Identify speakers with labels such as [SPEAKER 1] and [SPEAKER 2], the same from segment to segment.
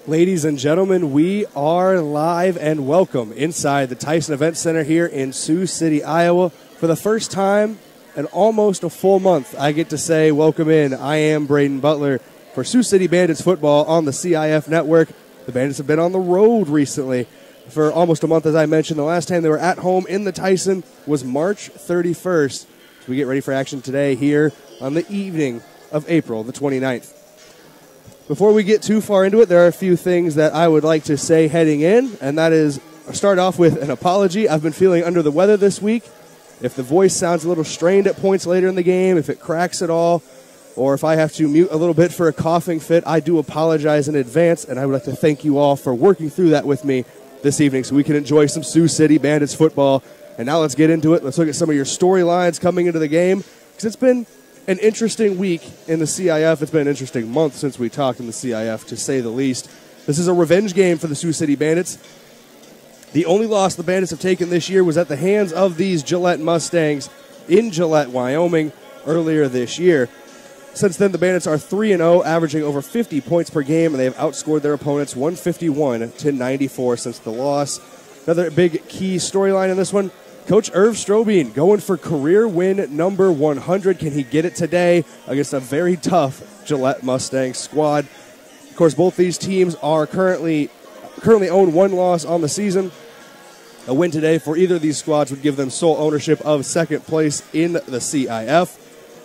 [SPEAKER 1] Ladies and gentlemen, we are live and welcome inside the Tyson Event Center here in Sioux City, Iowa. For the first time in almost a full month, I get to say welcome in. I am Braden Butler for Sioux City Bandits football on the CIF network. The Bandits have been on the road recently for almost a month, as I mentioned. The last time they were at home in the Tyson was March 31st. So we get ready for action today here on the evening of April the 29th. Before we get too far into it, there are a few things that I would like to say heading in, and that is, I'll start off with an apology. I've been feeling under the weather this week. If the voice sounds a little strained at points later in the game, if it cracks at all, or if I have to mute a little bit for a coughing fit, I do apologize in advance, and I would like to thank you all for working through that with me this evening so we can enjoy some Sioux City Bandits football. And now let's get into it. Let's look at some of your storylines coming into the game, because it's been an interesting week in the CIF. It's been an interesting month since we talked in the CIF, to say the least. This is a revenge game for the Sioux City Bandits. The only loss the Bandits have taken this year was at the hands of these Gillette Mustangs in Gillette, Wyoming, earlier this year. Since then, the Bandits are 3-0, averaging over 50 points per game, and they have outscored their opponents 151-94 since the loss. Another big key storyline in this one, Coach Irv Strobing going for career win number 100. Can he get it today against a very tough Gillette Mustangs squad? Of course, both these teams are currently own one loss on the season. A win today for either of these squads would give them sole ownership of second place in the CIF.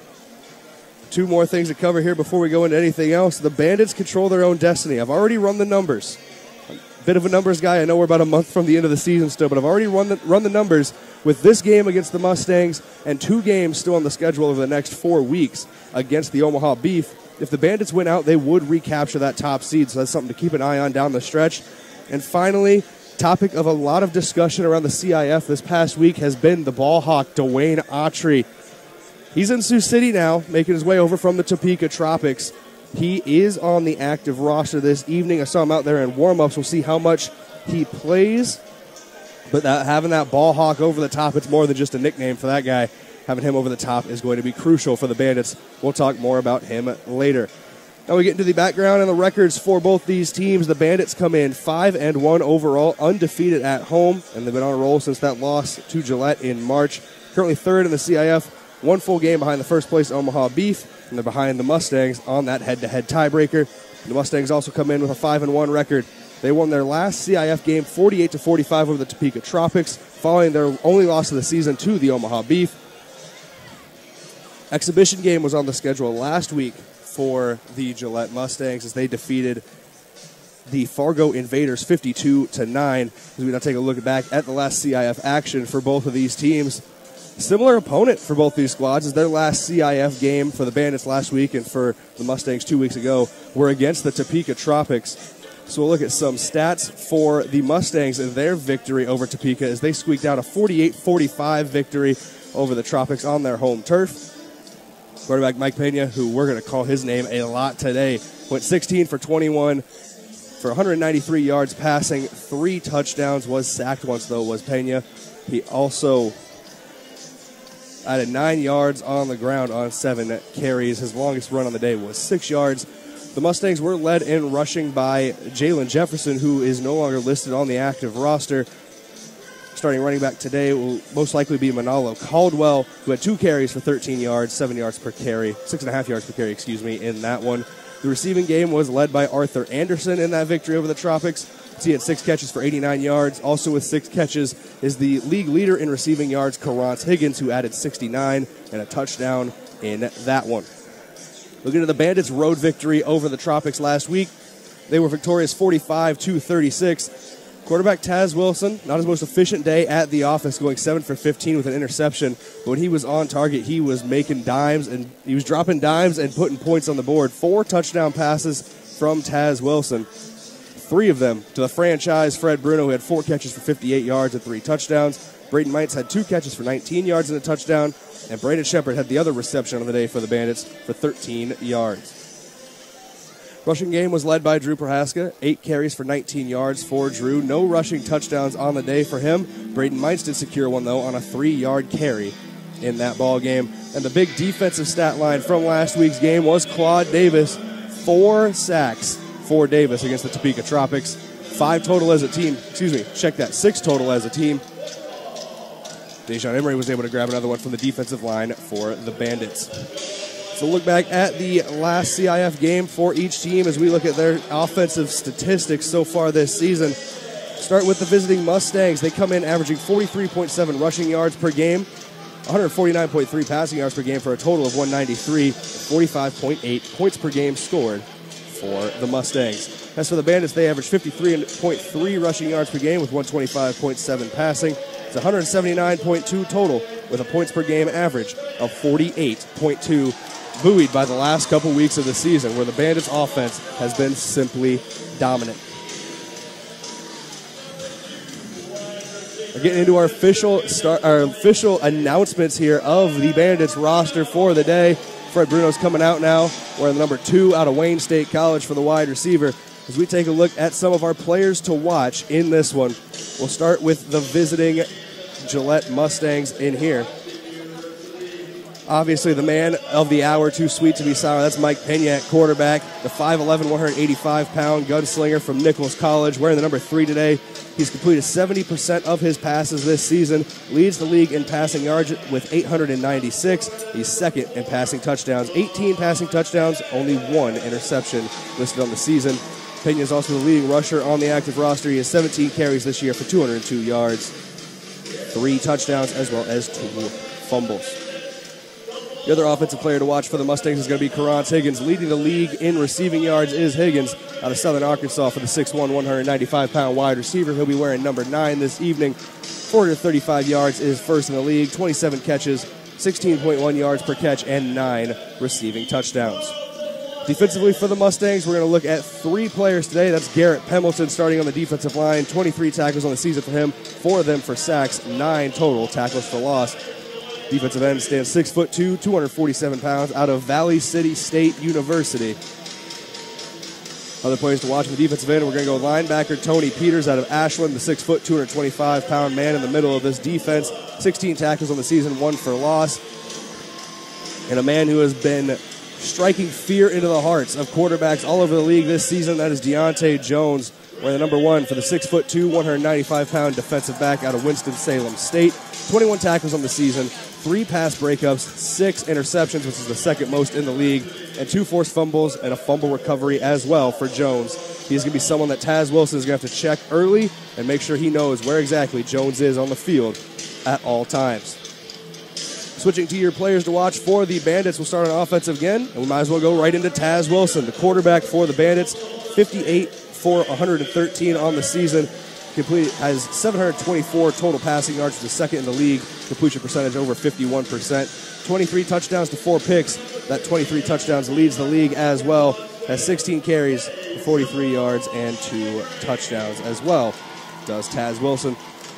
[SPEAKER 1] Two more things to cover here before we go into anything else. The Bandits control their own destiny. I've already run the numbers. Bit of a numbers guy. I know we're about a month from the end of the season still, but I've already run the numbers with this game against the Mustangs and 2 games still on the schedule over the next 4 weeks against the Omaha Beef. If the Bandits win out, they would recapture that top seed, so that's something to keep an eye on down the stretch. And finally, topic of a lot of discussion around the CIF this past week has been the ball hawk, Dwayne Autry. He's in Sioux City now, making his way over from the Topeka Tropics. He is on the active roster this evening. I saw him out there in warm-ups. We'll see how much he plays. But having that ball hawk over the top, it's more than just a nickname for that guy. Having him over the top is going to be crucial for the Bandits. We'll talk more about him later. Now we get into the background and the records for both these teams. The Bandits come in 5-1 overall, undefeated at home, and they've been on a roll since that loss to Gillette in March. Currently third in the CIF, 1 full game behind the first place Omaha Beef, and they're behind the Mustangs on that head-to-head tiebreaker. The Mustangs also come in with a 5-1 record. They won their last CIF game 48-45 over the Topeka Tropics, following their only loss of the season to the Omaha Beef. Exhibition game was on the schedule last week for the Gillette Mustangs as they defeated the Fargo Invaders 52-9. As we now take a look back at the last CIF action for both of these teams. Similar opponent for both these squads as their last CIF game for the Bandits last week and for the Mustangs 2 weeks ago were against the Topeka Tropics. So we'll look at some stats for the Mustangs and their victory over Topeka as they squeaked out a 48-45 victory over the Tropics on their home turf. Quarterback Mike Pena, who we're going to call his name a lot today, went 16 for 21 for 193 yards passing, 3 touchdowns, was sacked once though, was Pena. He also added 9 yards on the ground on 7 carries. His longest run on the day was 6 yards. The Mustangs were led in rushing by Jalen Jefferson, who is no longer listed on the active roster. Starting running back today will most likely be Manalo Caldwell, who had 2 carries for 13 yards, 7 yards per carry, 6.5 yards per carry, in that one. The receiving game was led by Arthur Anderson in that victory over the Tropics. He had 6 catches for 89 yards. Also with 6 catches is the league leader in receiving yards, Karance Higgins, who added 69 and a touchdown in that one. Looking at the Bandits' road victory over the Tropics last week, they were victorious 45-36. Quarterback Taz Wilson, not his most efficient day at the office, going 7 for 15 with an interception. But when he was on target, he was making dimes, and he was dropping dimes and putting points on the board. 4 touchdown passes from Taz Wilson. 3 of them to the franchise Fred Bruno, who had 4 catches for 58 yards and 3 touchdowns. Braden Mites had 2 catches for 19 yards and a touchdown. And Brandon Shepard had the other reception of the day for the Bandits for 13 yards. Rushing game was led by Drew Prohaska, 8 carries for 19 yards for Drew. No rushing touchdowns on the day for him. Braden Mites did secure one, though, on a 3-yard carry in that ball game. And the big defensive stat line from last week's game was Claude Davis, 4 sacks for Davis against the Topeka Tropics. 5 total as a team. Excuse me, check that. 6 total as a team. Dejon Emery was able to grab another one from the defensive line for the Bandits. So look back at the last CIF game for each team as we look at their offensive statistics so far this season. Start with the visiting Mustangs. They come in averaging 43.7 rushing yards per game, 149.3 passing yards per game for a total of 193, 45.8 points per game scored for the Mustangs. As for the Bandits, they average 53.3 rushing yards per game with 125.7 passing. It's 179.2 total with a points per game average of 48.2, buoyed by the last couple weeks of the season where the Bandits offense has been simply dominant. We're getting into our official announcements here of the Bandits roster for the day. Fred Bruno's coming out now, wearing the number 2 out of Wayne State College for the wide receiver. As we take a look at some of our players to watch in this one, we'll start with the visiting Gillette Mustangs in here. Obviously, the man of the hour, too sweet to be sour. That's Mike Pena at quarterback, the 5'11", 185-pound gunslinger from Nichols College, wearing the number 3 today. He's completed 70% of his passes this season, leads the league in passing yards with 896. He's second in passing touchdowns, 18 passing touchdowns, only 1 interception listed on the season. Pena is also the leading rusher on the active roster. He has 17 carries this year for 202 yards, 3 touchdowns, as well as 2 fumbles. The other offensive player to watch for the Mustangs is going to be Karant Higgins. Leading the league in receiving yards is Higgins out of Southern Arkansas for the 6'1", 195-pound wide receiver. He'll be wearing number 9 this evening. 435 yards is first in the league, 27 catches, 16.1 yards per catch, and 9 receiving touchdowns. Defensively for the Mustangs, we're going to look at 3 players today. That's Garrett Pemilton starting on the defensive line. 23 tackles on the season for him, 4 of them for sacks, 9 total tackles for loss. Defensive end stands 6'2", 247 pounds out of Valley City State University. Other players to watch on the defensive end, we're going to go linebacker Tony Peters out of Ashland, the 6', 225-pound man in the middle of this defense. 16 tackles on the season, 1 for loss. And a man who has been striking fear into the hearts of quarterbacks all over the league this season, that is Deontay Jones, wearing the number 1 for the 6'2", 195-pound defensive back out of Winston-Salem State. 21 tackles on the season, 3 pass breakups, 6 interceptions, which is the second most in the league, and 2 forced fumbles and a fumble recovery as well for Jones. He's going to be someone that Taz Wilson is going to have to check early and make sure he knows where exactly Jones is on the field at all times. Switching to your players to watch for the Bandits, we'll start on offense again, and we might as well go right into Taz Wilson, the quarterback for the Bandits. 58 for 113 on the season. Has 724 total passing yards, which is second in the league. Completion percentage over 51%. 23 touchdowns to 4 picks. That 23 touchdowns leads the league as well. Has 16 carries for 43 yards and 2 touchdowns as well. Does Taz Wilson.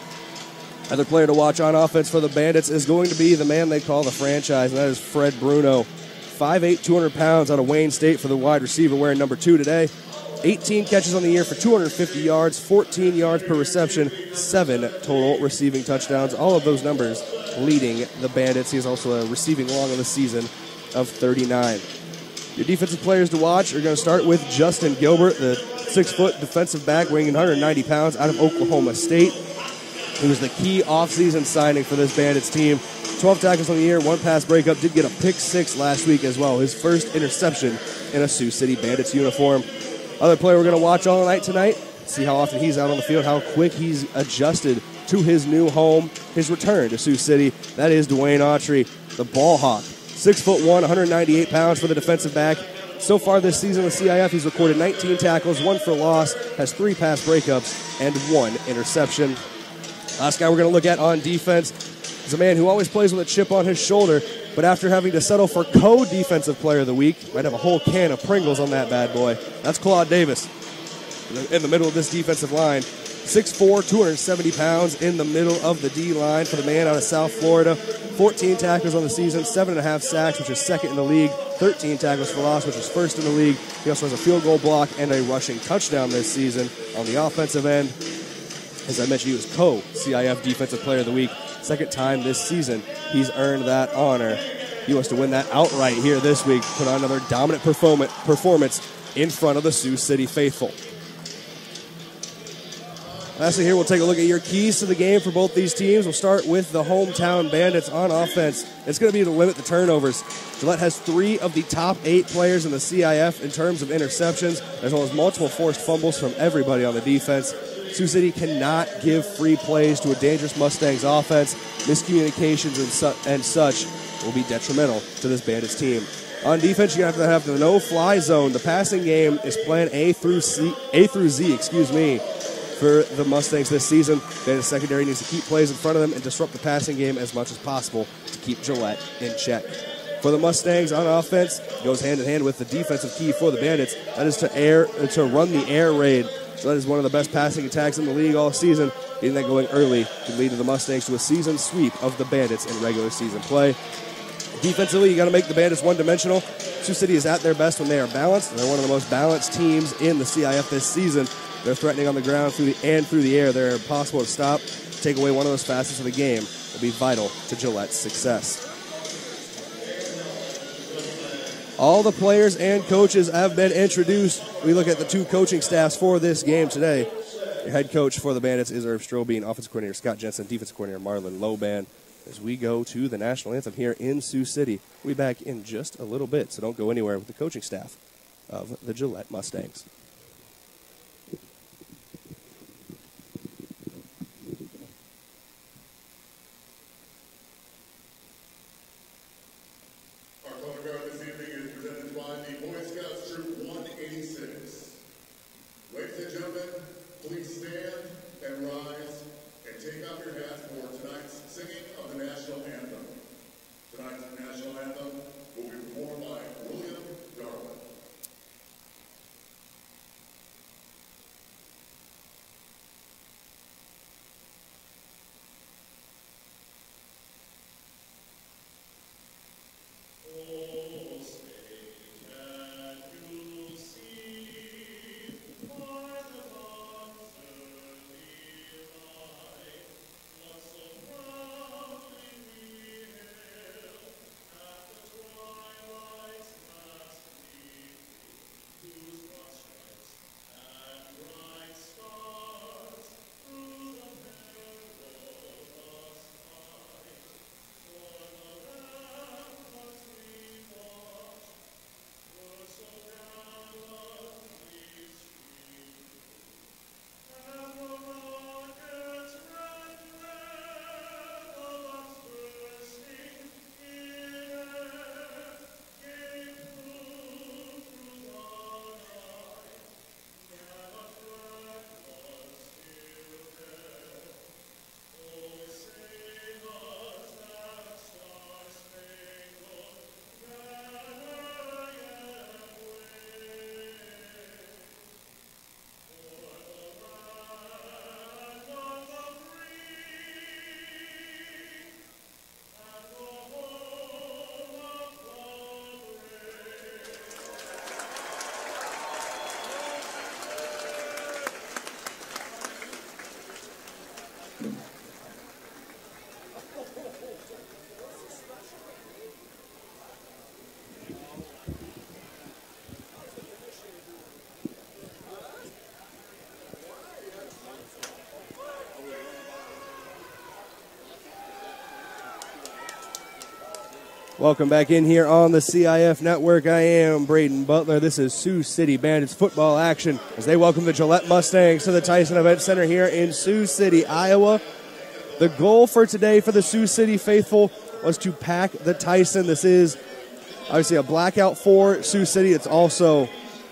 [SPEAKER 1] Other player to watch on offense for the Bandits is going to be the man they call the franchise, and that is Fred Bruno. 5'8", 200 pounds out of Wayne State for the wide receiver, wearing number 2 today. 18 catches on the year for 250 yards, 14 yards per reception, 7 total receiving touchdowns. All of those numbers leading the Bandits. He is also a receiving long on the season of 39. Your defensive players to watch are going to start with Justin Gilbert, the 6-foot defensive back weighing 190 pounds out of Oklahoma State. He was the key offseason signing for this Bandits team. 12 tackles on the year, 1 pass breakup, did get a pick 6 last week as well. His first interception in a Sioux City Bandits uniform. Other player we're going to watch all night tonight, see how often he's out on the field, how quick he's adjusted to his new home, his return to Sioux City. That is Dwayne Autry, the ball hawk. 6'1", 198 pounds for the defensive back. So far this season with CIF, he's recorded 19 tackles, 1 for loss, has 3 pass breakups, and 1 interception. Last guy we're going to look at on defense is a man who always plays with a chip on his shoulder, but after having to settle for co-defensive player of the week, might have a whole can of Pringles on that bad boy. That's Claude Davis in the middle of this defensive line. 6'4", 270 pounds in the middle of the D-line for the man out of South Florida. 14 tackles on the season, 7.5 sacks, which is second in the league. 13 tackles for loss, which is first in the league. He also has a field goal block and a rushing touchdown this season. On the offensive end, as I mentioned, he was co-CIF Defensive Player of the Week. Second time this season he's earned that honor. He wants to win that outright here this week. Put on another dominant performance in front of the Sioux City faithful. Lastly here, we'll take a look at your keys to the game for both these teams. We'll start with the hometown Bandits on offense. It's going to be to limit the turnovers. Gillette has 3 of the top 8 players in the CIF in terms of interceptions, as well as multiple forced fumbles from everybody on the defense. Sioux City cannot give free plays to a dangerous Mustangs offense. Miscommunications and such will be detrimental to this Bandits team. On defense, you're going to have the no-fly zone. The passing game is plan A through Z, for the Mustangs this season. The secondary needs to keep plays in front of them and disrupt the passing game as much as possible to keep Gillette in check. For the Mustangs on offense, it goes hand-in-hand with the defensive key for the Bandits. That is to run the air raid. Gillette is one of the best passing attacks in the league all season. Getting that going early could lead to the Mustangs to a season sweep of the Bandits in regular season play. Defensively, you got to make the Bandits one-dimensional. Sioux City is at their best when they are balanced. They're one of the most balanced teams in the CIF this season. They're threatening on the ground through the air. They're impossible to stop. Take away one of those facets of the game will be vital to Gillette's success. All the players and coaches have been introduced. We look at the 2 coaching staffs for this game today. Your head coach for the Bandits is Irv Strobing, offensive coordinator Scott Jensen, defensive coordinator Marlon Loban. As we go to the national anthem here in Sioux City, we'll be back in just a little bit, so don't go anywhere with the coaching staff of the Gillette Mustangs. Welcome back in here on the CIF Network. I am Braden Butler. This is Sioux City Bandits football action as they welcome the Gillette Mustangs to the Tyson Event Center here in Sioux City, Iowa. The goal for today for the Sioux City faithful was to pack the Tyson. This is obviously a blackout for Sioux City. It's also,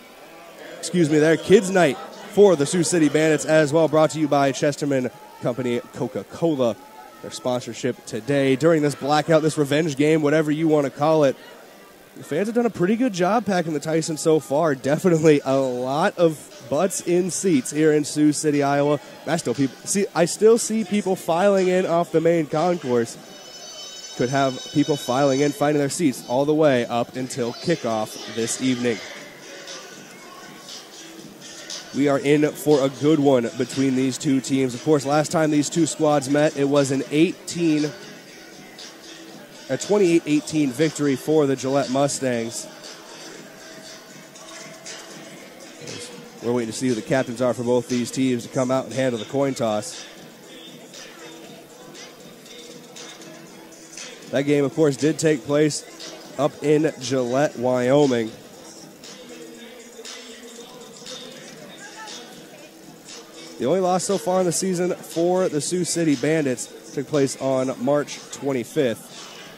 [SPEAKER 1] their kids' night for the Sioux City Bandits as well, brought to you by Chesterman Company Coca-Cola. Their sponsorship today during this blackout, this revenge game, whatever you want to call it. The fans have done a pretty good job packing the Tyson so far. Definitely a lot of butts in seats here in Sioux City, Iowa. I still see people filing in off the main concourse. Could have people filing in, finding their seats all the way up until kickoff this evening. We are in for a good one between these two teams. Of course, last time these two squads met, it was a 28-18 victory for the Gillette Mustangs. We're waiting to see who the captains are for both these teams to come out and handle the coin toss. That game, of course, did take place up in Gillette, Wyoming. The only loss so far in the season for the Sioux City Bandits took place on March 25th.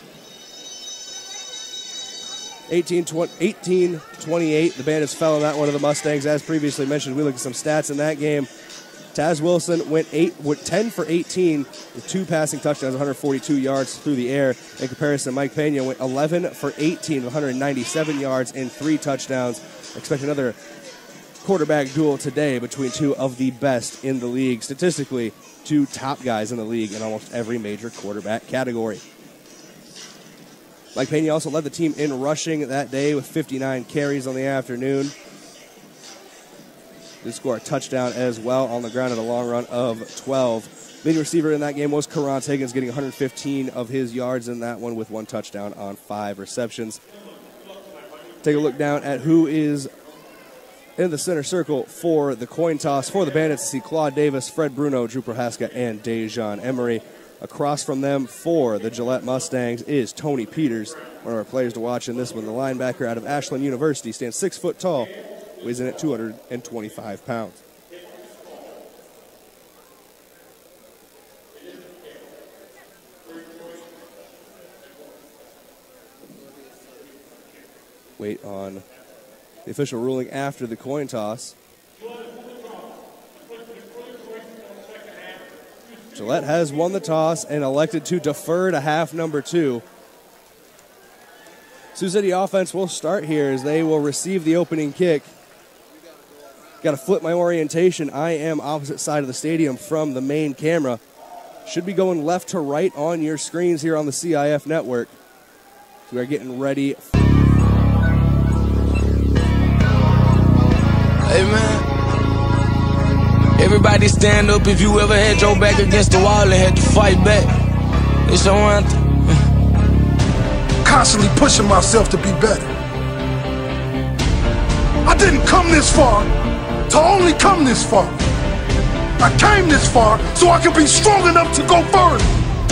[SPEAKER 1] 18-28, the Bandits fell in that one of the Mustangs. As previously mentioned, we looked at some stats in that game. Taz Wilson went 10 for 18 with 2 passing touchdowns, 142 yards through the air. In comparison, Mike Pena went 11 for 18 with 197 yards and 3 touchdowns. Expect another quarterback duel today between 2 of the best in the league. Statistically, 2 top guys in the league in almost every major quarterback category. Mike Pena also led the team in rushing that day with 59 carries on the afternoon. Did score a touchdown as well on the ground at a long run of 12. Leading receiver in that game was Karan Higgins, getting 115 of his yards in that one with 1 touchdown on 5 receptions. Take a look down at who is in the center circle for the coin toss for the Bandits. See Claude Davis, Fred Bruno, Drew Prohaska, and Dejan Emery. Across from them for the Gillette Mustangs is Tony Peters, one of our players to watch in this one. The linebacker out of Ashland University, stands 6 foot tall, weighs in at 225 pounds. Wait on the official ruling after the coin toss. Gillette has won the toss and elected to defer to half number 2. Sioux City offense will start here as they will receive the opening kick. Got to flip my orientation. I am opposite side of the stadium from the main camera. Should be going left to right on your screens here on the CIF network. So we are getting ready.
[SPEAKER 2] Hey man, everybody stand up if you ever had your back against the wall and had to fight back. It's your anthem.
[SPEAKER 3] Constantly pushing myself to be better. I didn't come this far to only come this far. I came this far so I could be strong enough to go further.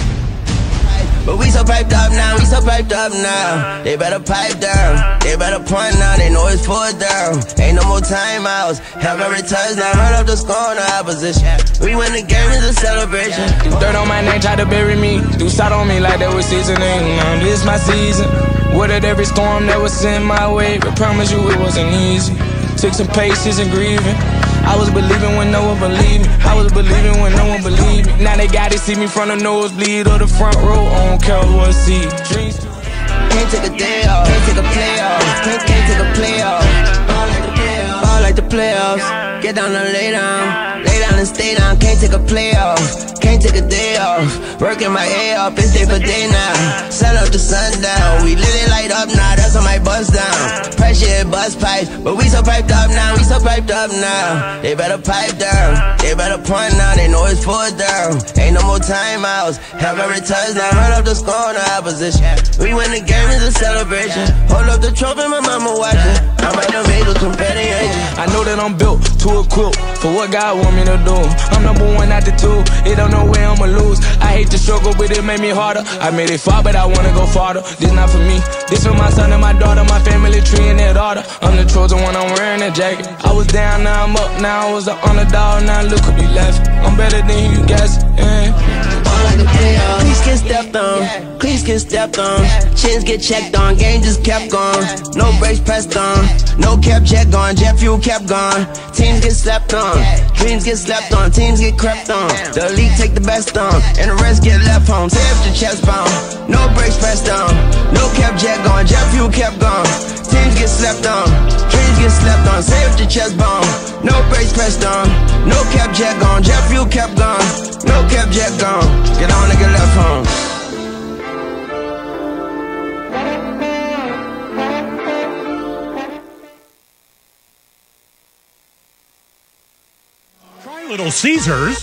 [SPEAKER 2] But we so piped up now, we so piped up now. They better pipe down, they better point now, they know it's 4th down. Ain't no more timeouts, have every touchdown, run up the score on the opposition. We win the game, it's a celebration. Dirt on my name, try to bury me. Do side on me like that was seasoning. Now this my season. Weathered every storm that was sent my way, but promise you it wasn't easy. Took some patience and grieving. I was believing when no one believed me. I was believing when no one believed me. Now they gotta see me from the nosebleed or the front row. I don't care what seat. Dreams too. Can't take a day off. Can't take a play off. Can't take a play off. Ball like the playoffs. Get down and lay down. Lay down and stay down. Can't take a play off. Can't take a day off. Working my A up. It's day for day now. Sun up to sundown. We lit it light up now. That's on my bust down. Pressure bust pipes. But we so piped up now. We so piped up now. They better pipe down. They better point now. They know it's 4th down. Ain't no more timeouts. Have every touchdown. Run up the score on the opposition. We win the game, it's a celebration. Hold up the trophy, my mama watching. I might have made a competitive. I know that I'm built to equip for what God want me to do. I'm number 1 out the 2. It don't know where I'ma lose. I hate the struggle, but it made me harder. I made it far, but I wanna go farther. This not for me. This for my son and my daughter, my family tree and that order. I'm the chosen one, I'm wearing that jacket. I was down, now I'm up. Now I was the underdog, now look what we left. I'm better than you guys. Cleats get stepped on, cleats get stepped on, chins get checked on, game just kept going. No brakes pressed on, no cap check on, jet fuel kept gone. Teams get slept on, dreams get slept on, teams get crept on. The elite take the best on, and the rest get left home. Tear up the chest bone, no brakes pressed on, no cap check on, jet fuel kept gone. Teams get slept on, dreams get slept on, save the chest bone. No brakes pressed on, no cap check on, jet fuel kept gone. No cap jet gone, get on and get left home.
[SPEAKER 4] Try Little Caesars.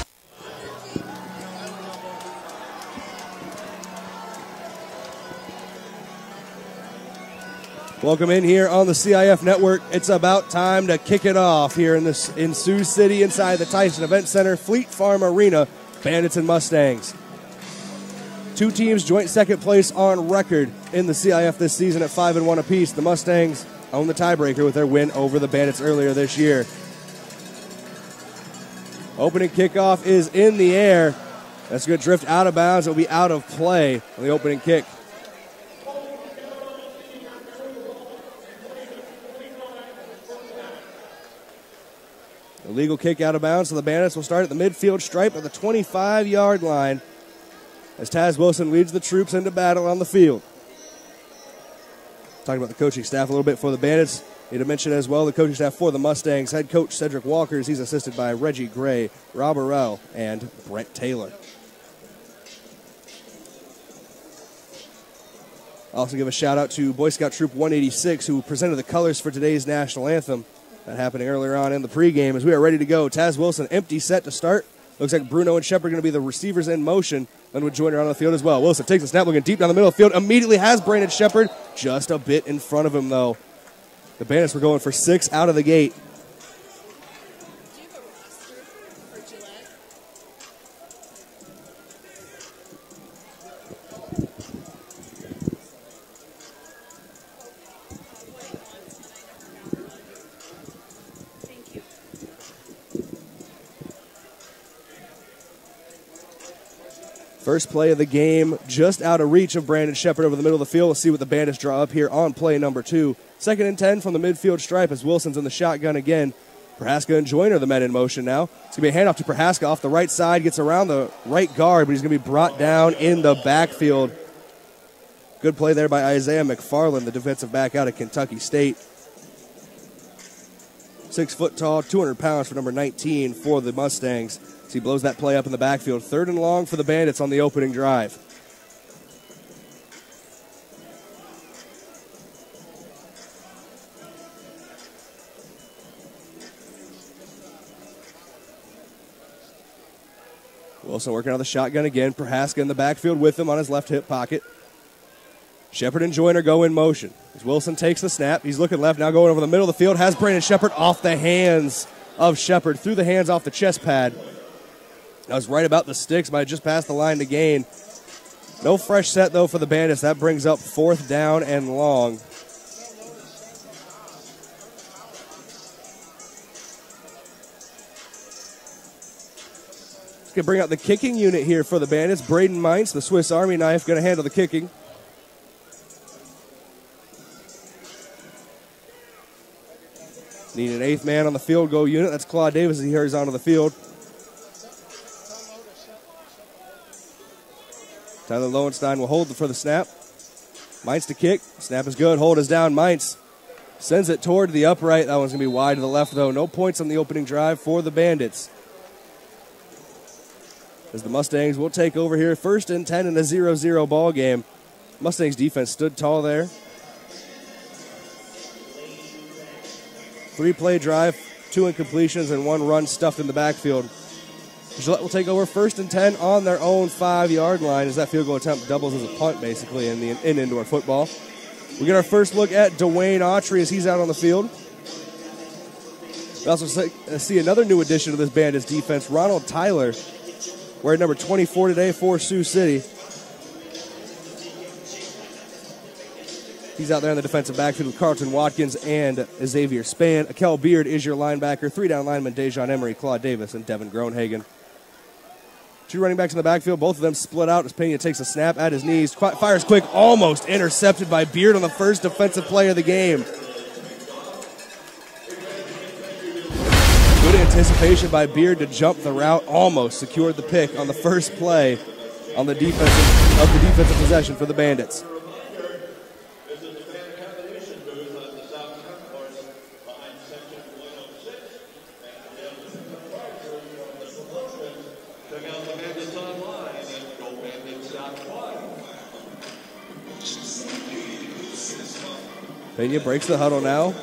[SPEAKER 1] Welcome in here on the CIF Network. It's about time to kick it off here in Sioux City inside the Tyson Event Center, Fleet Farm Arena, Bandits and Mustangs. Two teams joint second place on record in the CIF this season at 5-1 apiece. The Mustangs own the tiebreaker with their win over the Bandits earlier this year. Opening kickoff is in the air. That's going to drift out of bounds. It'll be out of play on the opening kick. Illegal kick out of bounds, so the Bandits will start at the midfield stripe at the 25-yard line as Taz Wilson leads the troops into battle on the field. Talking about the coaching staff a little bit for the Bandits. Need to mention as well the coaching staff for the Mustangs. Head coach Cedric Walkers. He's assisted by Reggie Gray, Rob Burrell, and Brett Taylor. Also give a shout out to Boy Scout Troop 186 who presented the colors for today's national anthem. That happening earlier on in the pregame as we are ready to go. Taz Wilson, empty set to start. Looks like Bruno and Shepard are going to be the receivers in motion. Then would join her on the field as well. Wilson takes a snap, looking deep down the middle of the field. Immediately has Brandon Shepard just a bit in front of him, though. The Bandits were going for 6 out of the gate. First play of the game, just out of reach of Brandon Shepard over the middle of the field. We'll see what the Bandits draw up here on play number 2. 2nd and 10 from the midfield stripe as Wilson's in the shotgun again. Prohaska and Joyner, the men in motion now. It's going to be a handoff to Prohaska off the right side, gets around the right guard, but he's going to be brought down in the backfield. Good play there by Isaiah McFarland, the defensive back out of Kentucky State. 6 foot tall, 200 pounds for number 19 for the Mustangs. So he blows that play up in the backfield. 3rd and long for the Bandits on the opening drive. Wilson working on the shotgun again. Prohaska in the backfield with him on his left hip pocket. Shepard and Joyner go in motion. As Wilson takes the snap, he's looking left, now going over the middle of the field. Has Brandon Shepard off the hands of Shepard. Through the hands off the chest pad. That was right about the sticks, but I just passed the line to gain. No fresh set, though, for the Bandits. That brings up 4th down and long. Let's bring out the kicking unit here for the Bandits. Braden Mines, the Swiss Army knife, going to handle the kicking. Need an 8th man on the field goal unit. That's Claude Davis as he hurries onto the field. Tyler Lowenstein will hold for the snap. Mines to kick. Snap is good. Hold is down. Mines sends it toward the upright. That one's going to be wide to the left, though. No points on the opening drive for the Bandits. As the Mustangs will take over here. 1st and 10 in a 0-0 ball game. Mustangs defense stood tall there. 3-play drive, 2 incompletions, and 1 run stuffed in the backfield. Gillette will take over 1st and 10 on their own 5-yard line as that field goal attempt doubles as a punt, basically, in indoor football. We get our first look at Dwayne Autry as he's out on the field. We also see another new addition to this Bandits defense, Ronald Tyler, wearing number 24 today for Sioux City. He's out there in the defensive backfield with Carlton Watkins and Xavier Spann. Akel Beard is your linebacker. 3-down linemen, Dejon Emery, Claude Davis, and Devin Groenhagen. 2 running backs in the backfield. Both of them split out as Pena takes a snap at his knees. Fires quick, almost intercepted by Beard on the first defensive play of the game. Good anticipation by Beard to jump the route. Almost secured the pick on the first play on the defensive possession for the Bandits. Pena breaks the huddle now.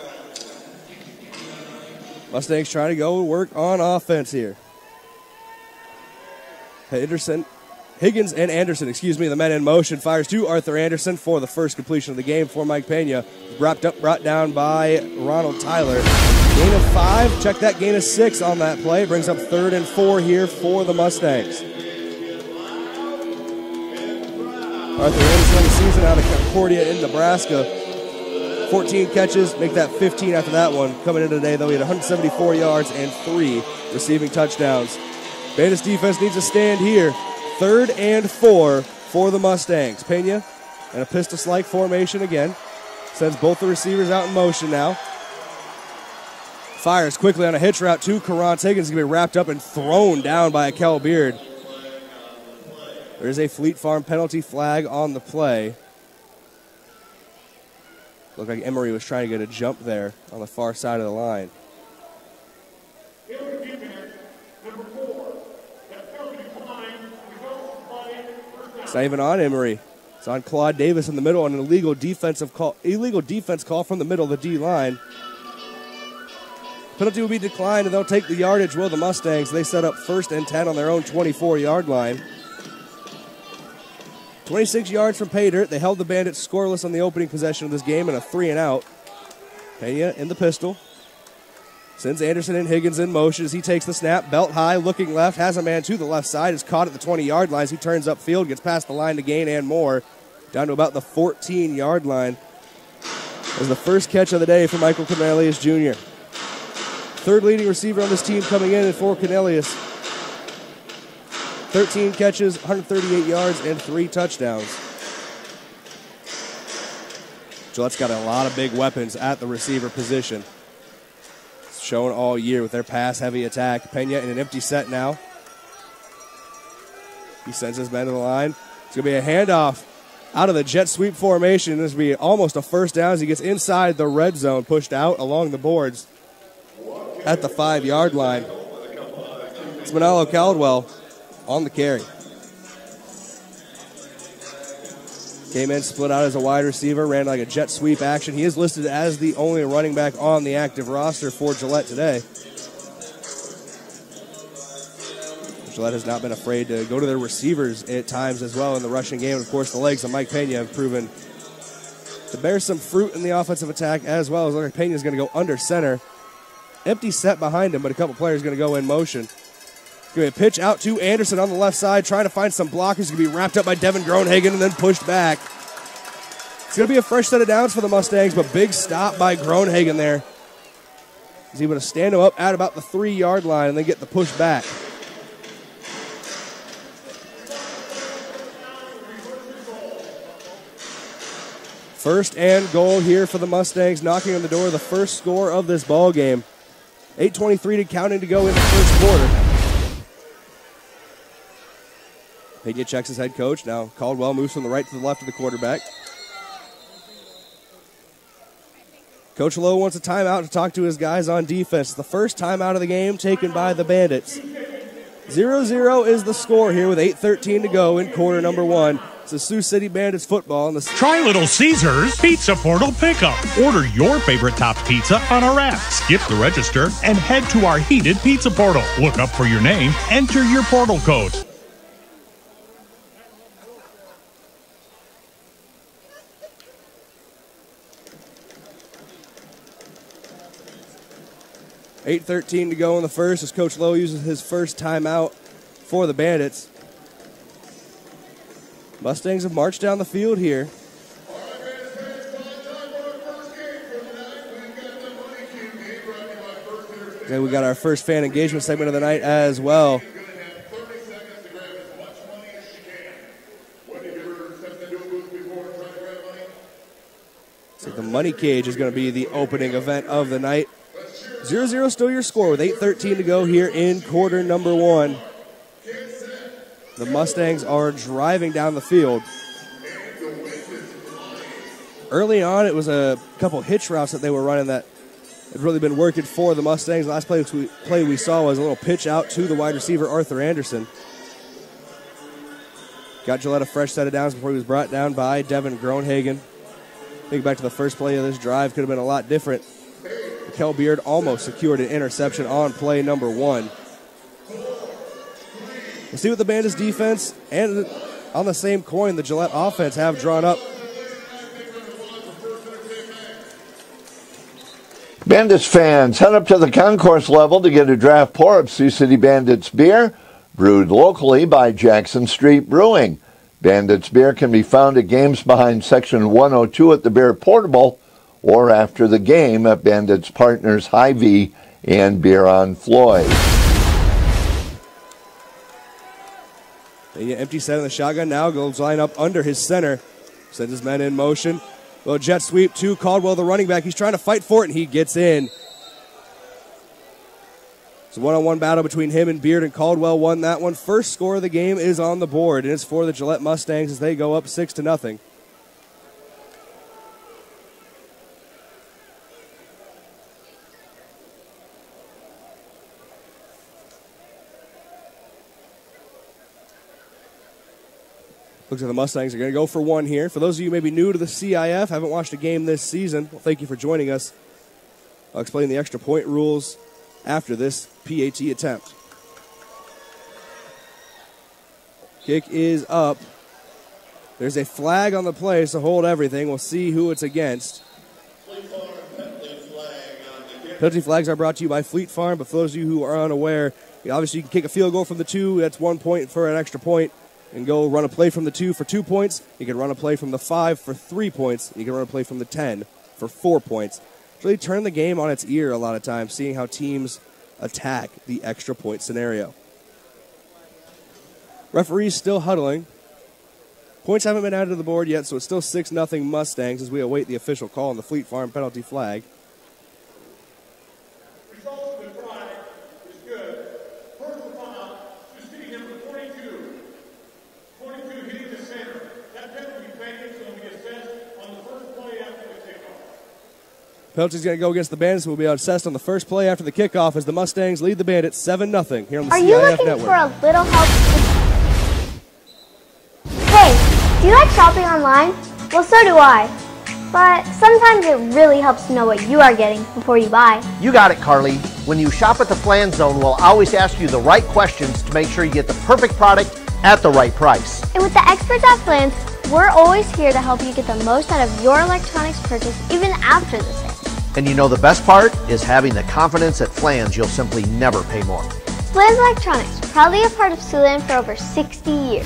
[SPEAKER 1] Mustangs trying to go work on offense here. Henderson Higgins and Anderson, the men in motion. Fires to Arthur Anderson for the first completion of the game for Mike Pena. Brought down by Ronald Tyler. Gain of 5. Check that, gain of 6 on that play. Brings up 3rd and 4 here for the Mustangs. Arthur Anderson on the season out of Concordia in Nebraska. 14 catches, make that 15 after that one. Coming in today, though, he had 174 yards and 3 receiving touchdowns. Bandits defense needs a stand here. 3rd and 4 for the Mustangs. Pena in a pistol-like formation again. Sends both the receivers out in motion now. Fires quickly on a hitch route to Karan. Higgins is going to be wrapped up and thrown down by a Kel Beard. There is a Fleet Farm penalty flag on the play. Looked like Emery was trying to get a jump there on the far side of the line. It's not even on Emery. It's on Claude Davis in the middle on an illegal defense call from the middle of the D-line. Penalty will be declined, and they'll take the yardage. Will the Mustangs? They set up 1st and 10 on their own 24-yard line. 26 yards from pay dirt. They held the Bandits scoreless on the opening possession of this game in a 3-and-out. Pena in the pistol. Sends Anderson and Higgins in motion as he takes the snap. Belt high, looking left, has a man to the left side. Is caught at the 20-yard line as he turns upfield, gets past the line to gain and more. Down to about the 14-yard line. That was the first catch of the day for Michael Cornelius Jr. 3rd leading receiver on this team coming in for Cornelius. 13 catches, 138 yards, and 3 touchdowns. Gillette's got a lot of big weapons at the receiver position. It's shown all year with their pass-heavy attack. Pena in an empty set now. He sends his men to the line. It's going to be a handoff out of the jet sweep formation. This will be almost a first down as he gets inside the red zone, pushed out along the boards at the 5-yard line. It's Manalo Caldwell on the carry. Came in, split out as a wide receiver, ran like a jet sweep action. He is listed as the only running back on the active roster for Gillette today. Gillette has not been afraid to go to their receivers at times as well in the rushing game. And of course, the legs of Mike Pena have proven to bear some fruit in the offensive attack as well. As like Pena is going to go under center. Empty set behind him, but a couple players going to go in motion. Going to pitch out to Anderson on the left side, trying to find some blockers. Going to be wrapped up by Devin Groenhagen and then pushed back. It's going to be a fresh set of downs for the Mustangs, but big stop by Groenhagen there. He's able to stand him up at about the 3-yard line and then get the push back. First and goal here for the Mustangs, knocking on the door of the first score of this ball game. 8:23 to counting to go in the first quarter. Pena checks his head coach. Now Caldwell moves from the right to the left of the quarterback. Coach Lowe wants a timeout to talk to his guys on defense. The first timeout of the game taken by the Bandits. 0-0 is the score here with 8:13 to go in quarter number 1. It's the Sioux City Bandits football.
[SPEAKER 4] Try Little Caesars Pizza Portal Pickup. Order your favorite topped pizza on our app. Skip the register and head to our heated pizza portal. Look up for your name. Enter your portal code.
[SPEAKER 1] $8:13 to go in the first as Coach Lowe uses his first timeout for the Bandits. Mustangs have marched down the field here. Okay, we got our first fan engagement segment of the night as well. So the money cage is going to be the opening event of the night. 0-0 still your score with 8:13 to go here in quarter number 1. The Mustangs are driving down the field. Early on, it was a couple hitch routes that they were running that have really been working for the Mustangs. The last play we saw was a little pitch out to the wide receiver, Arthur Anderson. Got Gillette a fresh set of downs before he was brought down by Devin Groenhagen. Think back to the first play of this drive, could have been a lot different. Kel Beard almost secured an interception on play number 1. We'll see what the Bandits defense and on the same coin, the Gillette offense have drawn up.
[SPEAKER 5] Bandits fans, head up to the concourse level to get a draft pour of Sioux City Bandits beer, brewed locally by Jackson Street Brewing. Bandits beer can be found at games behind Section 102 at the Beer Portable or after the game at Bandits partners Hy-Vee and Beer on Floyd.
[SPEAKER 1] The empty set in the shotgun now goes line up under his center. Sends his men in motion. Well, jet sweep to Caldwell, the running back. He's trying to fight for it, and he gets in. It's a one-on-one battle between him and Beard, and Caldwell won that one. First score of the game is on the board, and it's for the Gillette Mustangs as they go up 6-0. Looks like the Mustangs are going to go for one here. For those of you maybe new to the CIF, haven't watched a game this season, well, thank you for joining us. I'll explain the extra point rules after this PAT attempt. Kick is up. There's a flag on the play, so hold everything. We'll see who it's against. Penalty flags are brought to you by Fleet Farm, but for those of you who are unaware, obviously you can kick a field goal from the 2. That's 1 point for an extra point. And go run a play from the 2 for 2 points. You can run a play from the 5 for 3 points. You can run a play from the 10 for 4 points. It's really turned the game on its ear a lot of times, seeing how teams attack the extra point scenario. Referees still huddling. Points haven't been added to the board yet, so it's still 6-0 Mustangs as we await the official call on the Fleet Farm penalty flag. Penalty's going to go against the Bandits, who will be assessed on the first play after the kickoff as the Mustangs lead the Bandits 7-0 here on the CIF Network.
[SPEAKER 6] Are you looking for a little help? Hey, do you like shopping online? Well, so do I. But sometimes it really helps to know what you are getting before you buy.
[SPEAKER 7] You got it, Carly. When you shop at the Flan Zone, we'll always ask you the right questions to make sure you get the perfect product at the right price.
[SPEAKER 6] And with the experts at Flans, we're always here to help you get the most out of your electronics purchase even after the sale.
[SPEAKER 7] And you know the best part is having the confidence at Flans you'll simply never pay more.
[SPEAKER 6] Flans Electronics, proudly a part of Siouxland for over 60 years.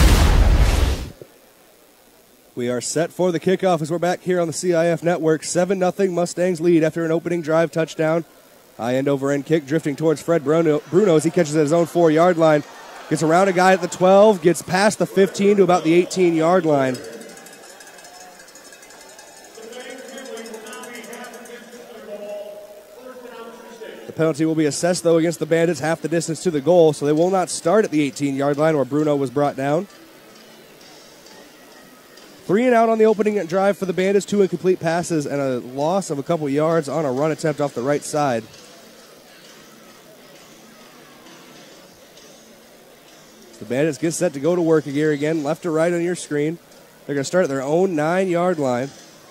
[SPEAKER 1] We are set for the kickoff as we're back here on the CIF Network. 7-0 Mustangs lead after an opening drive touchdown. High end over end kick drifting towards Fred Bruno as he catches at his own 4-yard line. Gets around a guy at the 12, gets past the 15 to about the 18-yard line. Penalty will be assessed, though, against the Bandits half the distance to the goal, so they will not start at the 18-yard line where Bruno was brought down. 3 and out on the opening drive for the Bandits, 2 incomplete passes and a loss of a couple yards on a run attempt off the right side. The Bandits get set to go to work here again, left to right on your screen. They're going to start at their own 9-yard line.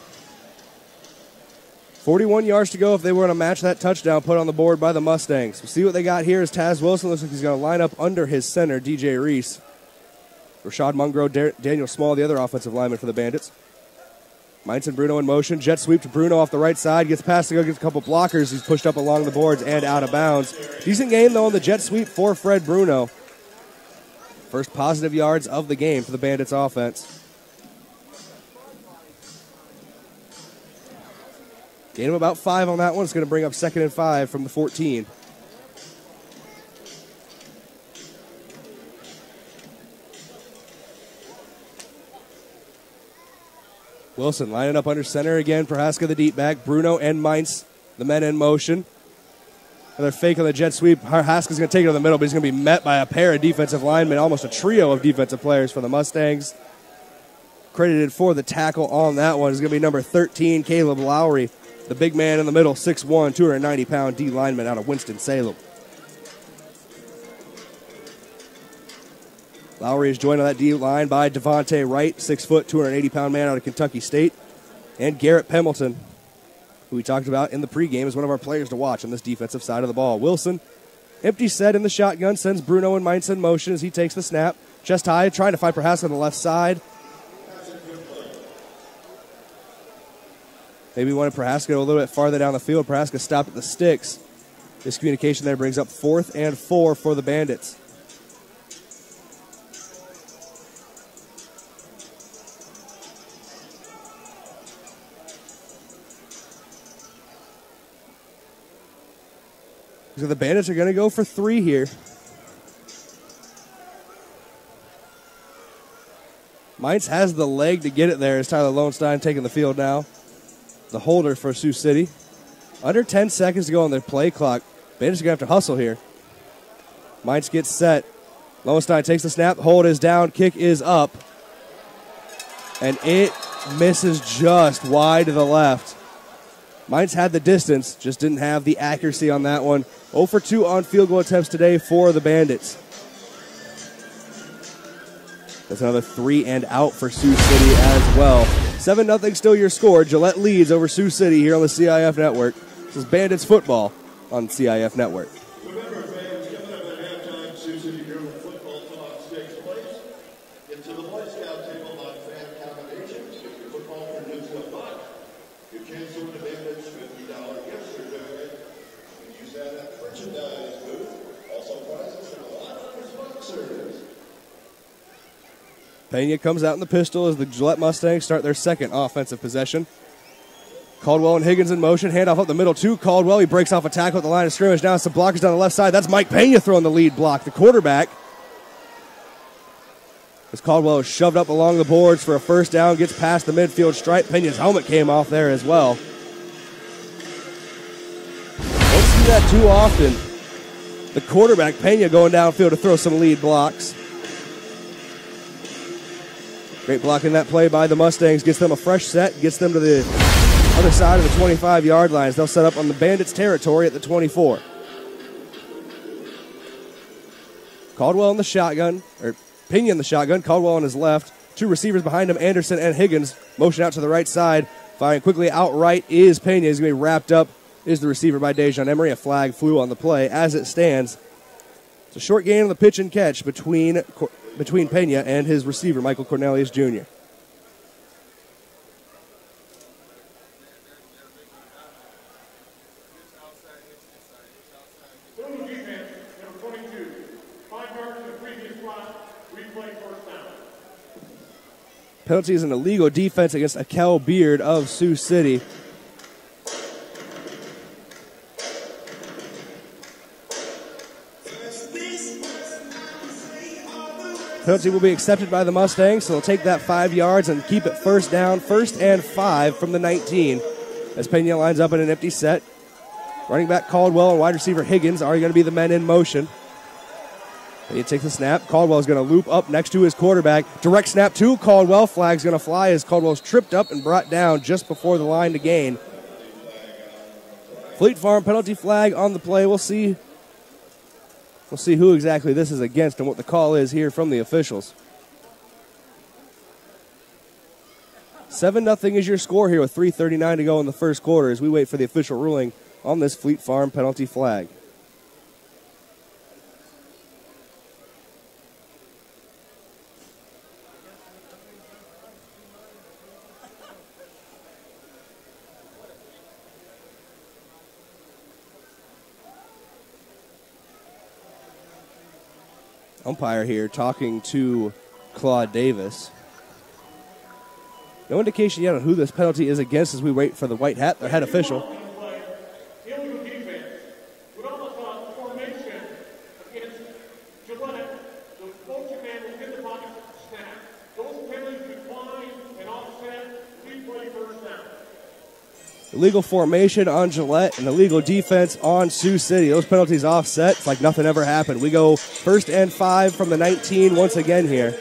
[SPEAKER 1] 41 yards to go if they were going to match that touchdown put on the board by the Mustangs. We'll see what they got here as Taz Wilson looks like he's going to line up under his center, DJ Reese. Rashad Mungro, Daniel Small, the other offensive lineman for the Bandits. Meinson Bruno in motion. Jet sweep to Bruno off the right side. Gets past to go, gets a couple blockers. He's pushed up along the boards and out of bounds. Decent game, though, on the jet sweep for Fred Bruno. First positive yards of the game for the Bandits offense. Gain him about 5 on that one. It's going to bring up 2nd and 5 from the 14. Wilson lining up under center again. Prohaska the deep back. Bruno and Mainz, the men in motion. Another fake on the jet sweep. Prohaska's going to take it to the middle, but he's going to be met by a pair of defensive linemen, almost a trio of defensive players for the Mustangs. Credited for the tackle on that one is going to be number 13, Caleb Lowry. The big man in the middle, 6'1", 290-pound D lineman out of Winston-Salem. Lowry is joined on that D line by Devontae Wright, 6 foot, 280-pound man out of Kentucky State. And Garrett Pemberton, who we talked about in the pregame, is one of our players to watch on this defensive side of the ball. Wilson Empty set in the shotgun, sends Bruno and Mainz in motion as he takes the snap. Chest high, trying to find Prohaska on the left side. Maybe wanted Prohaska a little bit farther down the field. Prohaska stopped at the sticks. This communication there brings up 4th and 4 for the Bandits. So the Bandits are going to go for 3 here. Mainz has the leg to get it there as Tyler Lowenstein taking the field now. The holder for Sioux City. Under 10 seconds to go on their play clock. Bandits are going to have to hustle here. Mainz gets set. Lowenstein takes the snap. Hold is down. Kick is up. And it misses just wide to the left. Mainz had the distance, just didn't have the accuracy on that one. 0 for 2 on field goal attempts today for the Bandits. That's another 3 and out for Sioux City as well. 7-0 still your score. Gillette leads over Sioux City here on the CIF Network. This is Bandits football on CIF Network.
[SPEAKER 3] Remember, fans, coming up at halftime, Sioux City Hero football talk takes place. Into the Boy Scout table on fan accommodations. Get your football for new to a buck. You can sort the Bandits $50 gift certificate. You can use that at the merchandise booth. Also prizes and a lot of other sponsors.
[SPEAKER 1] Pena comes out in the pistol as the Gillette Mustangs start their second offensive possession. Caldwell and Higgins in motion. Handoff up the middle to Caldwell. He breaks off a tackle at the line of scrimmage. Now some blockers down the left side. That's Mike Pena throwing the lead block. The quarterback. As Caldwell is shoved up along the boards for a first down. Gets past the midfield stripe. Pena's helmet came off there as well. Don't see that too often. The quarterback, Pena, going downfield to throw some lead blocks. Great blocking that play by the Mustangs. Gets them a fresh set. Gets them to the other side of the 25-yard lines. They'll set up on the Bandits' territory at the 24. Caldwell in the shotgun, or Pena in the shotgun. Caldwell on his left. 2 receivers behind him, Anderson and Higgins. Motion out to the right side. Firing quickly outright is Pena. He's going to be wrapped up. Is the receiver by Dejon Emery. A flag flew on the play. As it stands, it's a short gain on the pitch and catch between Pena and his receiver, Michael Cornelius Jr. Penalty is an illegal defense against Akel Beard of Sioux City. Penalty will be accepted by the Mustangs, so they'll take that 5 yards and keep it first down, 1st and 5 from the 19. As Pena lines up in an empty set. Running back Caldwell and wide receiver Higgins are going to be the men in motion. He takes the snap. Caldwell is going to loop up next to his quarterback. Direct snap to Caldwell. Flag's going to fly as Caldwell's tripped up and brought down just before the line to gain. Fleet Farm penalty flag on the play. We'll see who exactly this is against and what the call is here from the officials. 7-0 is your score here with 3:39 to go in the first quarter as we wait for the official ruling on this Fleet Farm penalty flag. Umpire here talking to Claude Davis. No indication yet on who this penalty is against as we wait for the white hat, their head official.
[SPEAKER 8] Illegal defense. With almost a formation against Gillette, the poacher man will get the pocket snap. Those penalties decline and offset, replay first down.
[SPEAKER 1] Illegal formation on Gillette and illegal defense on Sioux City. Those penalties offset. It's like nothing ever happened. We go 1st and 5 from the 19 once again here.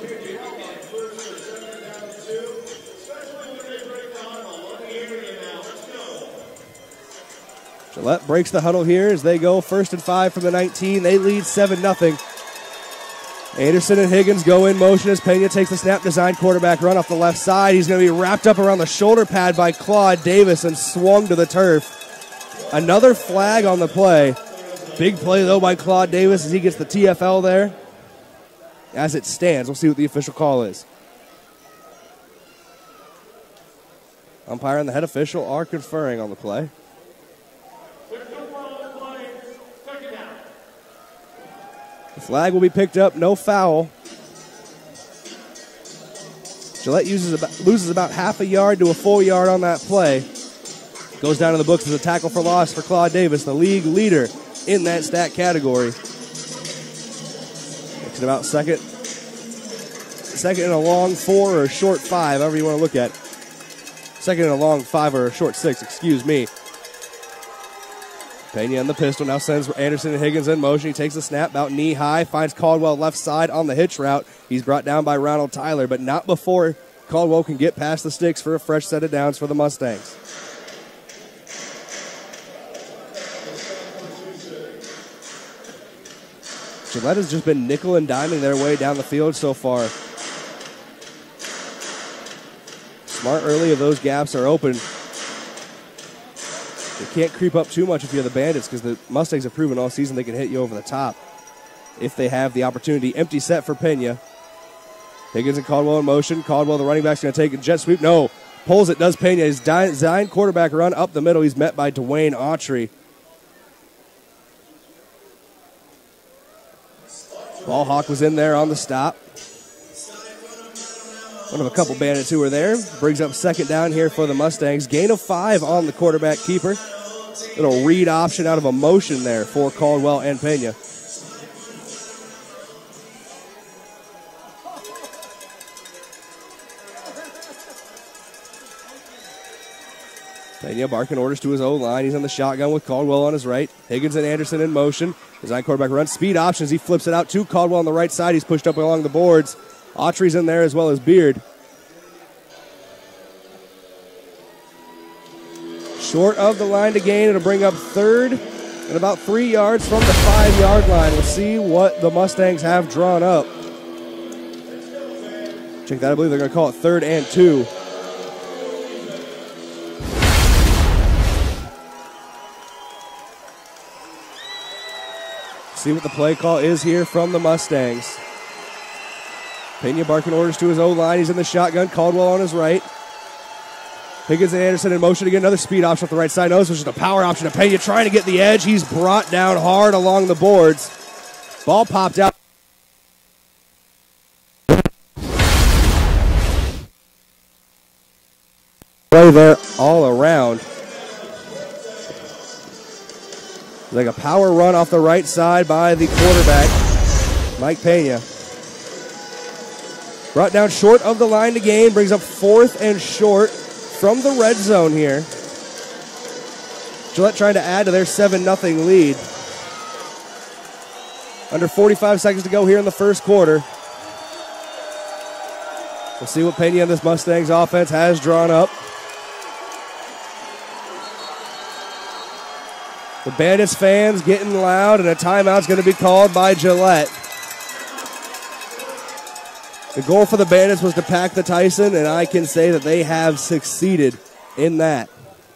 [SPEAKER 1] Gillette breaks the huddle here as they go 1st and 5 from the 19. They lead 7-0. Anderson and Higgins go in motion as Pena takes the snap. Design quarterback run off the left side. He's going to be wrapped up around the shoulder pad by Claude Davis and swung to the turf. Another flag on the play. Big play, though, by Claude Davis as he gets the TFL there. As it stands, we'll see what the official call is. Umpire and the head official are conferring on the play. The flag will be picked up, no foul. Gillette loses about half a yard to a full yard on that play. Goes down in the books as a tackle for loss for Claude Davis, the league leader in that stat category. Looks at about second and a long 4 or a short 5, however you want to look at it. Second and a long 5 or a short 6, excuse me. Pena in the pistol, now sends Anderson and Higgins in motion. He takes the snap, about knee high, finds Caldwell left side on the hitch route. He's brought down by Ronald Tyler, but not before Caldwell can get past the sticks for a fresh set of downs for the Mustangs. Gillette has just been nickel and diming their way down the field so far. Smart early if those gaps are open. You can't creep up too much if you're the Bandits because the Mustangs have proven all season they can hit you over the top if they have the opportunity. Empty set for Pena. Higgins and Caldwell in motion. Caldwell, the running back's going to take a jet sweep. No, pulls it, does Pena. His designed quarterback run up the middle. He's met by Dwayne Autry. Ball hawk was in there on the stop. One of a couple Bandits who were there. Brings up second down here for the Mustangs. Gain of 5 on the quarterback keeper. Little read option out of a motion there for Caldwell and Pena. Pena barking orders to his O-line. He's on the shotgun with Caldwell on his right. Higgins and Anderson in motion. Design quarterback run. Speed options. He flips it out to Caldwell on the right side. He's pushed up along the boards. Autry's in there as well as Beard. Short of the line to gain. It'll bring up third and about 3 yards from the 5-yard line. We'll see what the Mustangs have drawn up. Check that. I believe they're going to call it 3rd and 2. See what the play call is here from the Mustangs. Pena barking orders to his O-line. He's in the shotgun. Caldwell on his right. Higgins and Anderson in motion again. Another speed option off the right side. Notice there's just a power option to Pena trying to get the edge. He's brought down hard along the boards. Ball popped out. Play there all around. Like a power run off the right side by the quarterback, Mike Pena. Brought down short of the line to gain, brings up 4th and short from the red zone here. Gillette trying to add to their 7-0 lead. Under 45 seconds to go here in the first quarter. We'll see what Pena and this Mustangs offense has drawn up. The Bandits fans getting loud, and a timeout's going to be called by Gillette. The goal for the Bandits was to pack the Tyson, and I can say that they have succeeded in that.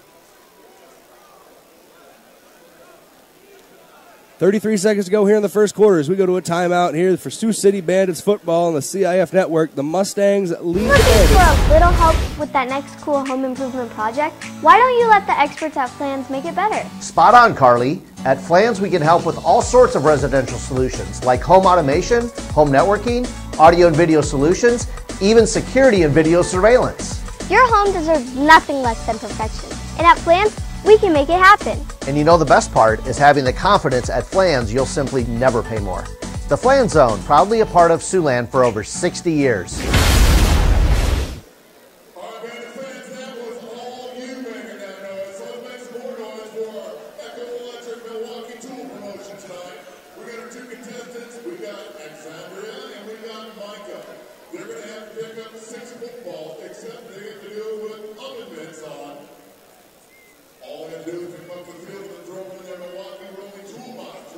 [SPEAKER 1] 33 seconds to go here in the first quarter as we go to a timeout here for Sioux City Bandits football on the CIF network. The Mustangs lead the Bandits.
[SPEAKER 6] Looking for a little help with that next cool home improvement project? Why don't you let the experts at Flans make it better?
[SPEAKER 7] Spot on, Carly. At Flans, we can help with all sorts of residential solutions like home automation, home networking, audio and video solutions, even security and video surveillance.
[SPEAKER 6] Your home deserves nothing less than perfection. And at Flans, we can make it happen.
[SPEAKER 7] And you know the best part is having the confidence at Flans you'll simply never pay more. The Flans Zone, proudly a part of Siouxland for over 60 years.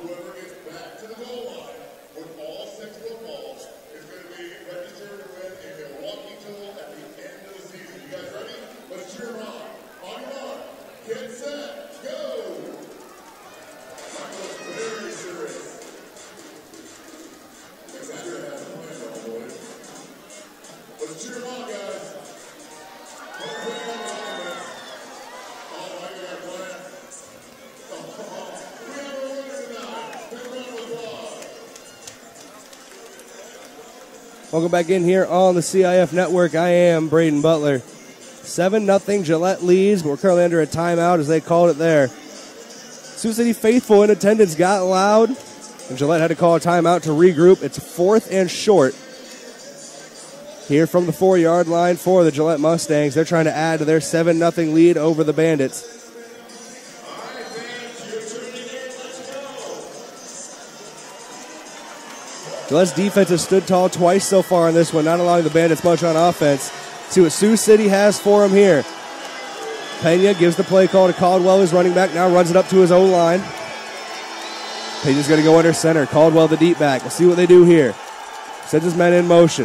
[SPEAKER 3] With all 6 footballs, it's going to be registered with a
[SPEAKER 1] Welcome back in here on the CIF Network. I am Braden Butler. 7-0 Gillette leads, but we're currently under a timeout as they called it there. Sioux City faithful in attendance got loud, and Gillette had to call a timeout to regroup. It's 4th and short here from the 4-yard line for the Gillette Mustangs. They're trying to add to their 7-0 lead over the Bandits. Gillette's defense has stood tall twice so far in this one, not allowing the Bandits much on offense. See what Sioux City has for him here. Pena gives the play call to Caldwell, his running back, now runs it up to his O-line. Pena's going to go under center. Caldwell, the deep back. We'll see what they do here. Sends his men in motion.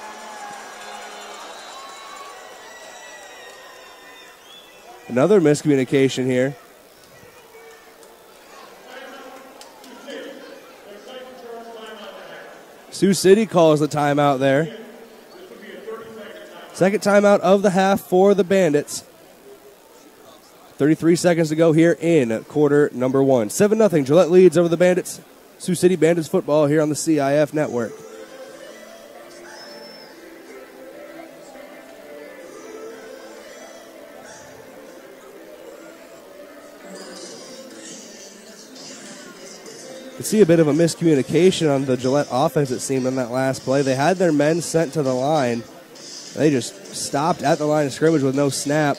[SPEAKER 1] Another miscommunication here. Sioux City calls the timeout there. Second timeout of the half for the Bandits. 33 seconds to go here in quarter number 1. 7-0 Gillette leads over the Bandits. Sioux City Bandits football here on the CIF Network. Could see a bit of a miscommunication on the Gillette offense, it seemed, on that last play. They had their men sent to the line. They just stopped at the line of scrimmage with no snap.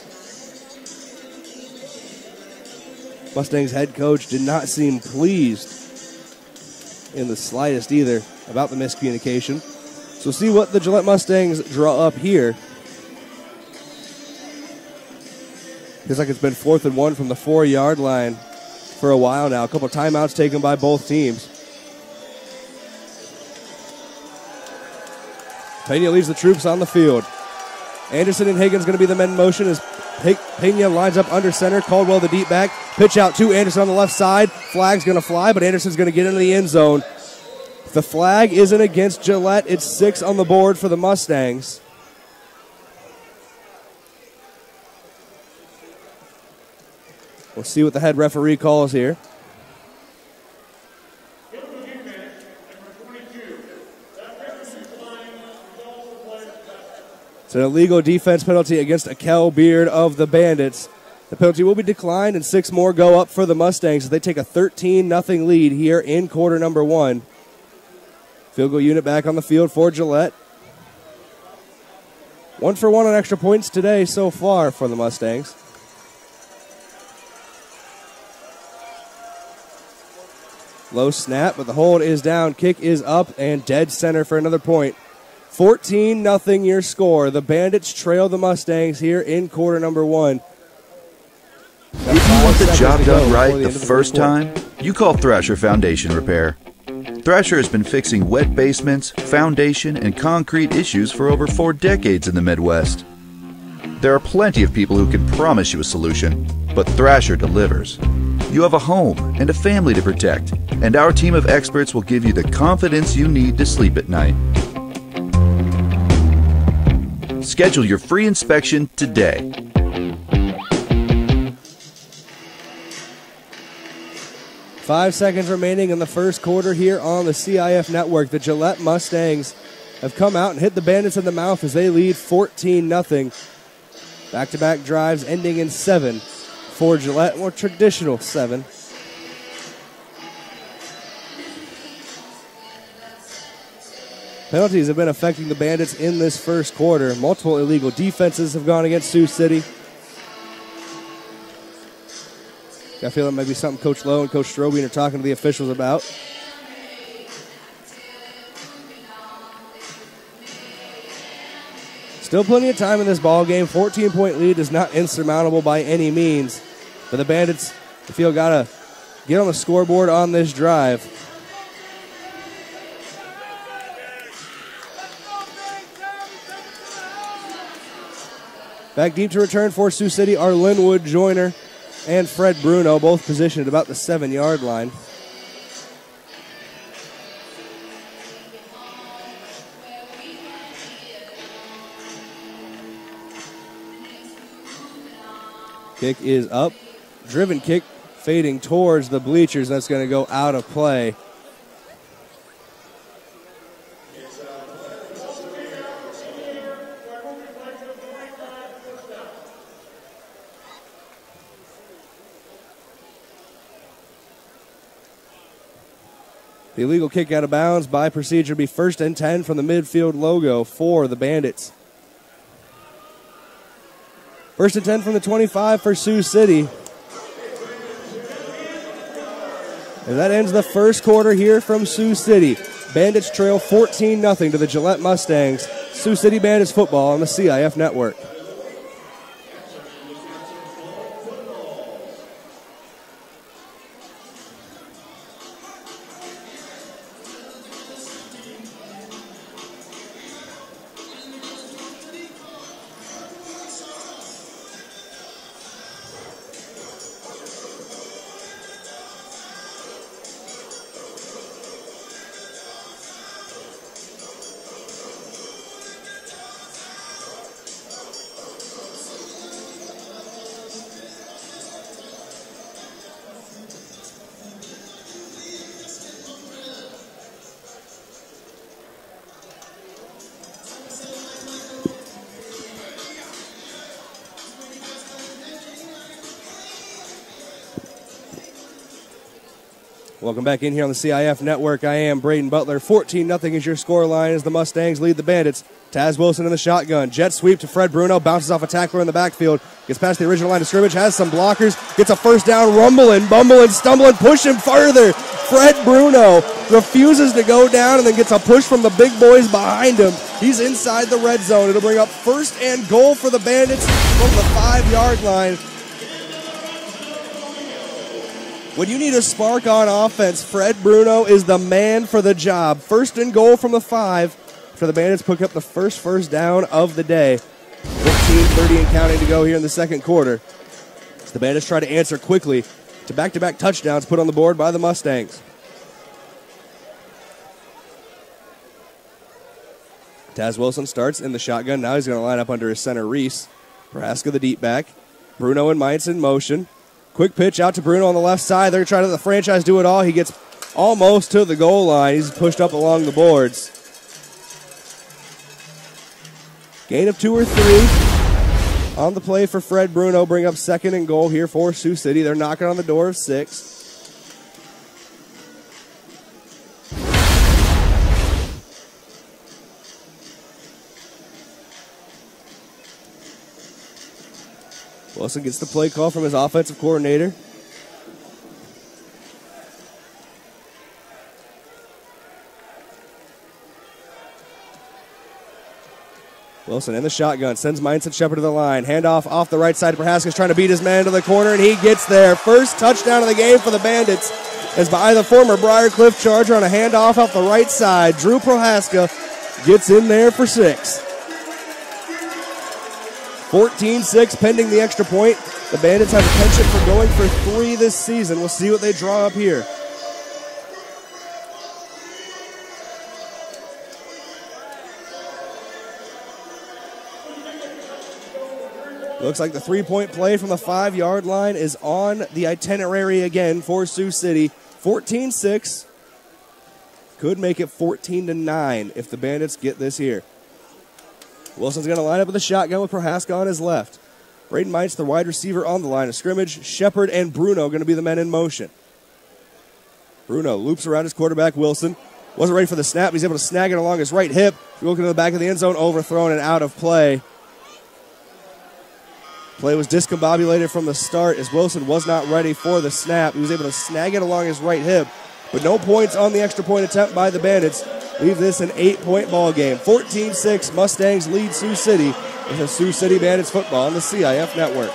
[SPEAKER 1] Mustangs head coach did not seem pleased in the slightest either about the miscommunication. So we'll see what the Gillette Mustangs draw up here. Feels like it's been 4th and 1 from the 4-yard line for a while now. A couple timeouts taken by both teams. Pena leaves the troops on the field. Anderson and Higgins going to be the men in motion as Pena lines up under center. Caldwell, the deep back. Pitch out to Anderson on the left side. Flag's going to fly, but Anderson's going to get into the end zone. The flag isn't against Gillette. It's 6 on the board for the Mustangs. We'll see what the head referee calls here. It's an illegal defense penalty against Akel Beard of the Bandits. The penalty will be declined, and 6 more go up for the Mustangs as they take a 13-0 lead here in quarter number 1. Field goal unit back on the field for Gillette. 1 for 1 on extra points today so far for the Mustangs. Low snap, but the hold is down. Kick is up and dead center for another point. 14-0 your score. The Bandits trail the Mustangs here in quarter number 1.
[SPEAKER 9] If you want the job done right the first time, you call Thrasher Foundation Repair. Thrasher has been fixing wet basements, foundation, and concrete issues for over 4 decades in the Midwest. There are plenty of people who can promise you a solution, but Thrasher delivers. You have a home and a family to protect, and our team of experts will give you the confidence you need to sleep at night. Schedule your free inspection today.
[SPEAKER 1] Five seconds remaining in the first quarter here on the CIF Network. The Gillette Mustangs have come out and hit the Bandits in the mouth as they lead 14-0. Back-to-back drives ending in 7 for Gillette, more traditional 7. Penalties have been affecting the Bandits in this first quarter. Multiple illegal defenses have gone against Sioux City. I feel it might be something Coach Lowe and Coach Strobian are talking to the officials about. Still plenty of time in this ball game. 14-point lead is not insurmountable by any means. But the Bandits, I feel, got to get on the scoreboard on this drive. Back deep to return for Sioux City are Linwood Joyner and Fred Bruno, both positioned at about the 7-yard line. Kick is up. Driven kick fading towards the bleachers. That's going to go out of play. The illegal kick out of bounds by procedure be 1st and 10 from the midfield logo for the Bandits. 1st and 10 from the 25 for Sioux City. And that ends the first quarter here from Sioux City. Bandits trail 14-0 to the Gillette Mustangs. Sioux City Bandits football on the CIF Network. Welcome back in here on the CIF Network. I am Braden Butler. 14-0 is your score line as the Mustangs lead the Bandits. Taz Wilson in the shotgun. Jet sweep to Fred Bruno. Bounces off a tackler in the backfield. Gets past the original line of scrimmage. Has some blockers. Gets a first down. Rumbling, bumbling, stumbling. Push him further. Fred Bruno refuses to go down and then gets a push from the big boys behind him. He's inside the red zone. It'll bring up 1st and goal for the Bandits from the 5-yard line. When you need a spark on offense, Fred Bruno is the man for the job. 1st and goal from the 5 for the Bandits. Pick up the first down of the day. 15:30 and counting to go here in the second quarter. The Bandits try to answer quickly to back-to-back touchdowns put on the board by the Mustangs. Taz Wilson starts in the shotgun. Now he's going to line up under his center, Reese. Prohaska the deep back. Bruno and Meitz in motion. Quick pitch out to Bruno on the left side. They're trying to let the franchise do it all. He gets almost to the goal line. He's pushed up along the boards. Gain of 2 or 3 on the play for Fred Bruno. Bring up 2nd and goal here for Sioux City. They're knocking on the door of 6. Wilson gets the play call from his offensive coordinator. Wilson in the shotgun, sends Meitz and Shepard to the line. Handoff off the right side. Prohaska's trying to beat his man to the corner, and he gets there. First touchdown of the game for the Bandits is by the former Briarcliff Charger on a handoff off the right side. Drew Prohaska gets in there for 6. 14-6 pending the extra point. The Bandits have a penchant for going for 3 this season. We'll see what they draw up here. Looks like the 3-point play from the 5-yard line is on the itinerary again for Sioux City. 14-6. Could make it 14-9 if the Bandits get this here. Wilson's going to line up with a shotgun with Prohaska on his left. Braden Meitz, the wide receiver, on the line of scrimmage. Shepard and Bruno going to be the men in motion. Bruno loops around his quarterback, Wilson. Wasn't ready for the snap. He's able to snag it along his right hip. Looking to the back of the end zone, overthrown and out of play. Play was discombobulated from the start as Wilson was not ready for the snap. He was able to snag it along his right hip, but no points on the extra point attempt by the Bandits. Leave this an 8-point ball game. 14-6, Mustangs lead Sioux City with a Sioux City Bandits football on the CIF Network.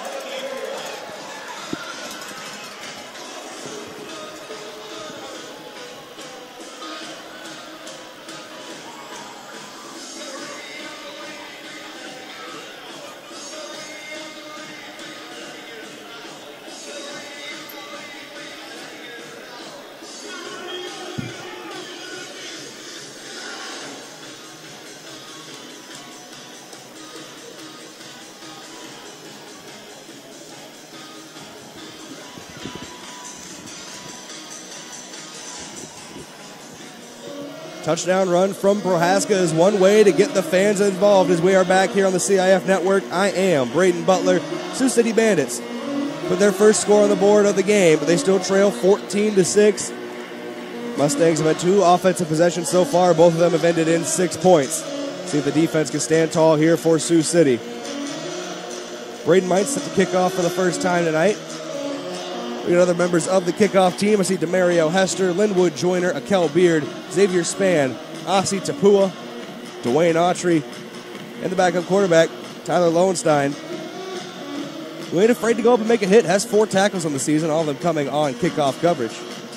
[SPEAKER 1] Touchdown run from Prohaska is one way to get the fans involved as we are back here on the CIF Network. I am Braden Butler. Sioux City Bandits put their first score on the board of the game, but they still trail 14-6. Mustangs have had 2 offensive possessions so far. Both of them have ended in 6 points. See if the defense can stand tall here for Sioux City. Braden Mites set the kickoff for the first time tonight. We got other members of the kickoff team. I see Demario Hester, Linwood Joyner, Akel Beard, Xavier Spann, Asi Tapua, Dwayne Autry, and the backup quarterback, Tyler Lowenstein. Who ain't afraid to go up and make a hit. Has 4 tackles on the season, all of them coming on kickoff coverage.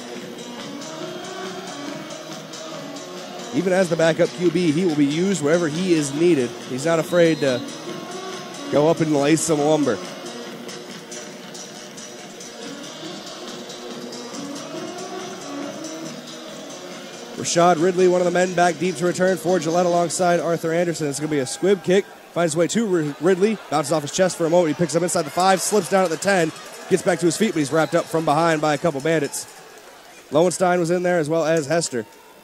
[SPEAKER 1] Even as the backup QB, he will be used wherever he is needed. He's not afraid to go up and lay some lumber. Rashad Ridley, one of the men back deep to return for Gillette alongside Arthur Anderson. It's going to be a squib kick. Finds his way to Ridley. Bounces off his chest for a moment. He picks up inside the 5, slips down at the 10. Gets back to his feet, but he's wrapped up from behind by a couple Bandits. Lowenstein was in there as well as Hester.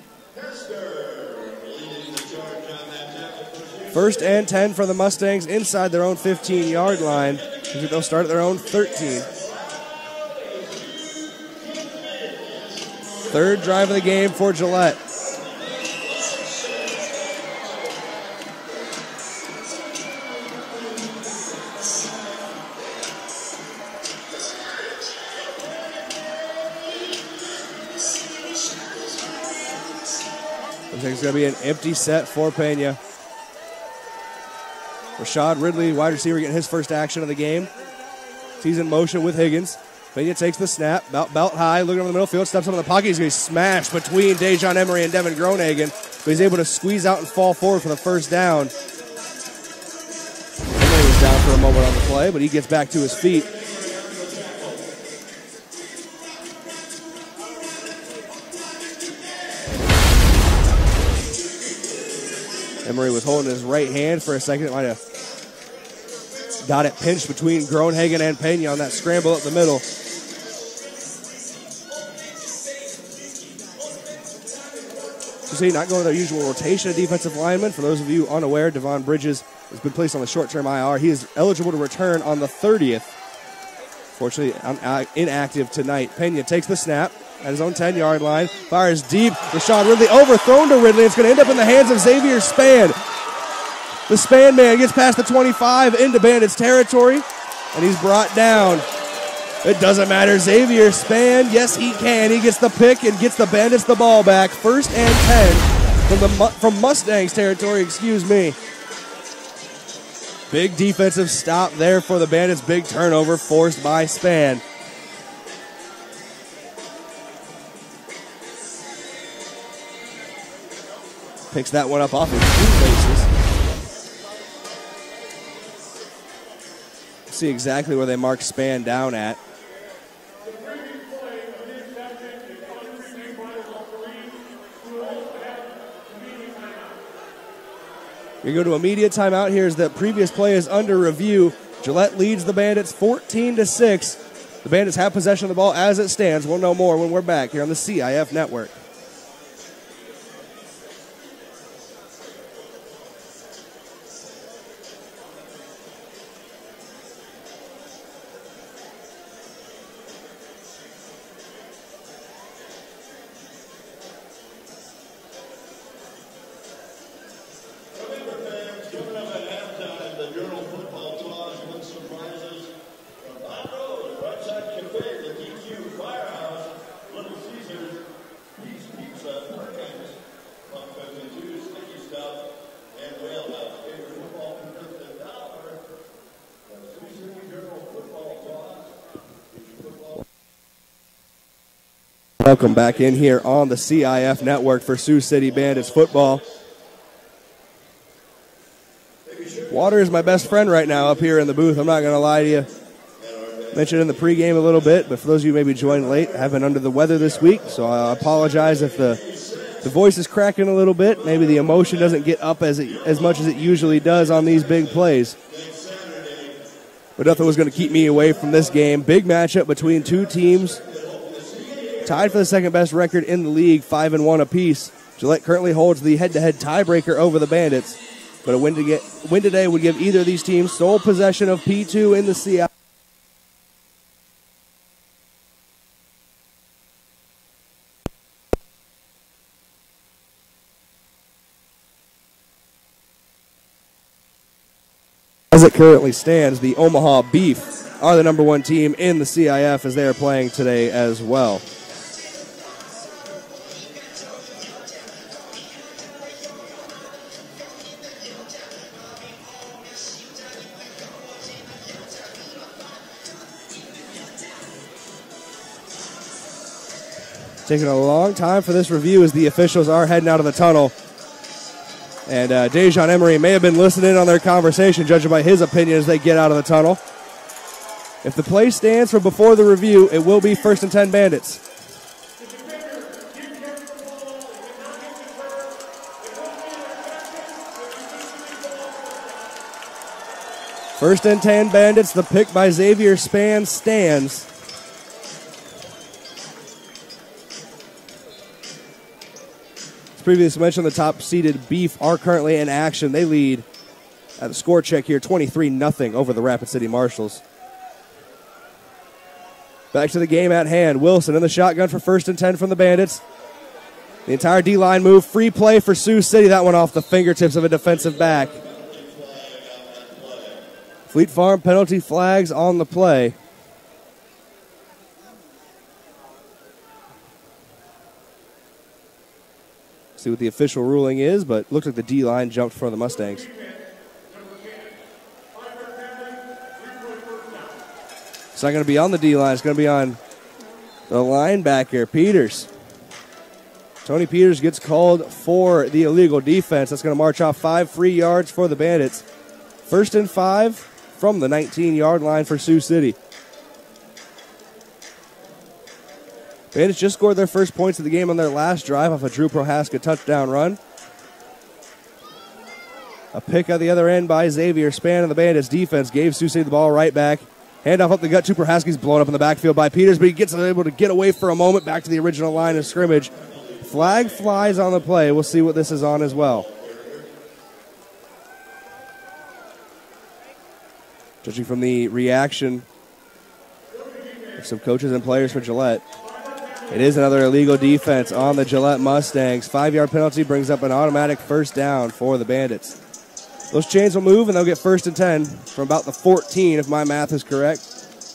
[SPEAKER 1] First and 10 for the Mustangs inside their own 15-yard line. They'll start at their own 13. Third drive of the game for Gillette. Looks like it's going to be an empty set for Pena. Rashad Ridley, wide receiver, getting his first action of the game. He's in motion with Higgins. Pena takes the snap, belt high, looking over the middle field, steps up in the pocket. He's going to smash between Dejon Emery and Devin Groenhagen, but he's able to squeeze out and fall forward for the first down. Emery was down for a moment on the play, but he gets back to his feet. Emery was holding his right hand for a second. It might have got it pinched between Groenhagen and Pena on that scramble up the middle. You see, not going with our usual rotation of defensive linemen. For those of you unaware, Devon Bridges has been placed on the short-term IR. He is eligible to return on the 30th. Fortunately, inactive tonight. Pena takes the snap at his own 10-yard line. Fires deep. Rashad Ridley overthrown to Ridley. It's going to end up in the hands of Xavier Spann. The Spann man gets past the 25 into Bandits territory, and he's brought down. It doesn't matter. Xavier Spann, yes, he can. He gets the pick and gets the Bandits the ball back. First and 10 from Mustangs territory, excuse me. Big defensive stop there for the Bandits. Big turnover forced by Spann. Picks that one up off his shoelaces. See exactly where they mark Spann down at. We go to a media timeout here as the previous play is under review. Gillette leads the Bandits 14-6. The Bandits have possession of the ball as it stands. We'll know more when we're back here on the CIF Network. Welcome back in here on the CIF Network for Sioux City Bandits football. Water is my best friend right now up here in the booth. I'm not going to lie to you. Mentioned in the pregame a little bit, but for those of you maybe joined late, I've been under the weather this week, so I apologize if the voice is cracking a little bit. Maybe the emotion doesn't get up as much as it usually does on these big plays. But nothing was going to keep me away from this game. Big matchup between two teams. Tied for the second best record in the league, 5-1 apiece. Gillette currently holds the head-to-head tiebreaker over the Bandits, but a win today would give either of these teams sole possession of P2 in the CI. as it currently stands, the Omaha Beef are the #1 team in the CIF as they are playing today as well. Taking a long time for this review as the officials are heading out of the tunnel. And Dejan Emery may have been listening on their conversation, judging by his opinion as they get out of the tunnel. If the play stands for before the review, it will be 1st and 10 Bandits. First and 10 Bandits, the pick by Xavier Span stands. Previously mentioned, the top-seeded Beef are currently in action. They lead at the score check here, 23-0 over the Rapid City Marshals. Back to the game at hand. Wilson in the shotgun for 1st and 10 from the Bandits. The entire D-line move. Free play for Sioux City. That one off the fingertips of a defensive back. Fleet Farm penalty flags on the play. See what the official ruling is, but looks like the D-line jumped for the Mustangs. It's not going to be on the D-line. It's going to be on the linebacker, Peters. Tony Peters gets called for the illegal defense. That's going to march off 5 free yards for the Bandits. 1st and 5 from the 19-yard line for Sioux City. Bandits just scored their first points of the game on their last drive off a Drew Prohaska touchdown run. A pick at the other end by Xavier Span, and the Bandits defense gave Sioux City the ball right back. Handoff up the gut to Prohaska. He's blown up in the backfield by Peters, but he gets able to get away for a moment back to the original line of scrimmage. Flag flies on the play. We'll see what this is on as well. Judging from the reaction of some coaches and players for Gillette, it is another illegal defense on the Gillette Mustangs. 5-yard penalty brings up an automatic 1st down for the Bandits. Those chains will move, and they'll get 1st and 10 from about the 14, if my math is correct.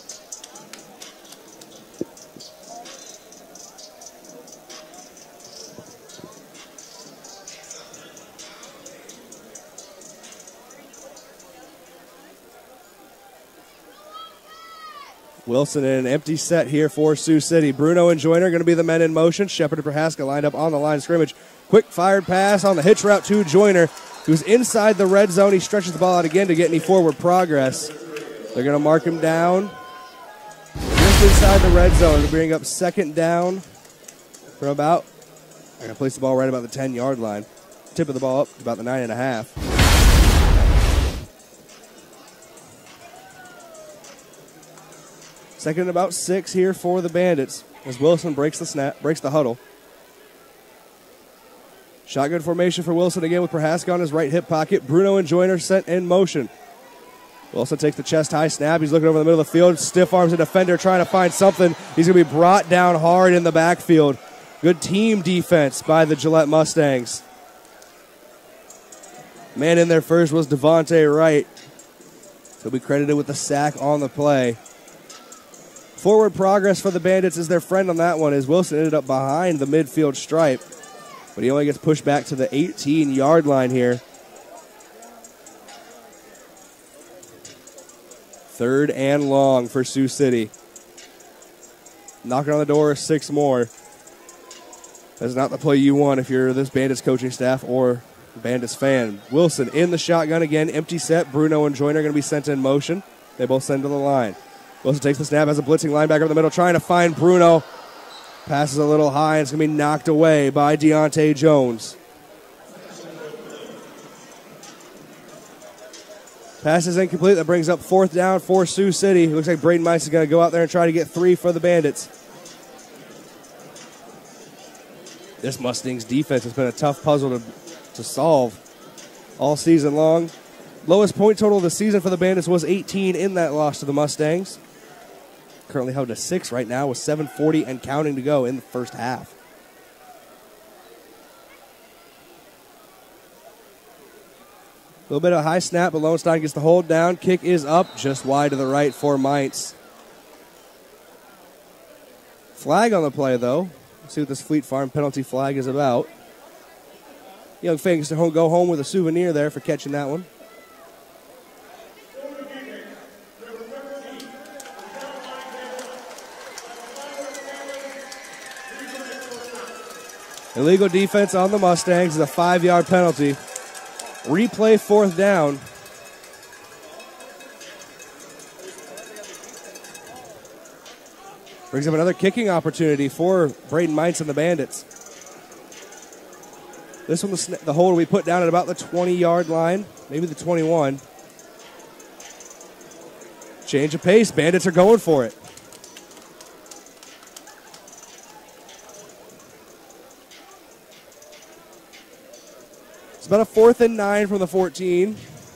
[SPEAKER 1] Wilson in an empty set here for Sioux City. Bruno and Joyner going to be the men in motion. Shepard and Prohaska lined up on the line of scrimmage. Quick fired pass on the hitch route to Joyner, who's inside the red zone. He stretches the ball out again to get any forward progress. They're going to mark him down just inside the red zone to bring up 2nd down from about, they're going to place the ball right about the 10-yard line. Tip of the ball up to about the 9.5. Second and about 6 here for the Bandits as Wilson breaks the snap, breaks the huddle. Shotgun formation for Wilson again with Prohaska on his right hip pocket. Bruno and Joyner sent in motion. Wilson takes the chest high snap. He's looking over the middle of the field. Stiff arms a defender trying to find something. He's going to be brought down hard in the backfield. Good team defense by the Gillette Mustangs. Man in there first was Devontae Wright. He'll be credited with the sack on the play. Forward progress for the Bandits is their friend on that one as Wilson ended up behind the midfield stripe. But he only gets pushed back to the 18-yard line here. 3rd and long for Sioux City. Knocking on the door 6 more. That's not the play you want if you're this Bandits coaching staff or Bandits fan. Wilson in the shotgun again. Empty set. Bruno and Joyner are going to be sent in motion. They both send to the line. Wilson takes the snap as a blitzing linebacker in the middle, trying to find Bruno. Passes a little high, and it's going to be knocked away by Deontay Jones. Pass is incomplete. That brings up 4th down for Sioux City. Looks like Braden Mice is going to go out there and try to get 3 for the Bandits. This Mustangs defense has been a tough puzzle to solve all season long. Lowest point total of the season for the Bandits was 18 in that loss to the Mustangs. Currently held to 6 right now with 7:40 and counting to go in the first half. little bit of high snap, but Lowenstein gets the hold down. Kick is up, just wide to the right for Mainz. Flag on the play, though. Let's see what this Fleet Farm penalty flag is about. Young Fink gets to go home with a souvenir there for catching that one. Illegal defense on the Mustangs is a 5-yard penalty. Replay 4th down. Brings up another kicking opportunity for Braden Mainz and the Bandits. This one, the hold we put down at about the 20-yard line, maybe the 21. Change of pace. Bandits are going for it. It's about a 4th and 9 from the 14.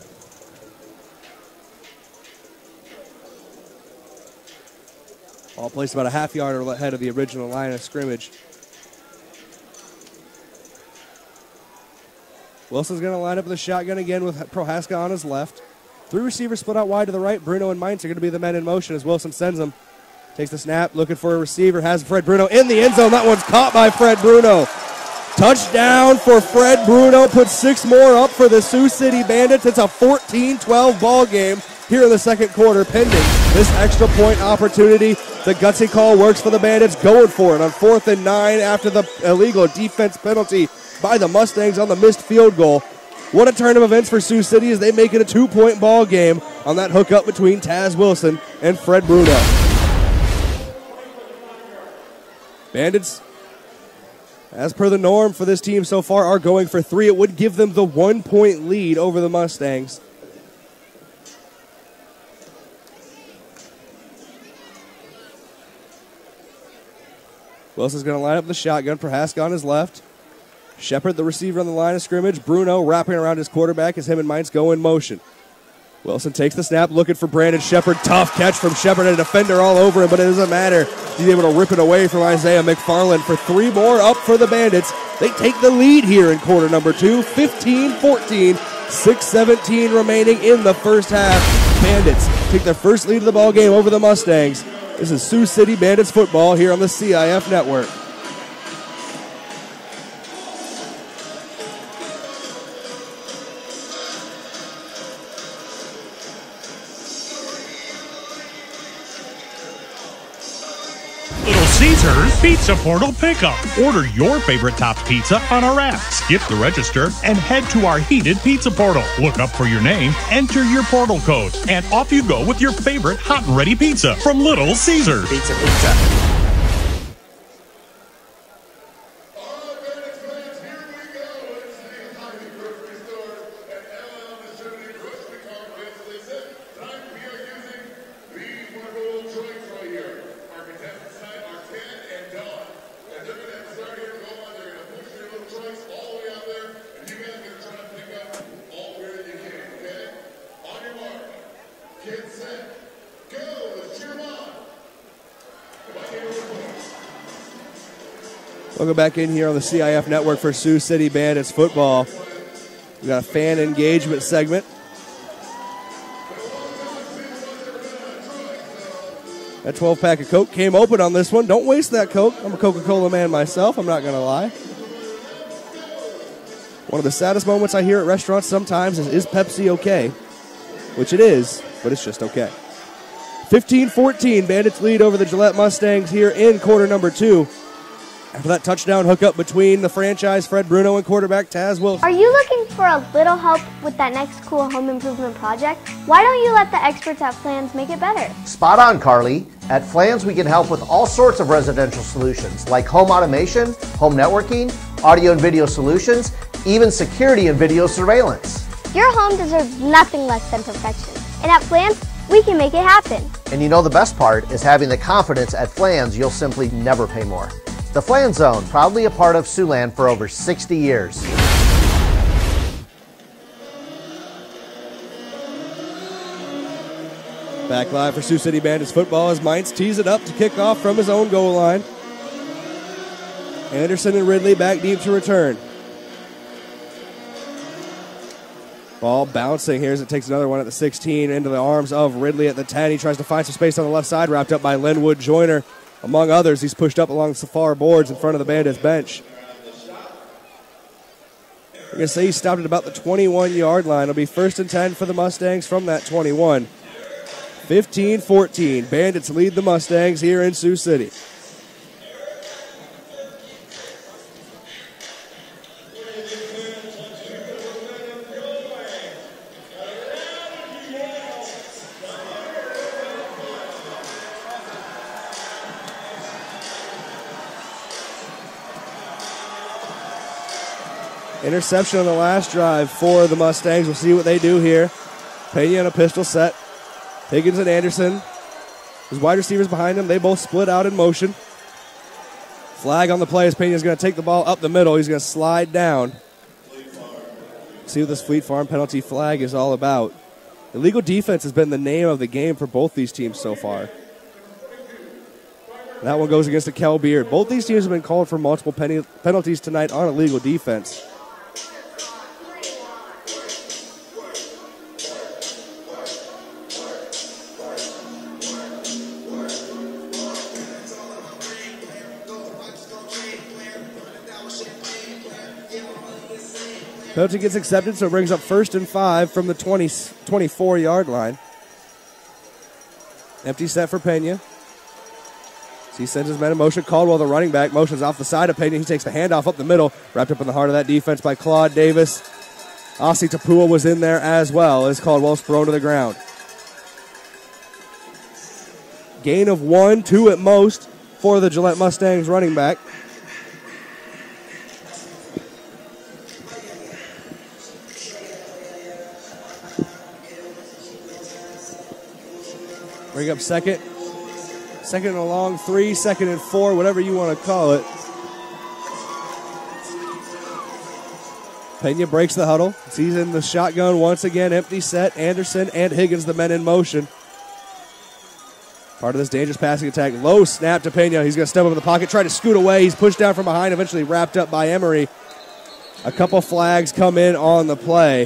[SPEAKER 1] All placed about a half-yard ahead of the original line of scrimmage. Wilson's going to line up with a shotgun again with Prohaska on his left. 3 receivers split out wide to the right. Bruno and Mainz are going to be the men in motion as Wilson sends them. Takes the snap, looking for a receiver, has Fred Bruno in the end zone. That one's caught by Fred Bruno. Touchdown for Fred Bruno, puts 6 more up for the Sioux City Bandits. It's a 14-12 ball game here in the second quarter, pending this extra point opportunity. The gutsy call works for the Bandits, going for it on 4th and 9 after the illegal defense penalty by the Mustangs on the missed field goal. What a turn of events for Sioux City as they make it a 2-point ball game on that hookup between Taz Wilson and Fred Bruno. Bandits, as per the norm for this team so far, are going for 3. It would give them the 1-point lead over the Mustangs. Wilson's going to line up the shotgun. Prohaska on his left. Shepard, the receiver on the line of scrimmage. Bruno wrapping around his quarterback as him and Mainz go in motion. Wilson takes the snap, looking for Brandon Shepard. Tough catch from Shepard, a defender all over him, but it doesn't matter. He's able to rip it away from Isaiah McFarland for 3 more up for the Bandits. They take the lead here in quarter number 2, 15-14, 6:17 remaining in the first half. Bandits take their first lead of the ball game over the Mustangs. This is Sioux City Bandits football here on the CIF Network.
[SPEAKER 4] Caesars Pizza Portal Pickup. Order your favorite topped pizza on our app. Skip the register and head to our heated pizza portal. Look up for your name, enter your portal code, and off you go with your favorite hot and ready pizza from Little Caesars.
[SPEAKER 2] Pizza, pizza.
[SPEAKER 1] Welcome back in here on the CIF Network for Sioux City Bandits football. We got a fan engagement segment. That 12-pack of Coke came open on this one. Don't waste that Coke. I'm a Coca-Cola man myself, I'm not going to lie. One of the saddest moments I hear at restaurants sometimes is Pepsi okay? Which it is, but it's just okay. 15-14, Bandits lead over the Gillette Mustangs here in quarter number 2. After that touchdown hookup between the franchise Fred Bruno and quarterback Taz Wilson.
[SPEAKER 6] Are you looking for a little help with that next cool home improvement project? Why don't you let the experts at Flans make it better?
[SPEAKER 7] Spot on, Carly. At Flans, we can help with all sorts of residential solutions like home automation, home networking, audio and video solutions, even security and video surveillance.
[SPEAKER 6] Your home deserves nothing less than perfection. And at Flans, we can make it happen.
[SPEAKER 7] And you know the best part is having the confidence at Flans you'll simply never pay more. The Flan Zone, proudly a part of Siouxland for over 60 years.
[SPEAKER 1] Back live for Sioux City Bandits football as Mainz tees it up to kick off from his own goal line. Anderson and Ridley back deep to return. Ball bouncing here as it takes another one at the 16 into the arms of Ridley at the 10. He tries to find some space on the left side, wrapped up by Linwood Joyner. Among others, he's pushed up along the far boards in front of the Bandits bench. We're going to say he stopped at about the 21-yard line. It'll be 1st and 10 for the Mustangs from that 21. 15-14. Bandits lead the Mustangs here in Sioux City. Interception on the last drive for the Mustangs. We'll see what they do here. Pena on a pistol set. Higgins and Anderson. His wide receivers behind him. They both split out in motion. Flag on the play as Pena's going to take the ball up the middle. He's going to slide down. See what this Fleet Farm penalty flag is all about. Illegal defense has been the name of the game for both these teams so far. That one goes against the Cal Beard. Both these teams have been called for multiple penalties tonight on illegal defense. Penalty gets accepted, so it brings up 1st and 5 from the 24-yard line. Empty set for Pena. So he sends his men in motion. Caldwell, the running back, motions off the side of Pena. He takes the handoff up the middle, wrapped up in the heart of that defense by Claude Davis. Ossie Tapua was in there as well as Caldwell's thrown to the ground. Gain of 1, 2 at most for the Gillette Mustangs running back. Bring up second and a long 3, 2nd and 4, whatever you want to call it. Pena breaks the huddle. He's in the shotgun once again. Empty set. Anderson and Higgins, the men in motion. Part of this dangerous passing attack. Low snap to Pena. He's going to step up in the pocket, try to scoot away. He's pushed down from behind, eventually wrapped up by Emery. A couple flags come in on the play.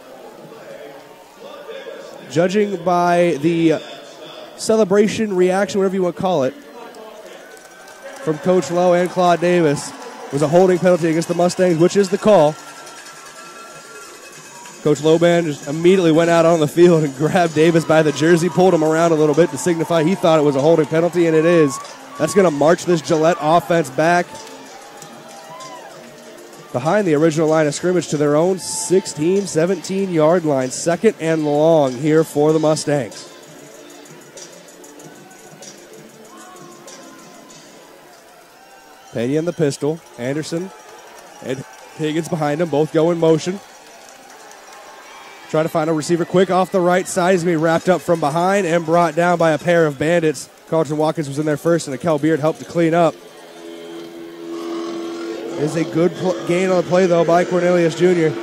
[SPEAKER 1] Judging by the celebration, reaction, whatever you want to call it, from Coach Lowe and Claude Davis, was a holding penalty against the Mustangs, which is the call. Coach Loban just immediately went out on the field and grabbed Davis by the jersey, pulled him around a little bit to signify he thought it was a holding penalty, and it is. That's going to march this Gillette offense back behind the original line of scrimmage to their own 16, 17-yard line. 2nd and long here for the Mustangs. Pena in the pistol. Anderson and Higgins behind him. Both go in motion. Trying to find a receiver quick off the right side. He's going to be wrapped up from behind and brought down by a pair of Bandits. Carlton Watkins was in there first, and a Cal Beard helped to clean up. It is a good gain on the play, though, by Cornelius Jr.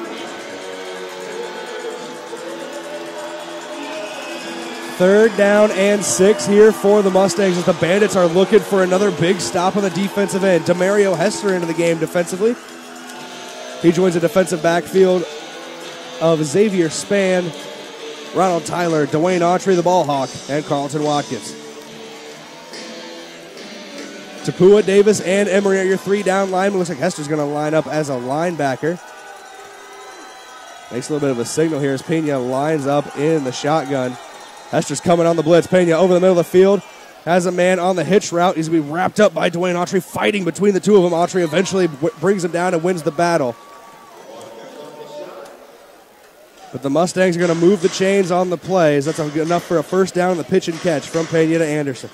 [SPEAKER 1] 3rd down and 6 here for the Mustangs as the Bandits are looking for another big stop on the defensive end. Demario Hester into the game defensively. He joins the defensive backfield of Xavier Spann, Ronald Tyler, Dwayne Autry, the ball hawk, and Carlton Watkins. Tapua, Davis, and Emery are your 3 down linemen. Looks like Hester's going to line up as a linebacker. Makes a little bit of a signal here as Pena lines up in the shotgun. Hester's coming on the blitz. Pena over the middle of the field. Has a man on the hitch route. He's going to be wrapped up by Dwayne Autry, fighting between the two of them. Autry eventually brings him down and wins the battle. But the Mustangs are going to move the chains on the plays. That's enough for a 1st down on the pitch and catch from Pena to Anderson.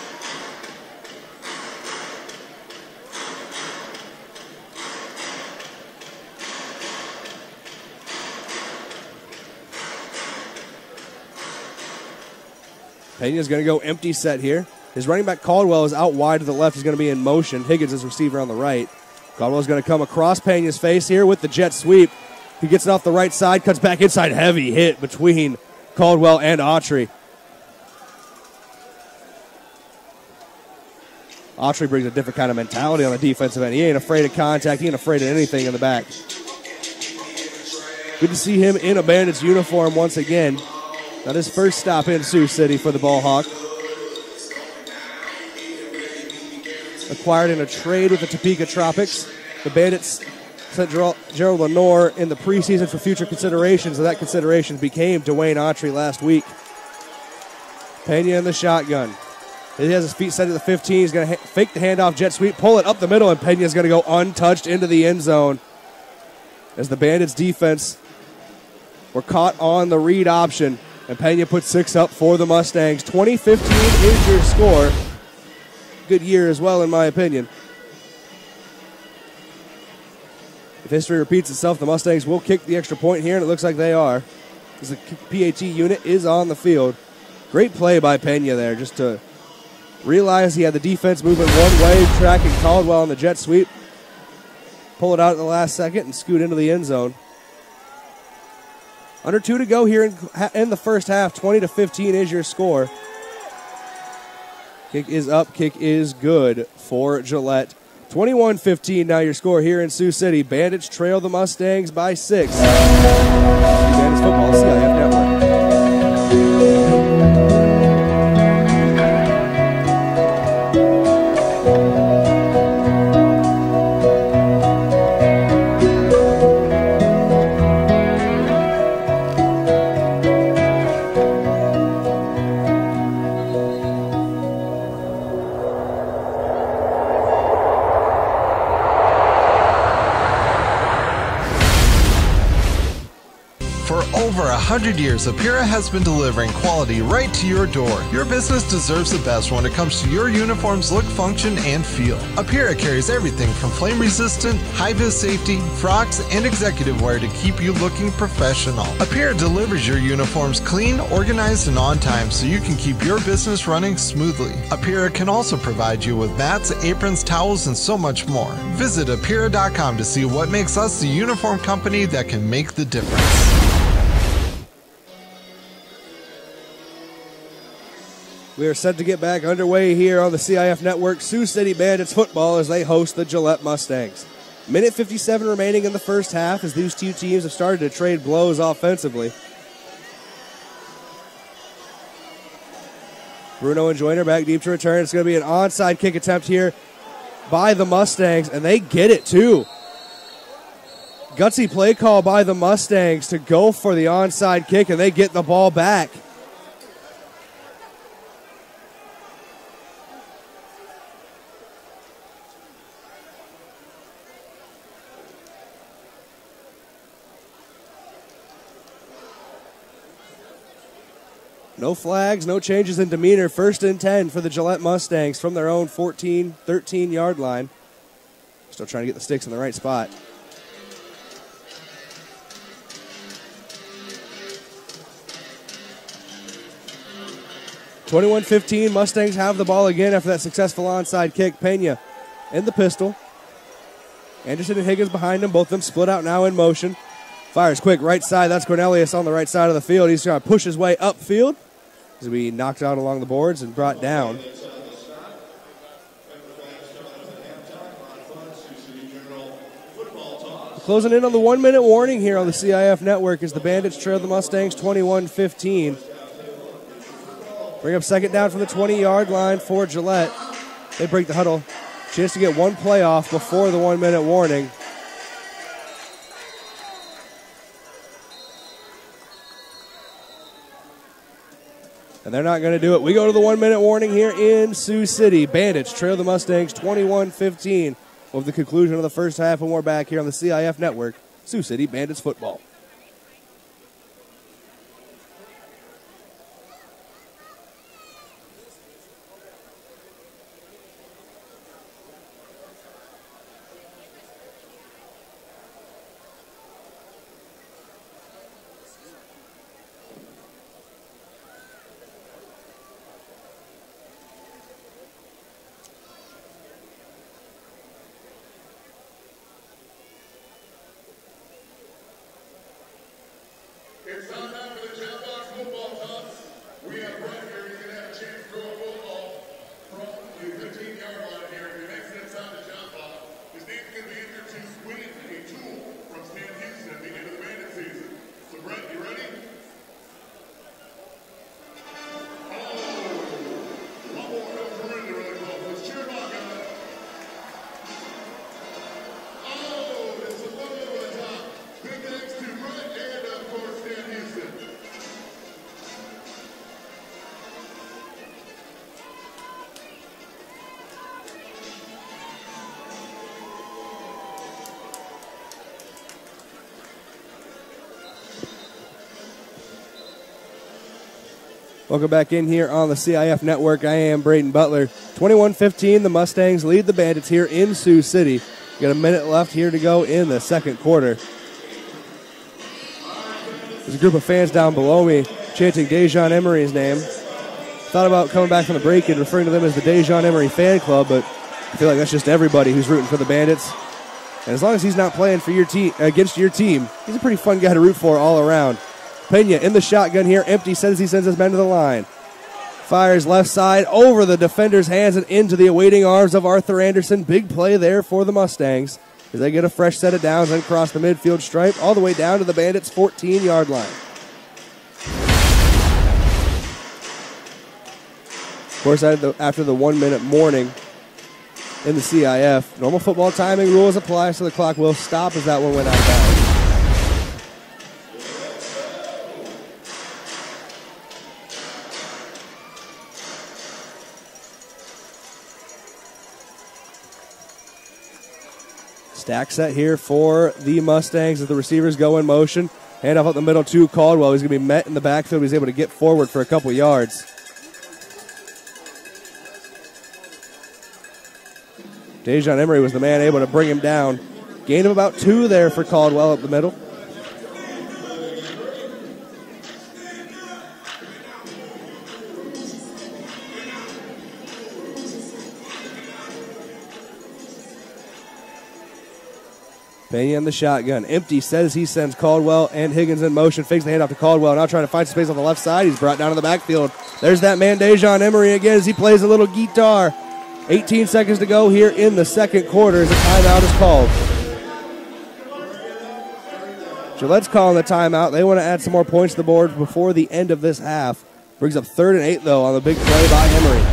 [SPEAKER 1] Pena's going to go empty set here. His running back Caldwell is out wide to the left. He's going to be in motion. Higgins is receiver on the right. Caldwell's going to come across Pena's face here with the jet sweep. He gets it off the right side, cuts back inside. Heavy hit between Caldwell and Autry. Autry brings a different kind of mentality on the defensive end. He ain't afraid of contact. He ain't afraid of anything in the back. Good to see him in a Bandits uniform once again. Not his first stop in Sioux City for the Ball Hawk. Acquired in a trade with the Topeka Tropics. The Bandits sent Gerald Lenore in the preseason for future considerations, and that consideration became Dwayne Autry last week. Pena in the shotgun. He has his feet set at the 15. He's going to fake the handoff, jet sweep, pull it up the middle, and Pena's going to go untouched into the end zone. As the Bandits defense were caught on the read option, and Pena put 6 up for the Mustangs. 20-15 is your score. Good year as well, in my opinion. If history repeats itself, the Mustangs will kick the extra point here, and it looks like they are, as the PAT unit is on the field. Great play by Pena there, just to realize he had the defense moving one way, tracking Caldwell on the jet sweep, pull it out at the last second, and scoot into the end zone. Under 2 to go here in the first half. 20-15 is your score. Kick is up, kick is good for Gillette. 21-15 now your score here in Sioux City. Bandits trail the Mustangs by 6. Bandits football, CIF Network.
[SPEAKER 10] For over 100 years, Apira has been delivering quality right to your door. Your business deserves the best when it comes to your uniform's look, function, and feel. Apira carries everything from flame-resistant, high-vis safety, frocks, and executive wear to keep you looking professional. Apira delivers your uniforms clean, organized, and on time so you can keep your business running smoothly. Apira can also provide you with mats, aprons, towels, and so much more. Visit Apira.com to see what makes us the uniform company that can make the difference.
[SPEAKER 1] We are set to get back underway here on the CIF Network. Sioux City Bandits football as they host the Gillette Mustangs. Minute 57 remaining in the first half as these two teams have started to trade blows offensively. Bruno and Joyner back deep to return. It's going to be an onside kick attempt here by the Mustangs, and they get it too. Gutsy play call by the Mustangs to go for the onside kick, and they get the ball back. No flags, no changes in demeanor. 1st and 10 for the Gillette Mustangs from their own 14, 13-yard line. Still trying to get the sticks in the right spot. (21-15), Mustangs have the ball again after that successful onside kick. Pena in the pistol. Anderson and Higgins behind him. Both of them split out now in motion. Fires quick, right side. That's Cornelius on the right side of the field. He's trying to push his way upfield. He's going to be knocked out along the boards and brought down. Closing in on the 1-minute warning here on the CIF Network as the Bandits trail the Mustangs 21-15. Bring up 2nd down from the 20-yard line for Gillette. They break the huddle. Chance to get one play off before the 1-minute warning. And they're not going to do it. We go to the 1-minute warning here in Sioux City. Bandits trail the Mustangs 21-15 over the conclusion of the first half, and we're back here on the CIF Network, Sioux City Bandits football. Welcome back in here on the CIF Network. I am Braden Butler. 21-15, the Mustangs lead the Bandits here in Sioux City. Got a minute left here to go in the second quarter. There's a group of fans down below me chanting Dejan Emery's name. Thought about coming back from the break and referring to them as the Dejan Emery fan club, but I feel like that's just everybody who's rooting for the Bandits. And as long as he's not playing for your team against your team, he's a pretty fun guy to root for all around. Pena in the shotgun here, empty, says he sends his men to the line. Fires left side over the defender's hands and into the awaiting arms of Arthur Anderson. Big play there for the Mustangs as they get a fresh set of downs and cross the midfield stripe all the way down to the Bandits' 14-yard line. Of course, after the 1-minute warning in the CIF, normal football timing rules apply, so the clock will stop as that one went out of bounds. Stack set here for the Mustangs as the receivers go in motion. Handoff up the middle to Caldwell. He's going to be met in the backfield. He's able to get forward for a couple yards. Dejan Emery was the man able to bring him down. Gain of about 2 there for Caldwell up the middle. Pena in the shotgun. Empty, says he sends Caldwell and Higgins in motion. Fakes the handoff to Caldwell. Now trying to find space on the left side. He's brought down to the backfield. There's that man, Dejan Emery, again as he plays a little guitar. 18 seconds to go here in the second quarter as a timeout is called. Gillette's calling the timeout. They want to add some more points to the board before the end of this half. Brings up 3rd and 8, though, on the big play by Emery.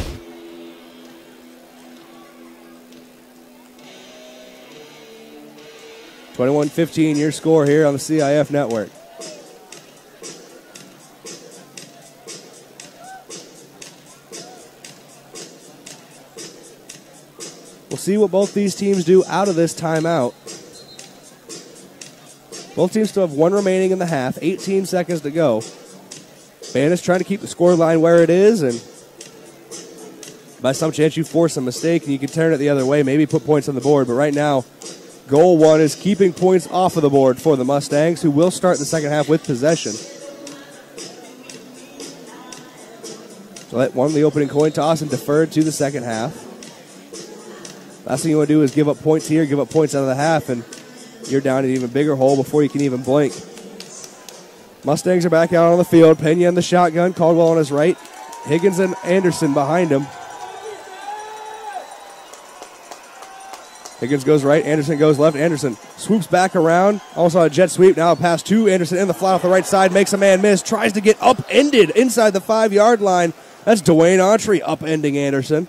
[SPEAKER 1] (21-15) your score here on the CIF Network. We'll see what both these teams do out of this timeout. Both teams still have 1 remaining in the half, 18 seconds to go. Bandits trying to keep the score line where it is, and by some chance you force a mistake and you can turn it the other way, maybe put points on the board, but right now, goal 1 is keeping points off of the board for the Mustangs, who will start the second half with possession. Gillette won the opening coin toss and deferred to the second half. Last thing you want to do is give up points here, give up points out of the half, and you're down an even bigger hole before you can even blink. Mustangs are back out on the field. Pena in the shotgun, Caldwell on his right. Higgins and Anderson behind him. Higgins goes right, Anderson goes left. Anderson swoops back around. Also a jet sweep, now a pass to Anderson in the flat off the right side. Makes a man miss, tries to get upended inside the 5-yard line. That's Dwayne Autry upending Anderson.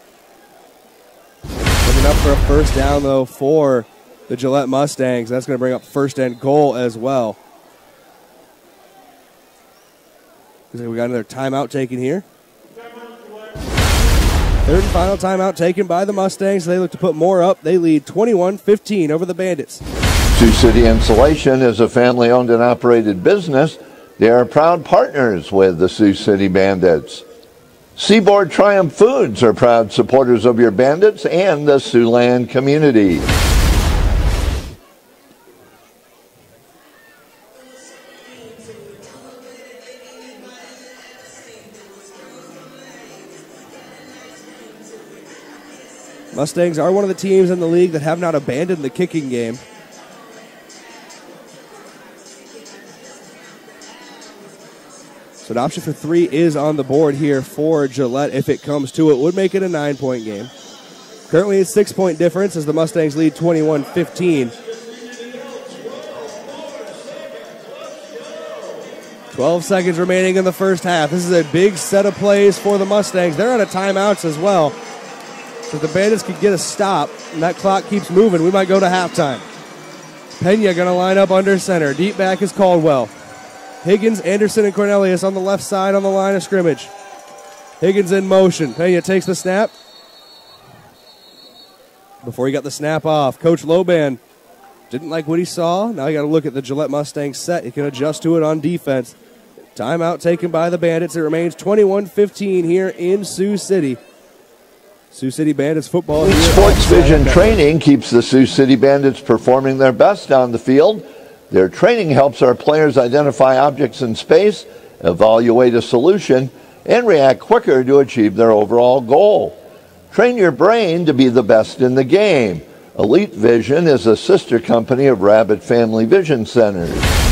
[SPEAKER 1] Looking up for a first down, though, for the Gillette Mustangs. That's going to bring up first and goal as well. We got another timeout taken here. 3rd and final timeout taken by the Mustangs. They look to put more up. They lead 21-15 over the Bandits.
[SPEAKER 5] Sioux City Insulation is a family-owned and operated business. They are proud partners with the Sioux City Bandits. Seaboard Triumph Foods are proud supporters of your Bandits and the Siouxland community.
[SPEAKER 1] Mustangs are one of the teams in the league that have not abandoned the kicking game. So an option for 3 is on the board here for Gillette if it comes to it. Would make it a 9-point game. Currently it's 6-point difference as the Mustangs lead 21-15. 12 seconds remaining in the first half. This is a big set of plays for the Mustangs. They're out of timeouts as well. So if the Bandits could get a stop and that clock keeps moving, we might go to halftime. Pena going to line up under center. Deep back is Caldwell. Higgins, Anderson, and Cornelius on the left side on the line of scrimmage. Higgins in motion. Pena takes the snap. Before he got the snap off, Coach Loban didn't like what he saw. Now you got to look at the Gillette Mustangs set. He can adjust to it on defense. Timeout taken by the Bandits. It remains 21-15 here in Sioux City. Sioux City Bandits football.
[SPEAKER 5] Sports Vision training keeps the Sioux City Bandits performing their best on the field. Their training helps our players identify objects in space, evaluate a solution, and react quicker to achieve their overall goal. Train your brain to be the best in the game. Elite Vision is a sister company of Rabbit Family Vision Centers.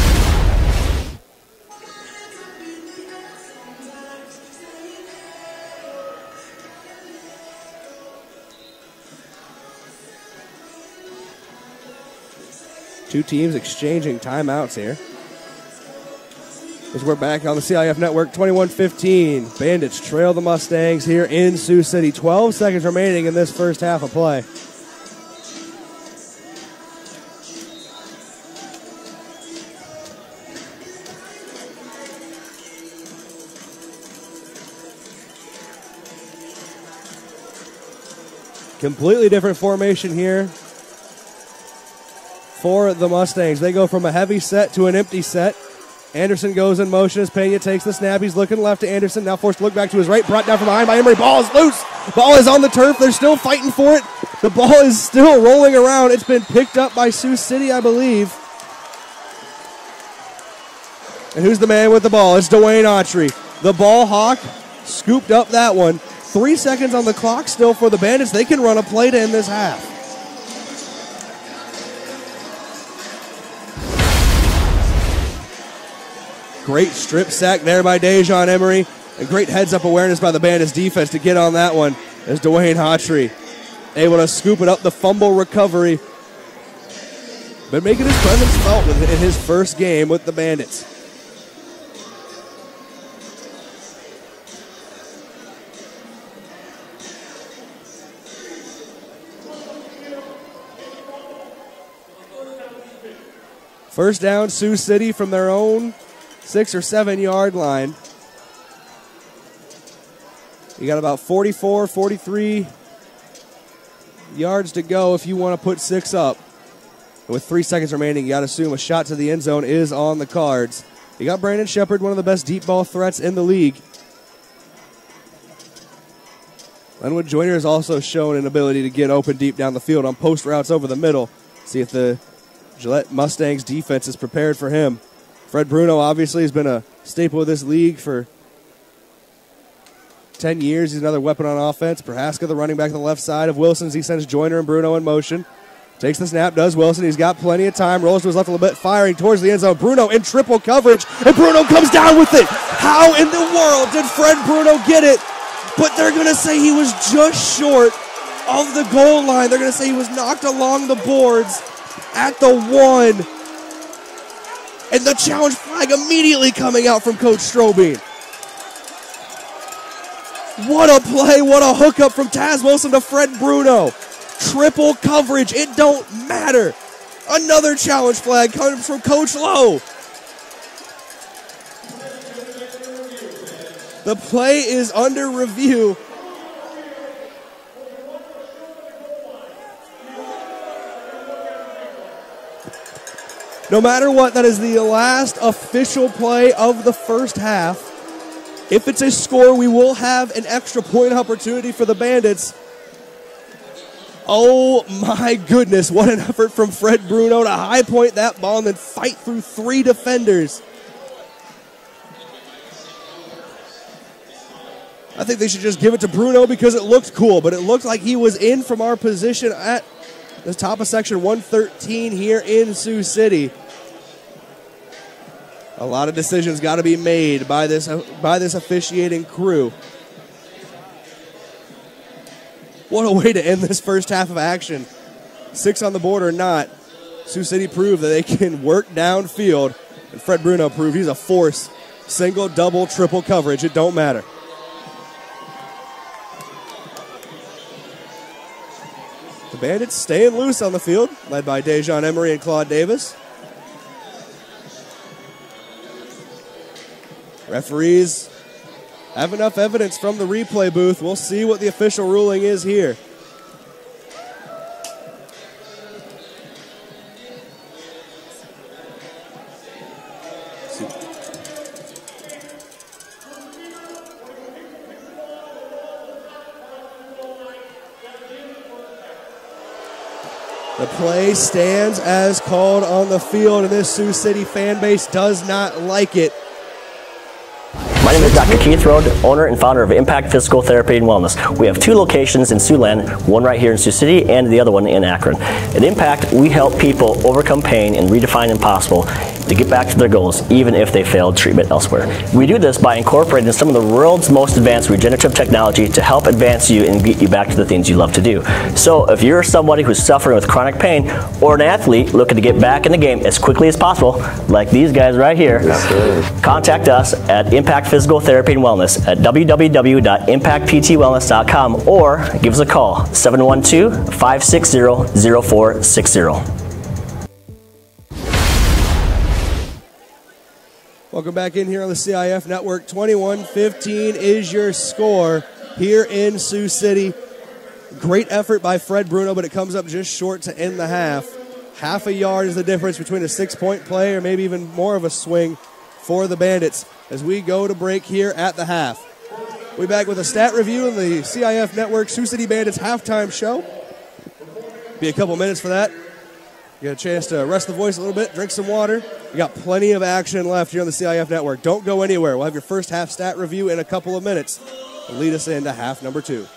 [SPEAKER 1] Two teams exchanging timeouts here. As we're back on the CIF Network, 21-15. Bandits trail the Mustangs here in Sioux City. 12 seconds remaining in this first half of play. Completely different formation here for the Mustangs. They go from a heavy set to an empty set. Anderson goes in motion as Pena takes the snap. He's looking left to Anderson. Now forced to look back to his right. Brought down from behind by Emery. Ball is loose. Ball is on the turf. They're still fighting for it. The ball is still rolling around. It's been picked up by Sioux City, I believe. And who's the man with the ball? It's Dwayne Autry. The ball hawk scooped up that one. 3 seconds on the clock still for the Bandits. They can run a play to end this half. Great strip sack there by Dejon Emery. And great heads-up awareness by the Bandits defense to get on that one as Dwayne Autry able to scoop it up. The fumble recovery. Been making his presence felt in his first game with the Bandits. First down, Sioux City from their own 6 or 7 yard line. You got about 44, 43 yards to go if you want to put 6 up. With 3 seconds remaining, you got to assume a shot to the end zone is on the cards. You got Brandon Shepard, one of the best deep ball threats in the league. Lenwood Joyner has also shown an ability to get open deep down the field on post routes over the middle. See if the Gillette Mustangs defense is prepared for him. Fred Bruno obviously has been a staple of this league for 10 years. He's another weapon on offense. Prohaska, the running back on the left side of Wilson's. He sends Joyner and Bruno in motion. Takes the snap, does Wilson. He's got plenty of time. Rolls to his left a little bit, firing towards the end zone. Bruno in triple coverage, and Bruno comes down with it. How in the world did Fred Bruno get it? But they're going to say he was just short of the goal line. They're going to say he was knocked along the boards at the 1. And the challenge flag immediately coming out from Coach Strobing. What a play, what a hookup from Taz Wilson to Fred Bruno. Triple coverage, it don't matter. Another challenge flag comes from Coach Lowe. The play is under review. No matter what, that is the last official play of the first half. If it's a score, we will have an extra point opportunity for the Bandits. Oh my goodness, what an effort from Fred Bruno to high point that ball and then fight through 3 defenders. I think they should just give it to Bruno because it looked cool, but it looked like he was in from our position at the top of section 113 here in Sioux City. A lot of decisions got to be made by this officiating crew. What a way to end this first half of action. 6 on the board or not, Sioux City proved that they can work downfield, and Fred Bruno proved he's a force. Single, double, triple coverage, it don't matter. The Bandits staying loose on the field, led by Dejon Emery and Claude Davis. Referees have enough evidence from the replay booth. We'll see what the official ruling is here. The play stands as called on the field, and this Sioux City fan base does not like it.
[SPEAKER 11] My name is Dr. Keith Rode, owner and founder of Impact Physical Therapy and Wellness. We have 2 locations in Siouxland, one right here in Sioux City and the other one in Akron. At Impact, we help people overcome pain and redefine impossible to get back to their goals, even if they failed treatment elsewhere. We do this by incorporating some of the world's most advanced regenerative technology to help advance you and get you back to the things you love to do. So if you're somebody who's suffering with chronic pain or an athlete looking to get back in the game as quickly as possible, like these guys right here, contact us at Impact Physical Therapy and Wellness at www.impactptwellness.com or give us a call, 712-560-0460.
[SPEAKER 1] Welcome back in here on the CIF Network. 21-15 is your score here in Sioux City. Great effort by Fred Bruno, but it comes up just short to end the half. Half a yard is the difference between a 6-point play or maybe even more of a swing for the Bandits as we go to break here at the half. We'll be back with a stat review in the CIF Network Sioux City Bandits halftime show. Be a couple minutes for that. Get a chance to rest the voice a little bit, drink some water. We got plenty of action left here on the CIF Network. Don't go anywhere. We'll have your first half stat review in a couple of minutes and lead us into half number 2.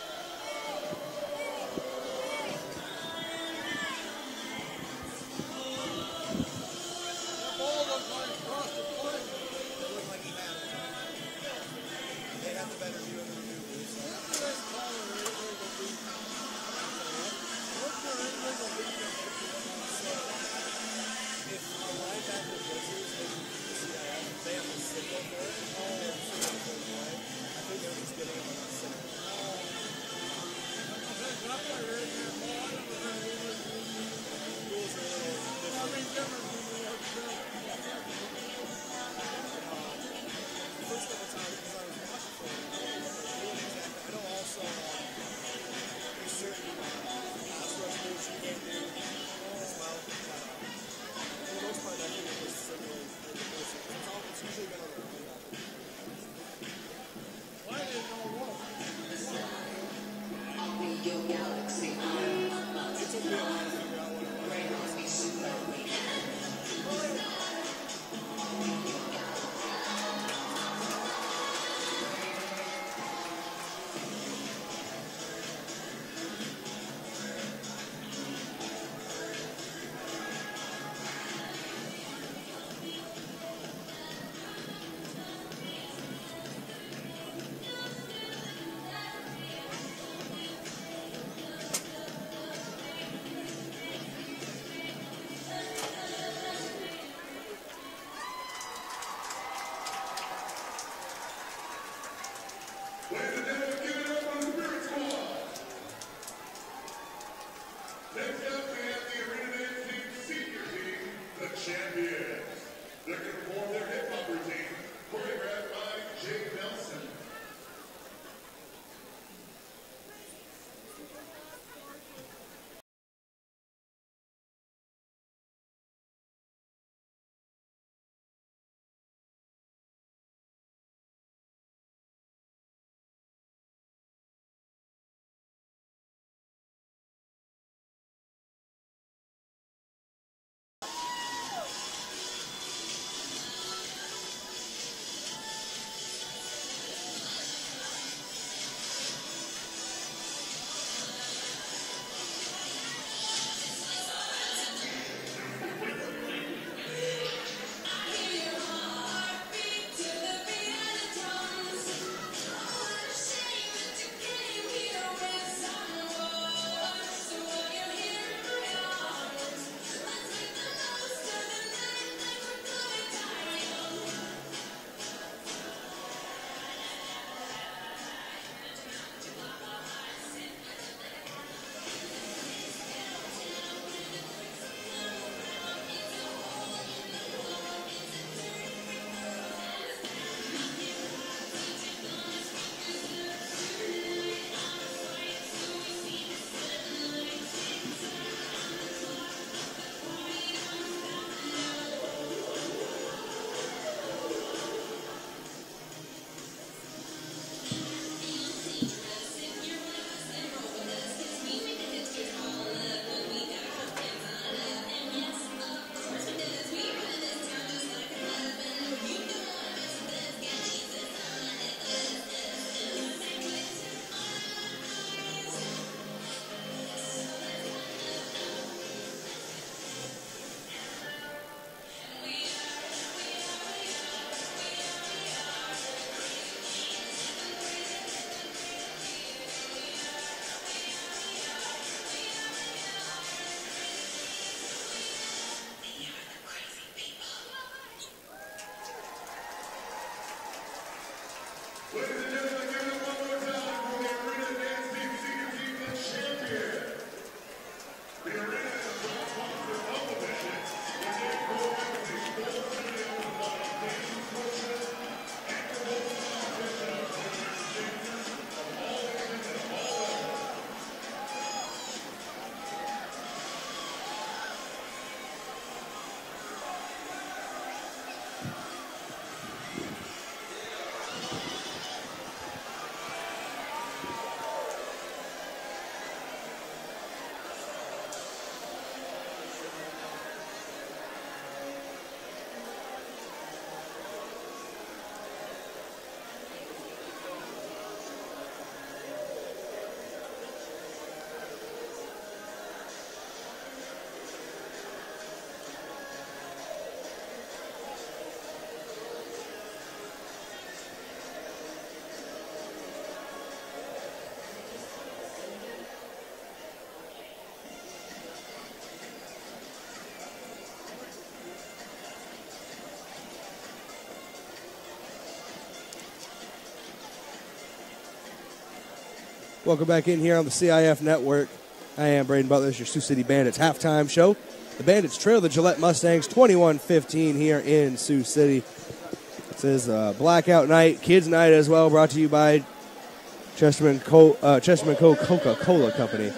[SPEAKER 1] Welcome back in here on the CIF Network. I am Braden Butler. This is your Sioux City Bandits halftime show. The Bandits trail the Gillette Mustangs 21-15 here in Sioux City. This is Blackout Night, Kids Night as well, brought to you by Chesterman Co. Coca-Cola Company.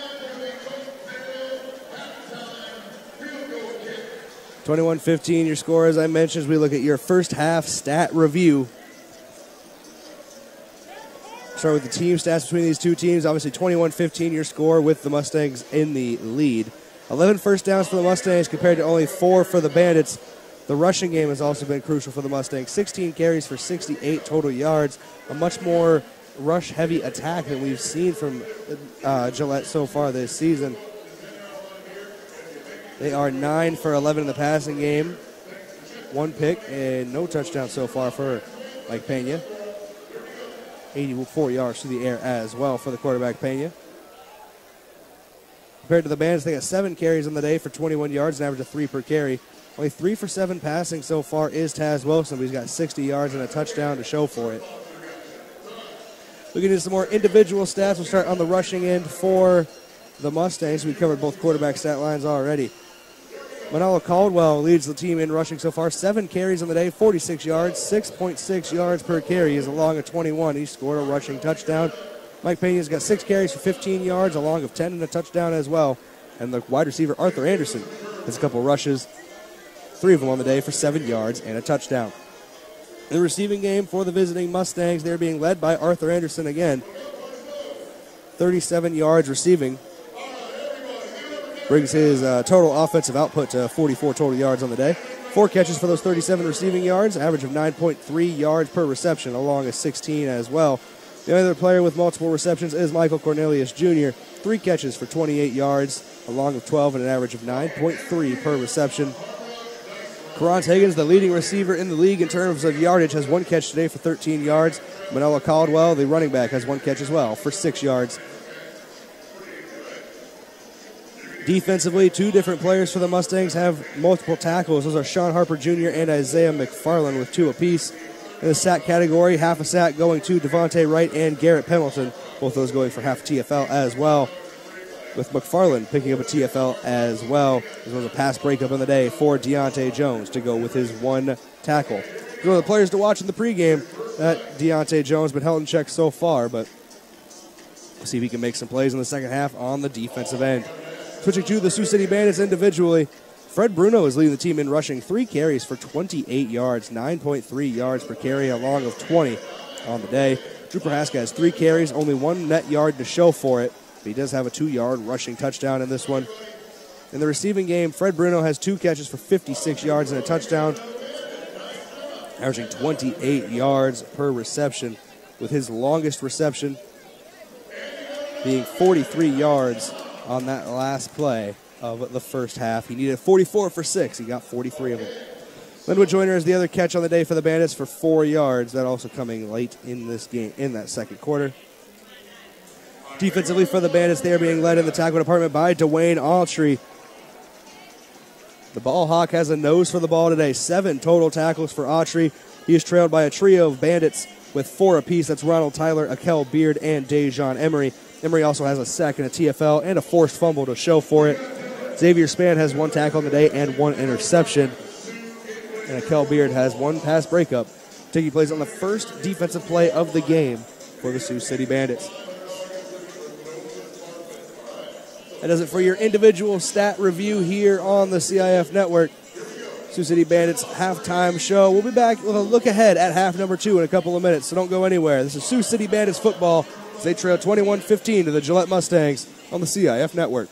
[SPEAKER 1] 21-15 your score, as I mentioned, as we look at your first half stat review. Start with the team stats between these two teams. Obviously 21-15 your score with the Mustangs in the lead. 11 first downs for the Mustangs compared to only 4 for the Bandits. The rushing game has also been crucial for the Mustangs. 16 carries for 68 total yards. A much more rush-heavy attack than we've seen from Gillette so far this season. They are 9 for 11 in the passing game. 1 pick and no touchdown so far for Mike Pena. 84 yards through the air as well for the quarterback, Pena. Compared to the Bandits, they got 7 carries on the day for 21 yards, an average of 3 per carry. Only 3 for 7 passing so far is Taz Wilson, but he's got 60 yards and a touchdown to show for it. Looking at some more individual stats, we'll start on the rushing end for the Mustangs. We covered both quarterback stat lines already. Manolo Caldwell leads the team in rushing so far. 7 carries on the day, 46 yards, 6.6 yards per carry. He is along of 21. He scored a rushing touchdown. Mike Pena's got 6 carries for 15 yards, along of 10 and a touchdown as well. And the wide receiver, Arthur Anderson, has a couple rushes, 3 of them on the day for 7 yards and a touchdown. In the receiving game for the visiting Mustangs, they're being led by Arthur Anderson again. 37 yards receiving. Brings his total offensive output to 44 total yards on the day. 4 catches for those 37 receiving yards, average of 9.3 yards per reception, along of 16 as well. The other player with multiple receptions is Michael Cornelius Jr. 3 catches for 28 yards, along with 12 and an average of 9.3 per reception. Karant Higgins, the leading receiver in the league in terms of yardage, has 1 catch today for 13 yards. Manolo Caldwell, the running back, has 1 catch as well for 6 yards. Defensively, 2 different players for the Mustangs have multiple tackles. Those are Sean Harper Jr. and Isaiah McFarland with 2 apiece. In the sack category, half a sack going to Devontae Wright and Garrett Pendleton, both those going for half TFL as well, with McFarland picking up a TFL as well. There was a pass breakup in the day for Deontay Jones to go with his 1 tackle. One of the players to watch in the pregame, that Deontay Jones been held in check so far, but we'll see if he can make some plays in the second half on the defensive end. Switching to the Sioux City Bandits individually, Fred Bruno is leading the team in rushing, 3 carries for 28 yards, 9.3 yards per carry, along of 20 on the day. Drew Prohaska has 3 carries, only 1 net yard to show for it, but he does have a 2-yard rushing touchdown in this one. In the receiving game, Fred Bruno has 2 catches for 56 yards and a touchdown, averaging 28 yards per reception, with his longest reception being 43 yards on that last play of the first half. He needed 44 for 6. He got 43 of them. Linwood Joyner is the other catch on the day for the Bandits for 4 yards. That also coming late in this game, in that second quarter. Defensively for the Bandits, they are being led in the tackle department by Dwayne Autry. The ball hawk has a nose for the ball today. 7 total tackles for Autry. He is trailed by a trio of Bandits with 4 apiece. That's Ronald Tyler, Akel Beard, and Dejon Emery. Emery also has a sack and a TFL and a forced fumble to show for it. Xavier Spann has 1 tackle on the day and 1 interception. And Akel Beard has 1 pass breakup, taking place on the first defensive play of the game for the Sioux City Bandits. That does it for your individual stat review here on the CIF Network. Sioux City Bandits halftime show. We'll be back with a look ahead at half number 2 in a couple of minutes, so don't go anywhere. This is Sioux City Bandits football as they trail 21-15 to the Gillette Mustangs on the CIF Network.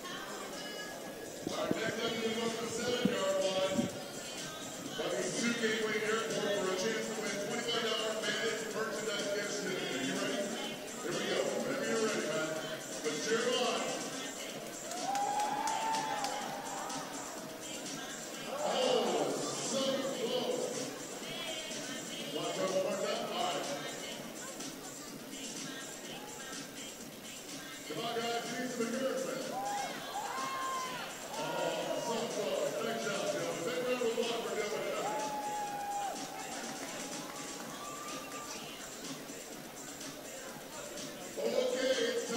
[SPEAKER 3] Okay, it's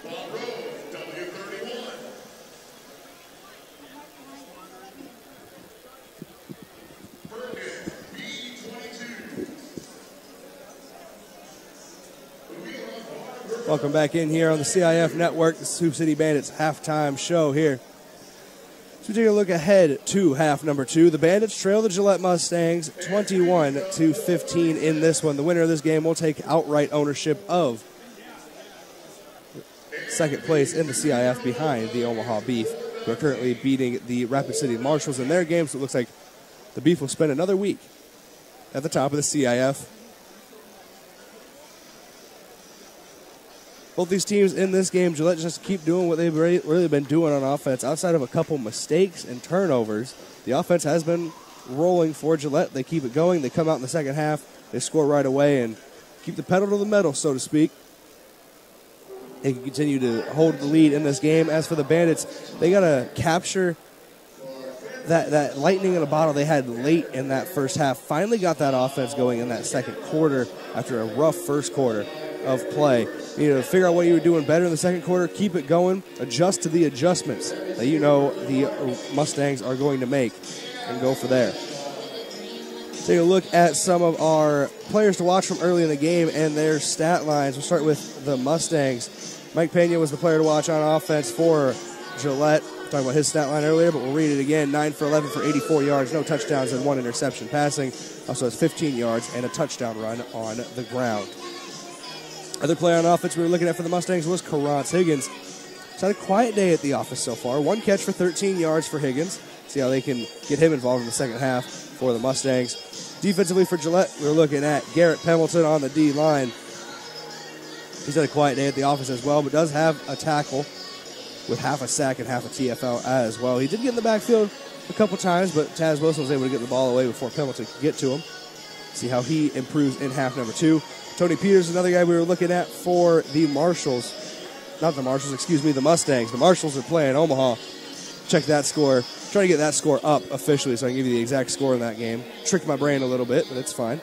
[SPEAKER 1] Welcome back in here on the CIF Network, the Sioux City Bandits halftime show here. So we take a look ahead to half number 2. The Bandits trail the Gillette Mustangs 21-15 in this one. The winner of this game will take outright ownership of second place in the CIF behind the Omaha Beef, who are currently beating the Rapid City Marshals in their game. So it looks like the Beef will spend another week at the top of the CIF. Both these teams in this game, Gillette just keep doing what they've really been doing on offense. Outside of a couple mistakes and turnovers, the offense has been rolling for Gillette. They keep it going. They come out in the second half. They score right away and keep the pedal to the metal, so to speak. They can continue to hold the lead in this game. As for the Bandits, they got to capture that lightning in a bottle they had late in that first half. Finally got that offense going in that second quarter after a rough first quarter of play. You know, figure out what you were doing better in the second quarter, keep it going, adjust to the adjustments that you know the Mustangs are going to make, and go for there. Take a look at some of our players to watch from early in the game and their stat lines. We'll start with the Mustangs. Mike Pena was the player to watch on offense for Gillette. Talking about his stat line earlier, but we'll read it again. 9 for 11 for 84 yards, no touchdowns, and 1 interception passing. Also has 15 yards and a touchdown run on the ground. Other player on offense we were looking at for the Mustangs was Carrance Higgins. It's had a quiet day at the office so far. 1 catch for 13 yards for Higgins. See how they can get him involved in the second half for the Mustangs. Defensively for Gillette, we were looking at Garrett Pendleton on the D-line. He's had a quiet day at the office as well, but does have a tackle with half a sack and half a TFL as well. He did get in the backfield a couple times, but Taz Wilson was able to get the ball away before Pendleton could get to him. See how he improves in half number 2. Tony Peters, another guy we were looking at for the Mustangs. The Marshals are playing Omaha. Check that score. Trying to get that score up officially so I can give you the exact score in that game. Tricked my brain a little bit, but it's fine.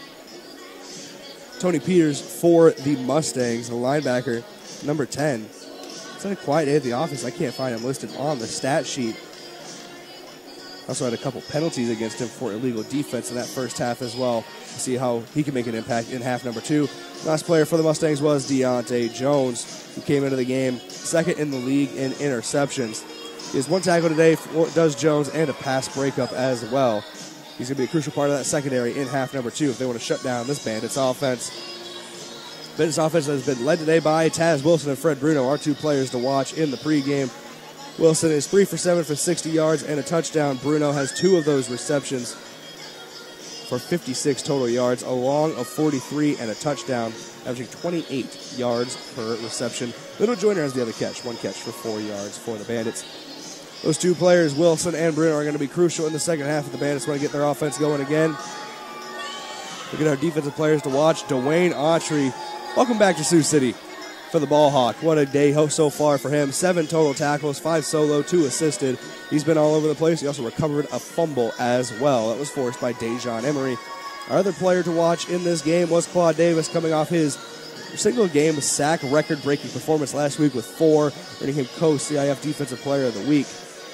[SPEAKER 1] Tony Peters for the Mustangs, the linebacker, number 10. It's had a quiet day at the office. I can't find him listed on the stat sheet. Also had a couple penalties against him for illegal defense in that first half as well. See how he can make an impact in half number 2. Last player for the Mustangs was Deontay Jones, who came into the game second in the league in interceptions. He has 1 tackle today, does Jones, and a pass breakup as well. He's going to be a crucial part of that secondary in half number 2 if they want to shut down this Bandits offense. Bandits offense has been led today by Taz Wilson and Fred Bruno, our 2 players to watch in the pregame. Wilson is 3 for 7 for 60 yards and a touchdown. Bruno has 2 of those receptions for 56 total yards, a long of 43 and a touchdown, averaging 28 yards per reception. Little Joyner has the other catch, 1 catch for 4 yards for the Bandits. Those 2 players, Wilson and Bruno, are going to be crucial in the second half if the Bandits want to get their offense going again. Look at our defensive players to watch. Dwayne Autry, welcome back to Sioux City for the Ball Hawk. What a day so far for him. 7 total tackles, 5 solo, 2 assisted. He's been all over the place. He also recovered a fumble as well. That was forced by Dejon Emery. Our other player to watch in this game was Claude Davis, coming off his single-game sack record-breaking performance last week with 4, earning him co-CIF Defensive Player of the Week.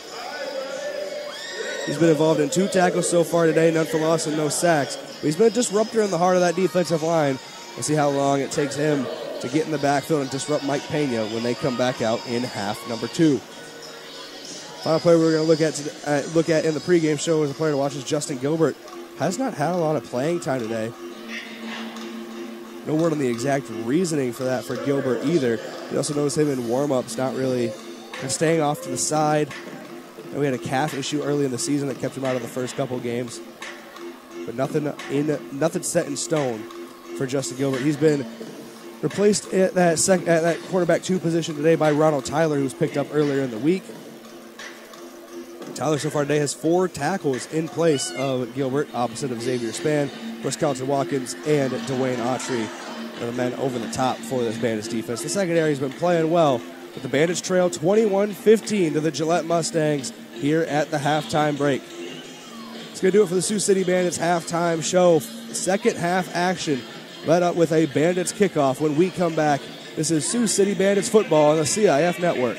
[SPEAKER 1] He's been involved in 2 tackles so far today, none for loss and no sacks. But he's been a disruptor in the heart of that defensive line. We'll see how long it takes him to get in the backfield and disrupt Mike Pena when they come back out in half number 2. Final player we're going to look at in the pregame show as a player to watch is Justin Gilbert. Has not had a lot of playing time today. No word on the exact reasoning for that for Gilbert either. You also notice him in warm-ups, not really staying off to the side. And we had a calf issue early in the season that kept him out of the first couple games. But nothing set in stone for Justin Gilbert. He's been replaced at that quarterback 2 position today by Ronald Tyler, who was picked up earlier in the week. Tyler so far today has 4 tackles in place of Gilbert, opposite of Xavier Spann. Of course, Carlton Watkins and Dwayne Autry are the men over the top for this Bandits defense. The secondary has been playing well, but the Bandits trail 21-15 to the Gillette Mustangs here at the halftime break. It's going to do it for the Sioux City Bandits halftime show. Second half action led up with a Bandits kickoff when we come back This is Sioux City Bandits football on the CIF Network.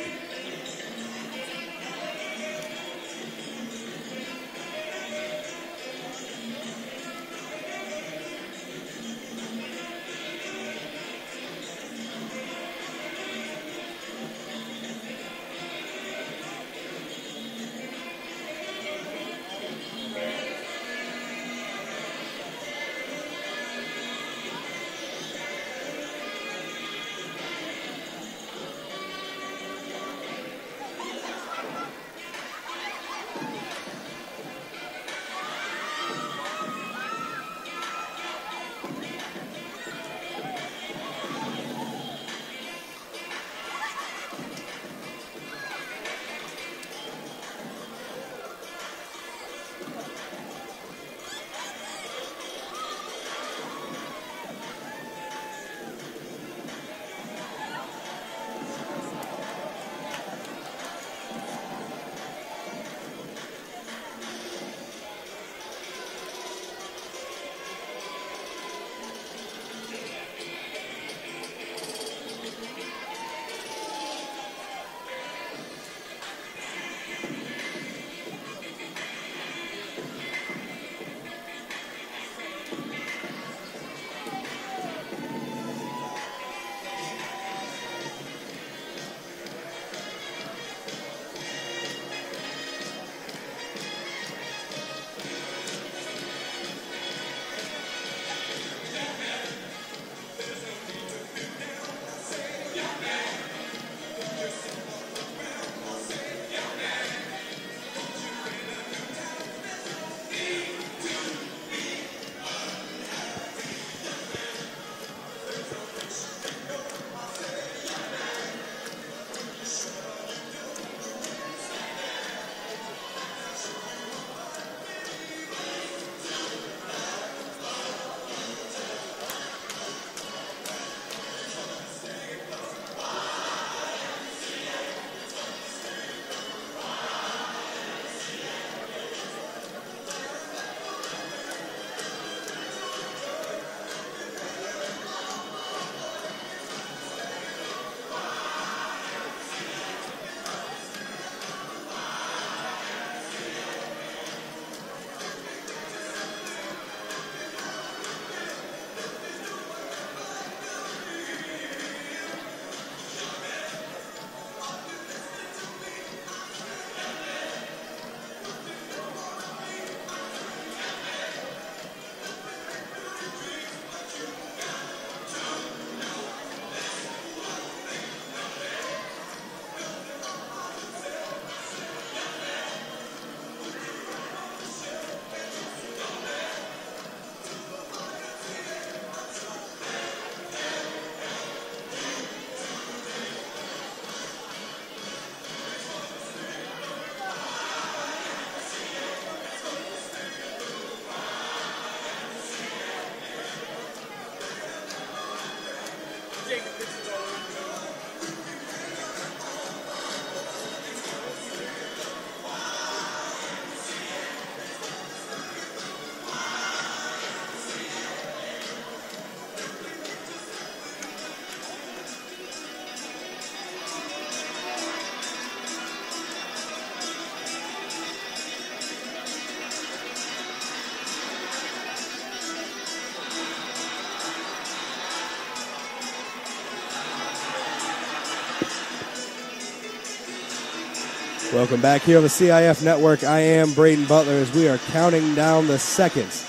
[SPEAKER 1] Welcome back here on the CIF Network. I am Braden Butler as we are counting down the seconds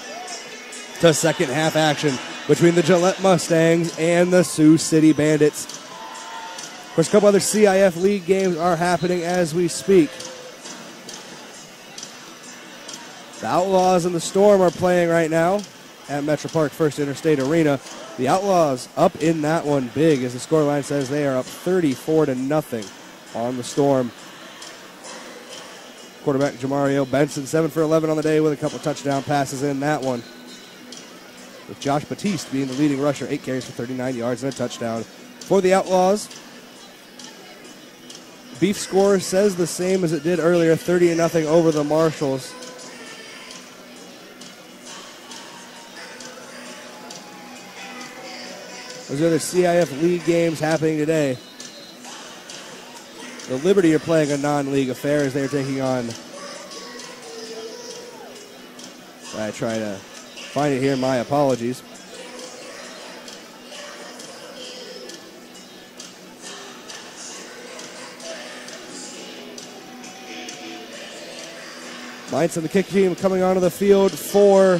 [SPEAKER 1] to second half action between the Gillette Mustangs and the Sioux City Bandits. Of course, a couple other CIF League games are happening as we speak. The Outlaws and the Storm are playing right now at Metro Park First Interstate Arena. The Outlaws up in that one big, as the scoreline says they are up 34-0 on the Storm. Quarterback Jamario Benson, 7 for 11 on the day with a couple touchdown passes in that one. With Josh Batiste being the leading rusher, 8 carries for 39 yards and a touchdown. For the Outlaws, Beef score says the same as it did earlier, 30-0 over the Marshals. Those are the CIF League games happening today. The Liberty are playing a non-league affair as they're taking on... I try to find it here. My apologies. Mainz and the kick team coming onto the field for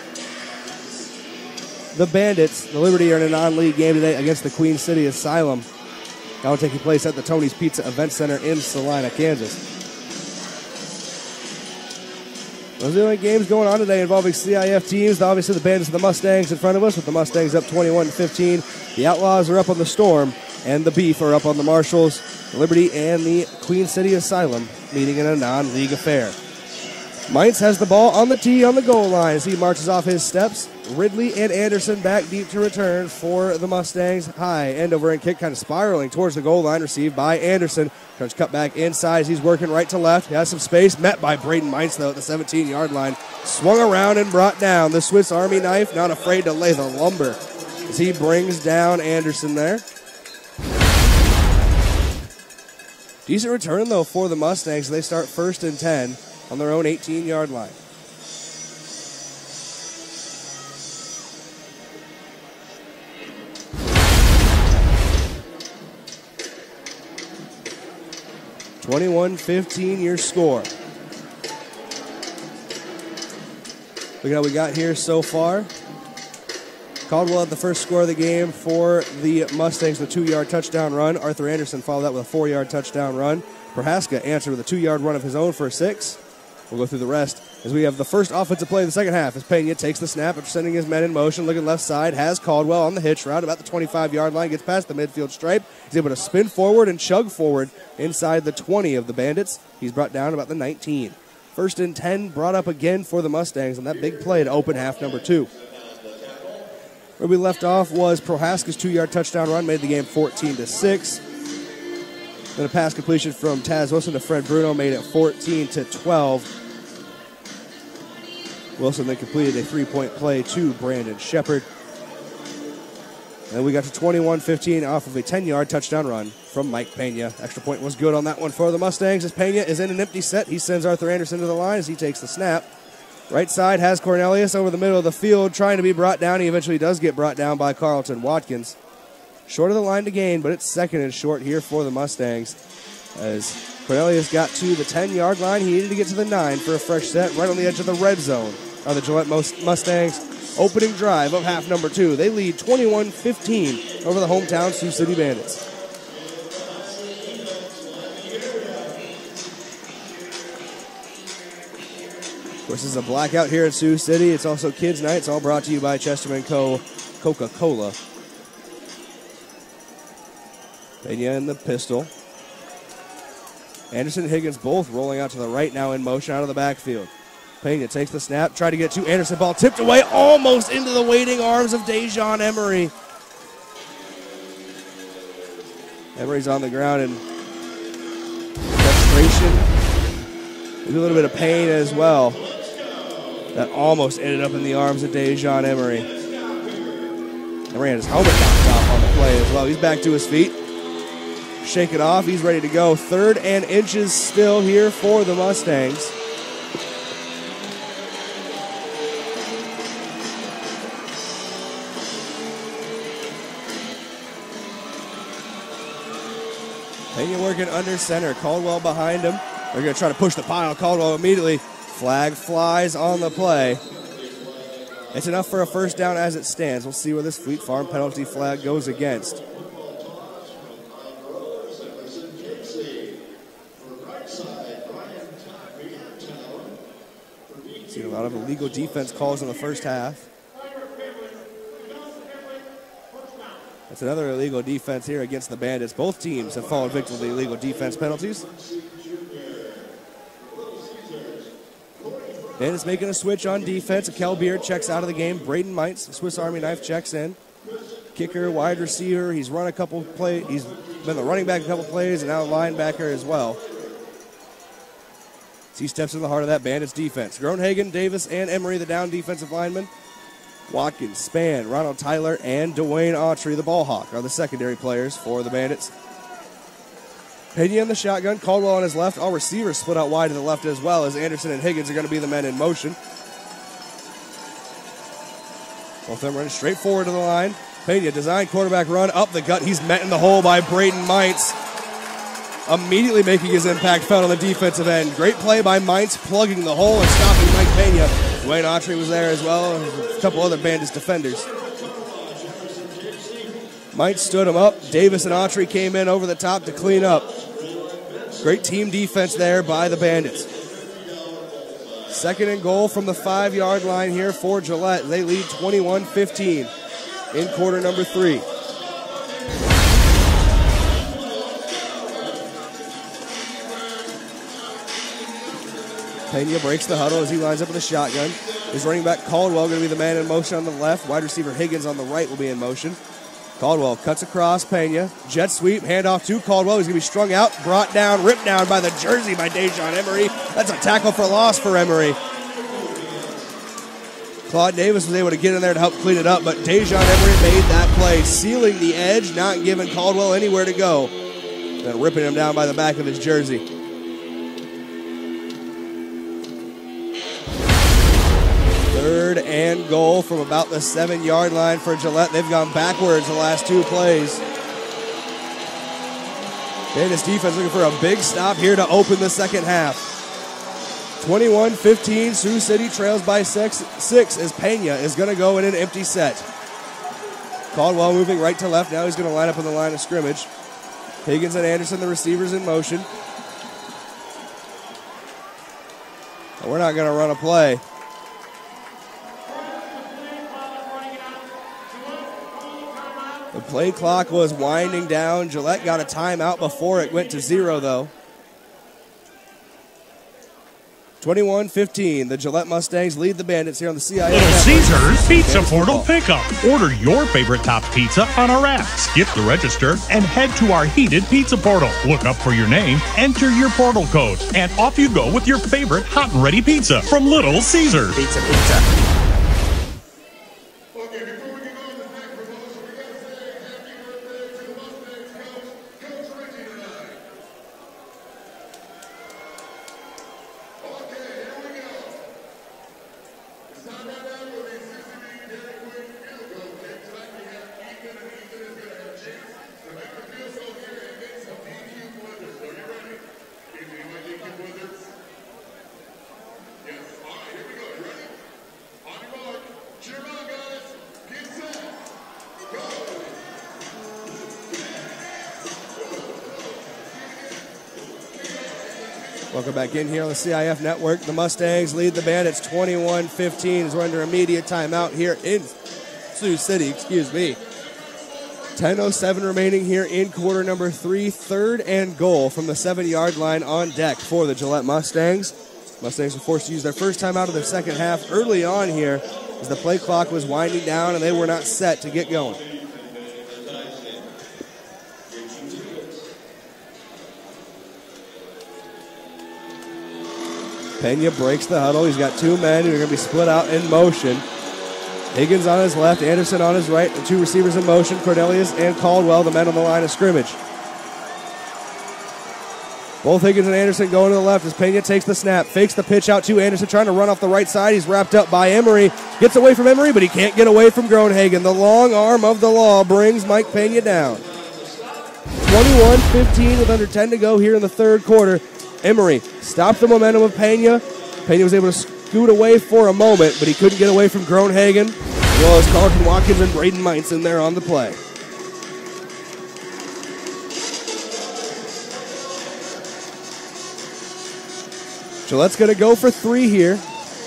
[SPEAKER 1] the Bandits. The Liberty are in a non-league game today against the Queen City Asylum. That will take place at the Tony's Pizza Event Center in Salina, Kansas. Those are the only games going on today involving CIF teams. Obviously, the Bandits and the Mustangs in front of us, with the Mustangs up 21-15. The Outlaws are up on the Storm, and the Beef are up on the Marshals. The Liberty and the Queen City Asylum meeting in a non-league affair. Mainz has the ball on the tee on the goal line as he marches off his steps. Ridley and Anderson back deep to return for the Mustangs. High end over end kick, kind of spiraling towards the goal line, received by Anderson. Tries to cut back inside as he's working right to left. He has some space, met by Braden Mainz though at the 17-yard line. Swung around and brought down. The Swiss Army knife, not afraid to lay the lumber as he brings down Anderson there. Decent return though for the Mustangs. They start 1st and 10 on their own 18-yard line. (21-15) your score. Look at what we got here so far. Caldwell had the first score of the game for the Mustangs with a 2-yard touchdown run. Arthur Anderson followed that with a 4-yard touchdown run. Prohaska answered with a 2-yard run of his own for a 6. We'll go through the rest as we have the first offensive play of the second half as Pena takes the snap after sending his men in motion. Looking left side, has Caldwell on the hitch route about the 25-yard line, gets past the midfield stripe. He's able to spin forward and chug forward inside the 20 of the Bandits. He's brought down about the 19. 1st and 10 brought up again for the Mustangs on that big play to open half number 2. Where we left off was Prohaska's 2-yard touchdown run, made the game 14-6. Then a pass completion from Taz Wilson to Fred Bruno made it 14-12. Wilson then completed a 3-point play to Brandon Shepard. And we got to 21-15 off of a 10-yard touchdown run from Mike Pena. Extra point was good on that one for the Mustangs as Pena is in an empty set. He sends Arthur Anderson to the line as he takes the snap. Right side has Cornelius over the middle of the field trying to be brought down. He eventually does get brought down by Carlton Watkins. Short of the line to gain, but it's 2nd and short here for the Mustangs. As Cornelius got to the 10-yard line, he needed to get to the 9 for a fresh set right on the edge of the red zone. Are the Gillette Mustangs opening drive of half number 2. They lead 21-15 over the hometown Sioux City Bandits. Of course, this is a blackout here at Sioux City. It's also Kids Night. It's all brought to you by Chesterman Co. Coca-Cola. Pena in the pistol. Anderson and Higgins both rolling out to the right now in motion out of the backfield. Pena takes the snap, tried to get to Anderson. Ball tipped away almost into the waiting arms of Dejon Emery. Emery's on the ground in frustration. Maybe a little bit of pain as well. That almost ended up in the arms of Dejon Emery. Emery had his helmet knocked off on the play as well. He's back to his feet. Shake it off. He's ready to go. 3rd and inches still here for the Mustangs. Pena working under center. Caldwell behind him. They're going to try to push the pile. Caldwell immediately. Flag flies on the play. It's enough for a first down as it stands. We'll see where this Fleet Farm penalty flag goes against. Seen a lot of illegal defense calls in the first half. That's another illegal defense here against the Bandits. Both teams have fallen victim to illegal defense penalties. Bandits making a switch on defense. Kel Beard checks out of the game. Braden Mainz, Swiss Army knife, checks in. Kicker, wide receiver. He's run a couple plays. He's been the running back a couple plays and now linebacker as well. He steps in the heart of that Bandits defense. Groenhagen, Davis, and Emery, the down defensive linemen. Watkins, Spann, Ronald Tyler, and Dwayne Autry, the ball hawk, are the secondary players for the Bandits. Pena in the shotgun, Caldwell on his left. All receivers split out wide to the left as well, as Anderson and Higgins are going to be the men in motion. Both of them running straight forward to the line. Pena, design quarterback run up the gut. He's met in the hole by Braden Mintz. Immediately making his impact felt on the defensive end. Great play by Mintz, plugging the hole and stopping Mike Pena. Dwayne Autry was there as well, and a couple other Bandits defenders. Mintz stood him up. Davis and Autry came in over the top to clean up. Great team defense there by the Bandits. Second and goal from the 5-yard line here for Gillette. They lead 21-15 in quarter number 3. Pena breaks the huddle as he lines up with a shotgun. His running back Caldwell going to be the man in motion on the left. Wide receiver Higgins on the right will be in motion. Caldwell cuts across Pena. Jet sweep, handoff to Caldwell. He's going to be strung out, brought down, ripped down by the jersey by Dejon Emery. That's a tackle for loss for Emery. Claude Davis was able to get in there to help clean it up, but Dejon Emery made that play, sealing the edge, not giving Caldwell anywhere to go. Then ripping him down by the back of his jersey. Third and goal from about the 7-yard line for Gillette. They've gone backwards the last 2 plays. Bandits defense looking for a big stop here to open the second half. 21-15, Sioux City trails by 6 as Pena is going to go in an empty set. Caldwell moving right to left. Now he's going to line up in the line of scrimmage. Higgins and Anderson, the receivers, in motion. And we're not going to run a play. The play clock was winding down. Gillette got a timeout before it went to 0, though. 21-15. The Gillette Mustangs lead the Bandits here on the CIF.
[SPEAKER 4] Little Caesars Pizza Portal Pickup. Order your favorite top pizza on our app. Skip the register and head to our heated pizza portal. Look up for your name, enter your portal code, and off you go with your favorite hot and ready pizza from Little Caesars.
[SPEAKER 2] Pizza, pizza.
[SPEAKER 1] Welcome back in here on the CIF Network. The Mustangs lead the Bandits 21-15 as we're under immediate timeout here in Sioux City, 10:07 remaining here in quarter number 3. Third and goal from the 7-yard line on deck for the Gillette Mustangs. Mustangs were forced to use their first time out of their second half early on here as the play clock was winding down and they were not set to get going. Pena breaks the huddle. He's got 2 men who are going to be split out in motion. Higgins on his left, Anderson on his right, the 2 receivers in motion, Cornelius and Caldwell, the men on the line of scrimmage. Both Higgins and Anderson going to the left as Pena takes the snap, fakes the pitch out to Anderson, trying to run off the right side. He's wrapped up by Emery. Gets away from Emery, but he can't get away from Groenhagen. The long arm of the law brings Mike Pena down. 21-15 with under 10 to go here in the third quarter. Emery stopped the momentum of Pena. Pena was able to scoot away for a moment, but he couldn't get away from Groenhagen, as well as Carlton Watkins and Braden Mintz in there on the play. Gillette's going to go for 3 here.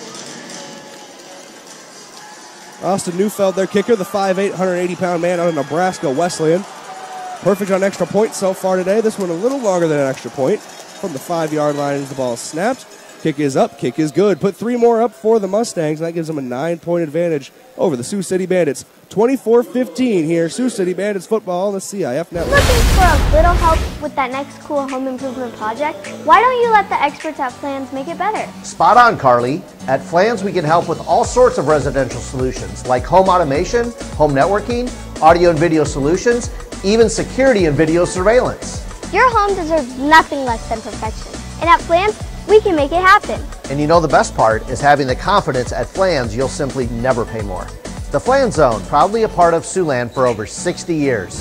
[SPEAKER 1] Austin Neufeld, their kicker, the 5'8", 180-pound man out of Nebraska Wesleyan. Perfect on extra points so far today. This one a little longer than an extra point. From the 5-yard line as the ball is snapped. Kick is up, kick is good. Put 3 more up for the Mustangs, and that gives them a 9-point advantage over the Sioux City Bandits. 24-15 here, Sioux City Bandits football on the CIF Network.
[SPEAKER 6] Looking for a little help with that next cool home improvement project? Why don't you let the experts at Flans make it better?
[SPEAKER 7] Spot on, Carly. At Flans, we can help with all sorts of residential solutions like home automation, home networking, audio and video solutions, even security and video surveillance.
[SPEAKER 6] Your home deserves nothing less than perfection. And at Flans, we can make it happen.
[SPEAKER 7] And you know the best part is having the confidence at Flans you'll simply never pay more. The Flans Zone, proudly a part of Siouxland for over 60 years.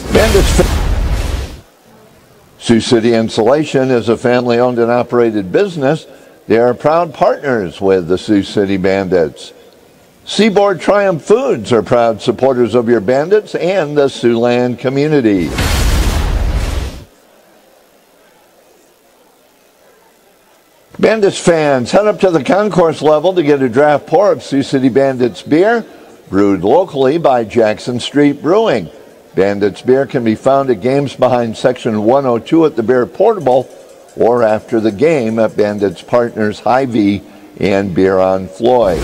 [SPEAKER 5] Sioux City Insulation is a family-owned and operated business. They are proud partners with the Sioux City Bandits. Seaboard Triumph Foods are proud supporters of your Bandits and the Siouxland community. Bandits fans, head up to the concourse level to get a draft pour of Sioux City Bandits beer, brewed locally by Jackson Street Brewing. Bandits beer can be found at games behind Section 102 at the Beer Portable or after the game at Bandits partners Hy-Vee and Beer on Floyd.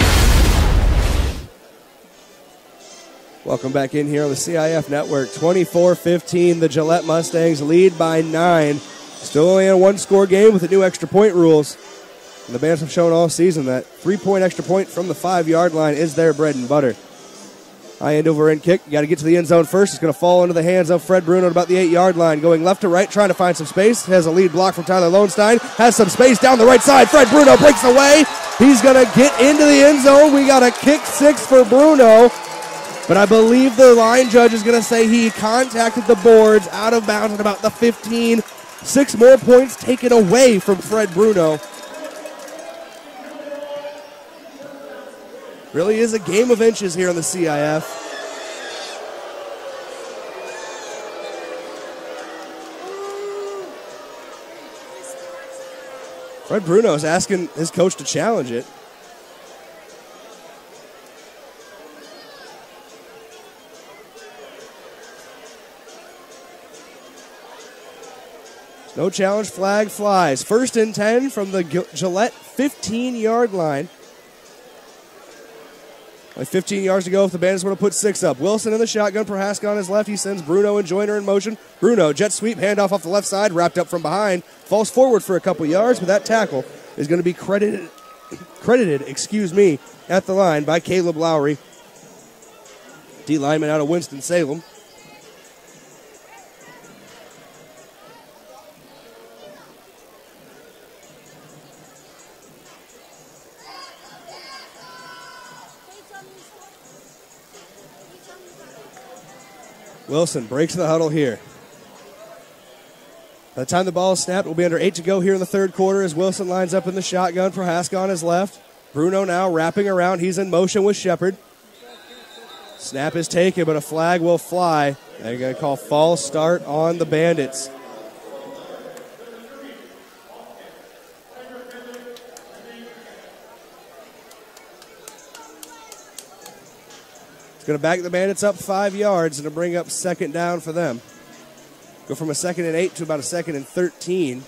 [SPEAKER 1] Welcome back in here on the CIF Network. 24-15, the Gillette Mustangs lead by 9. Still only a 1-score game with the new extra point rules. And the Bandits have shown all season that 3-point extra point from the 5-yard line is their bread and butter. High end over end kick. You got to get to the end zone first. It's going to fall into the hands of Fred Bruno at about the 8-yard line. Going left to right, trying to find some space. Has a lead block from Tyler Lowenstein. Has some space down the right side. Fred Bruno breaks away. He's going to get into the end zone. We got a kick 6 for Bruno. But I believe the line judge is going to say he contacted the boards out of bounds at about the 15. 6 more points taken away from Fred Bruno. Really is a game of inches here on the CIF. Fred Bruno is asking his coach to challenge it. No challenge, flag flies. 1st and 10 from the Gillette 15-yard line. Only 15 yards to go if the Bandits want to put 6 up. Wilson in the shotgun. Prohaska on his left. He sends Bruno and Joyner in motion. Bruno, jet sweep, handoff off the left side, wrapped up from behind. Falls forward for a couple yards, but that tackle is going to be credited at the line by Caleb Lowry. D lineman out of Winston-Salem. Wilson breaks the huddle here. By the time the ball is snapped, we'll be under 8 to go here in the 3rd quarter as Wilson lines up in the shotgun. Prohaska on his left. Bruno now wrapping around. He's in motion with Shepard. Snap is taken, but a flag will fly. They're going to call false start on the Bandits. It's going to back the Bandits up 5 yards and to bring up 2nd down for them. Go from a 2nd and 8 to about a 2nd and 13.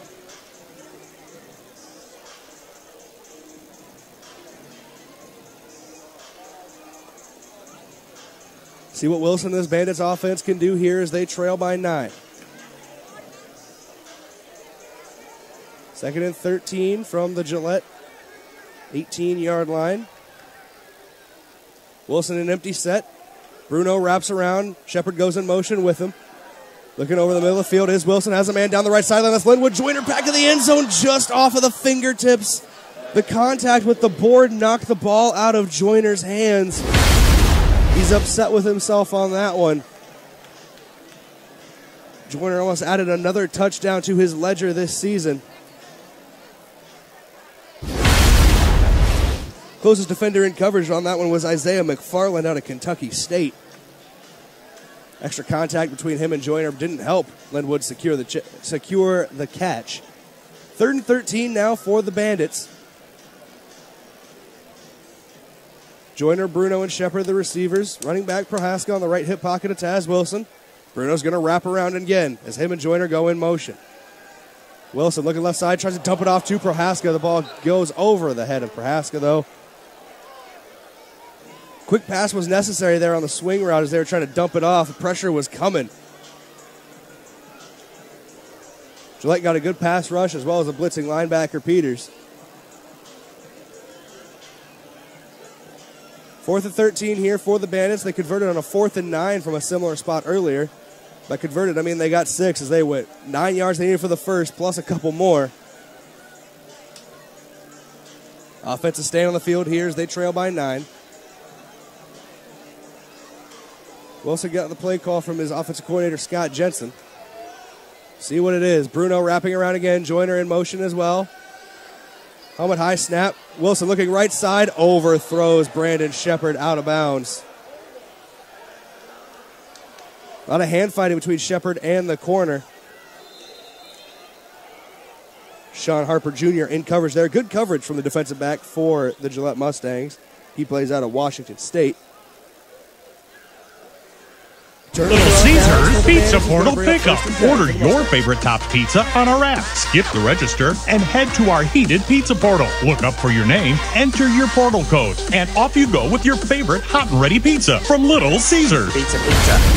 [SPEAKER 1] See what Wilson and this Bandits offense can do here as they trail by 9. 2nd and 13 from the Gillette 18-yard line. Wilson an empty set. Bruno wraps around. Shepard goes in motion with him. Looking over the middle of the field is Wilson. Has a man down the right sideline. That's Linwood. Joyner back to the end zone just off of the fingertips. The contact with the board knocked the ball out of Joyner's hands. He's upset with himself on that one. Joyner almost added another touchdown to his ledger this season. Closest defender in coverage on that one was Isaiah McFarland out of Kentucky State. Extra contact between him and Joyner didn't help Linwood secure the catch. 3rd and 13 now for the Bandits. Joyner, Bruno, and Shepard, the receivers. Running back Prohaska on the right hip pocket of Taz Wilson. Bruno's going to wrap around again as him and Joyner go in motion. Wilson looking left side, tries to dump it off to Prohaska. The ball goes over the head of Prohaska, though. Quick pass was necessary there on the swing route as they were trying to dump it off. The pressure was coming. Gillette got a good pass rush as well as a blitzing linebacker, Peters. 4th and 13 here for the Bandits. They converted on a 4th and 9 from a similar spot earlier. By converted, I mean they got 6 as they went 9 yards they needed for the first, plus a couple more. Offensive stand on the field here as they trail by 9. Wilson got the play call from his offensive coordinator, Scott Jensen. See what it is. Bruno wrapping around again. Joyner in motion as well. Helmet high snap. Wilson looking right side. Overthrows Brandon Shepard out of bounds. A lot of hand fighting between Shepard and the corner. Sean Harper Jr. in coverage there. Good coverage from the defensive back for the Gillette Mustangs. He plays out of Washington State.
[SPEAKER 4] Little Caesars Pizza Portal Pickup. Order your favorite top pizza on our app. Skip the register and head to our heated pizza portal. Look up for your name, enter your portal code, and off you go with your favorite hot and ready pizza from Little Caesars.
[SPEAKER 11] Pizza, pizza.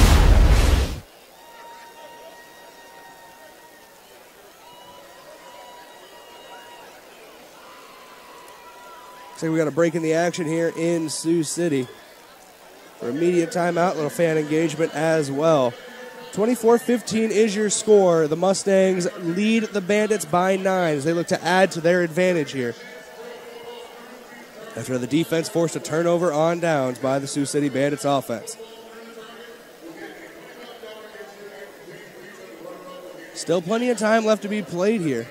[SPEAKER 1] So we got a break in the action here in Sioux City. For immediate timeout, little fan engagement as well. 24-15 is your score. The Mustangs lead the Bandits by 9 as they look to add to their advantage here. After the defense forced a turnover on downs by the Sioux City Bandits offense. Still plenty of time left to be played here.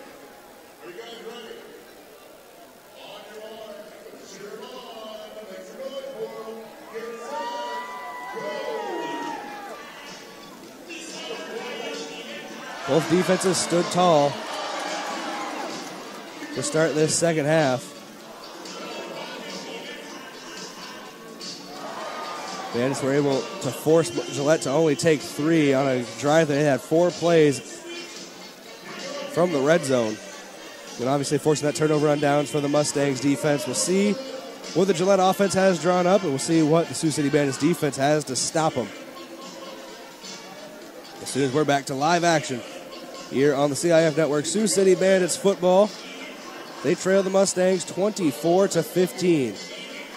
[SPEAKER 1] Both defenses stood tall to start this second half. Bandits were able to force Gillette to only take 3 on a drive that they had 4 plays from the red zone. And obviously forcing that turnover on downs for the Mustangs defense. We'll see what the Gillette offense has drawn up, and we'll see what the Sioux City Bandits defense has to stop them. As soon as we're back to live action here on the CIF Network, Sioux City Bandits football. They trail the Mustangs 24-15.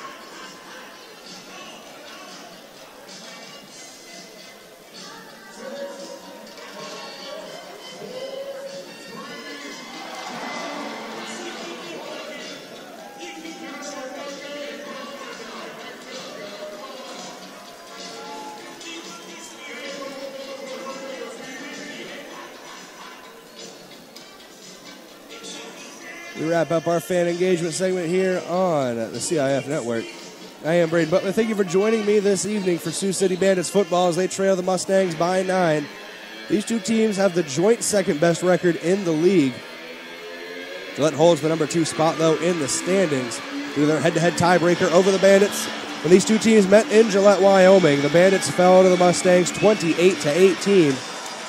[SPEAKER 1] We wrap up our fan engagement segment here on the CIF Network. I am Braden Butler. Thank you for joining me this evening for Sioux City Bandits football as they trail the Mustangs by 9. These two teams have the joint second best record in the league. Gillette holds the number 2 spot, though, in the standings through their head-to-head tiebreaker over the Bandits. When these two teams met in Gillette, Wyoming, the Bandits fell to the Mustangs 28-18.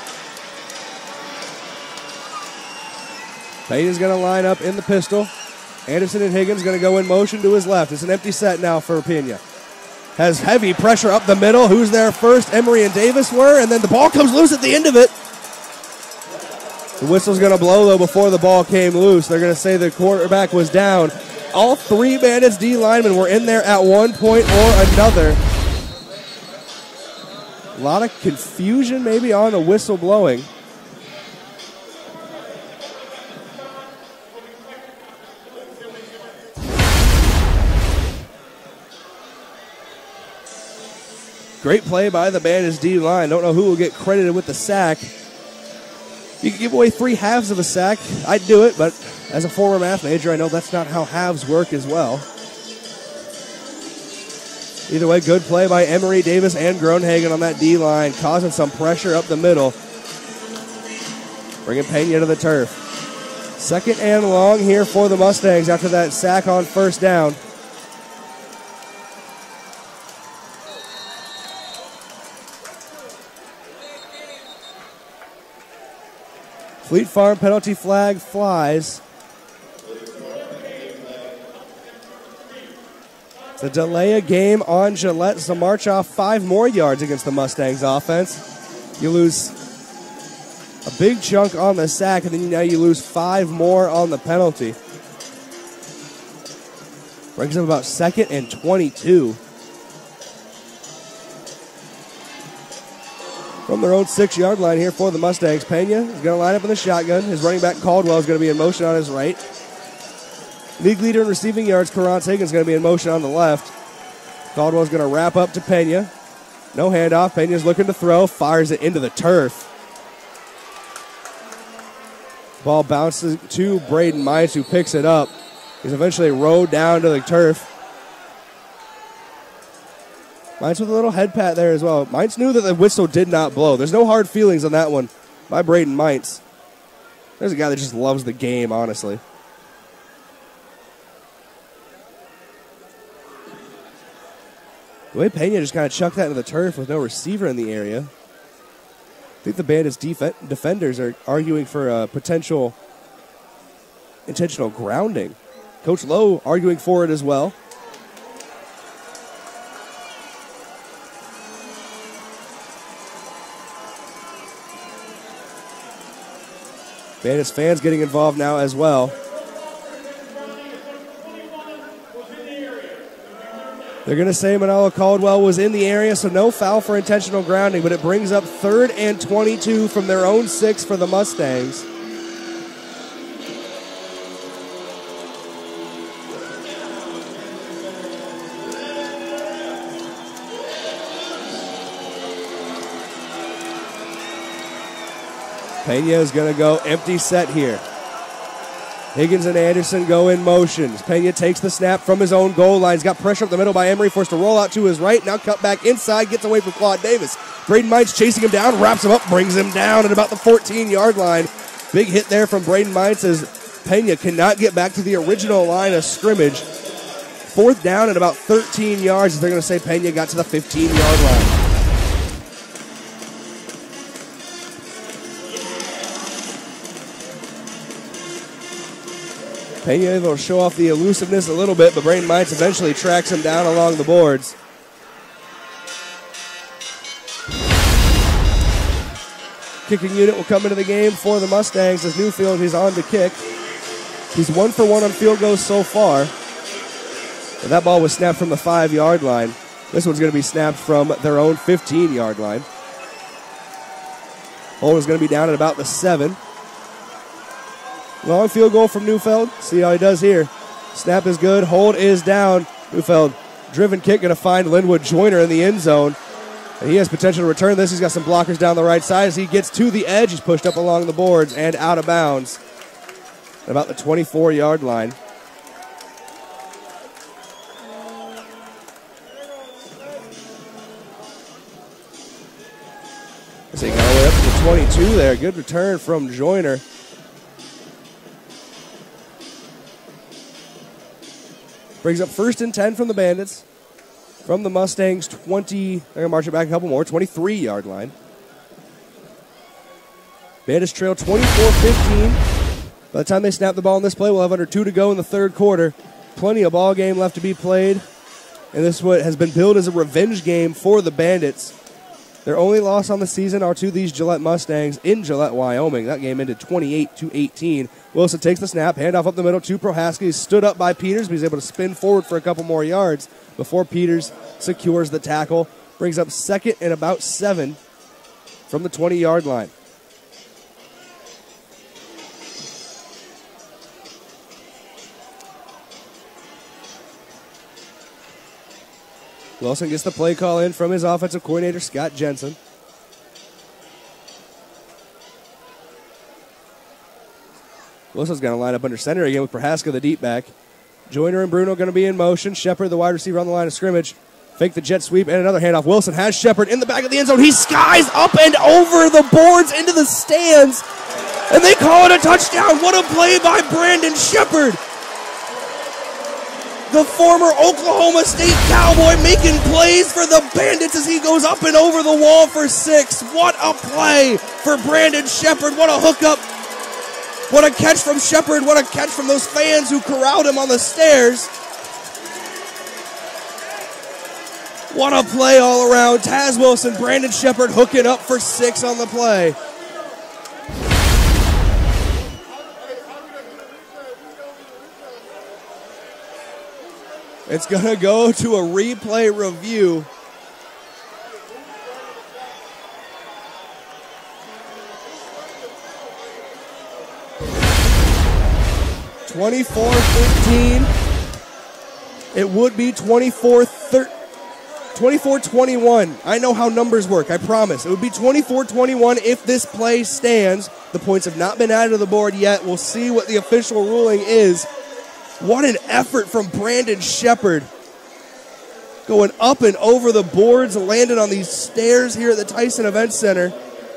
[SPEAKER 1] Payton's going to line up in the pistol. Anderson and Higgins going to go in motion to his left. It's an empty set now for Pena. Has heavy pressure up the middle. Who's there first? Emery and Davis were, and then the ball comes loose at the end of it. The whistle's going to blow, though, before the ball came loose. They're going to say the quarterback was down. All 3 Bandits D linemen were in there at one point or another. A lot of confusion maybe on the whistle blowing. Great play by the Bandits D-line. Don't know who will get credited with the sack. You can give away 3 halves of a sack. I'd do it, but as a former math major, I know that's not how halves work as well. Either way, good play by Emery, Davis, and Groenhagen on that D-line, causing some pressure up the middle. Bringing Pena to the turf. Second and long here for the Mustangs after that sack on first down. Fleet Farm penalty flag flies. To delay a game on Gillette to march off 5 more yards against the Mustangs offense. You lose a big chunk on the sack, and then now you lose 5 more on the penalty. Brings up about 2nd and 22. From their own 6-yard line here for the Mustangs, Pena is going to line up in the shotgun. His running back Caldwell is going to be in motion on his right. League leader in receiving yards, Karant Higgins, is going to be in motion on the left. Caldwell's going to wrap up to Pena. No handoff. Pena's looking to throw, fires it into the turf. Ball bounces to Braden Mites, who picks it up. He's eventually rode down to the turf. Mites with a little head pat there as well. Mites knew that the whistle did not blow. There's no hard feelings on that one by Braden Mites. There's a guy that just loves the game, honestly. The way Pena just kind of chucked that into the turf with no receiver in the area. I think the Bandits defenders are arguing for a potential intentional grounding. Coach Lowe arguing for it as well. Bandits fans getting involved now as well. They're going to say Manolo Caldwell was in the area, so no foul for intentional grounding, but it brings up 3rd and 22 from their own 6 for the Mustangs. Pena is going to go empty set here. Higgins and Anderson go in motion. Pena takes the snap from his own goal line. He's got pressure up the middle by Emery, forced to roll out to his right. Now cut back inside, gets away from Claude Davis. Braden Mites chasing him down, wraps him up, brings him down at about the 14-yard line. Big hit there from Braden Mites as Pena cannot get back to the original line of scrimmage. 4th down at about 13 yards. They're going to say Pena got to the 15-yard line. Pena able to show off the elusiveness a little bit, but Braden Mites eventually tracks him down along the boards. Kicking unit will come into the game for the Mustangs as Newfield, he's on to kick. He's 1 for 1 on field goals so far. And that ball was snapped from the 5-yard line. This one's going to be snapped from their own 15-yard line. Hold is going to be down at about the 7. Long field goal from Neufeld. See how he does here. Snap is good. Hold is down. Neufeld, driven kick, going to find Linwood Joyner in the end zone. And he has potential to return this. He's got some blockers down the right side. As he gets to the edge, he's pushed up along the boards and out of bounds at about the 24-yard line. So he got all the way up to the 22 there. Good return from Joyner. Brings up 1st and 10 from the Bandits. From the Mustangs, 20. They're going to march it back a couple more. 23-yard line. Bandits trail 24-15. By the time they snap the ball in this play, we'll have under 2 to go in the 3rd quarter. Plenty of ball game left to be played. And this what has been billed as a revenge game for the Bandits. Their only loss on the season are to these Gillette Mustangs in Gillette, Wyoming. That game ended 28-18. Wilson takes the snap, handoff up the middle to Prohaska. He's stood up by Peters, but he's able to spin forward for a couple more yards before Peters secures the tackle. Brings up 2nd and about 7 from the 20-yard line. Wilson gets the play call in from his offensive coordinator, Scott Jensen. Wilson's going to line up under center again with Prohaska, the deep back. Joyner and Bruno going to be in motion. Shepard, the wide receiver, on the line of scrimmage. Fake the jet sweep and another handoff. Wilson has Shepard in the back of the end zone. He skies up and over the boards into the stands, and they call it a touchdown. What a play by Brandon Shepard. The former Oklahoma State Cowboy making plays for the Bandits as he goes up and over the wall for 6. What a play for Brandon Shepard. What a hookup What a catch from Shepard. What a catch from those fans who corralled him on the stairs. What a play all around. Taz Wilson, Brandon Shepard hooking up for 6 on the play. It's going to go to a replay review. (24-15). It would be 24-21. I know how numbers work, I promise. It would be 24-21 if this play stands. The points have not been added to the board yet. We'll see what the official ruling is. What an effort from Brandon Shepard. Going up and over the boards, landing on these stairs here at the Tyson Event Center.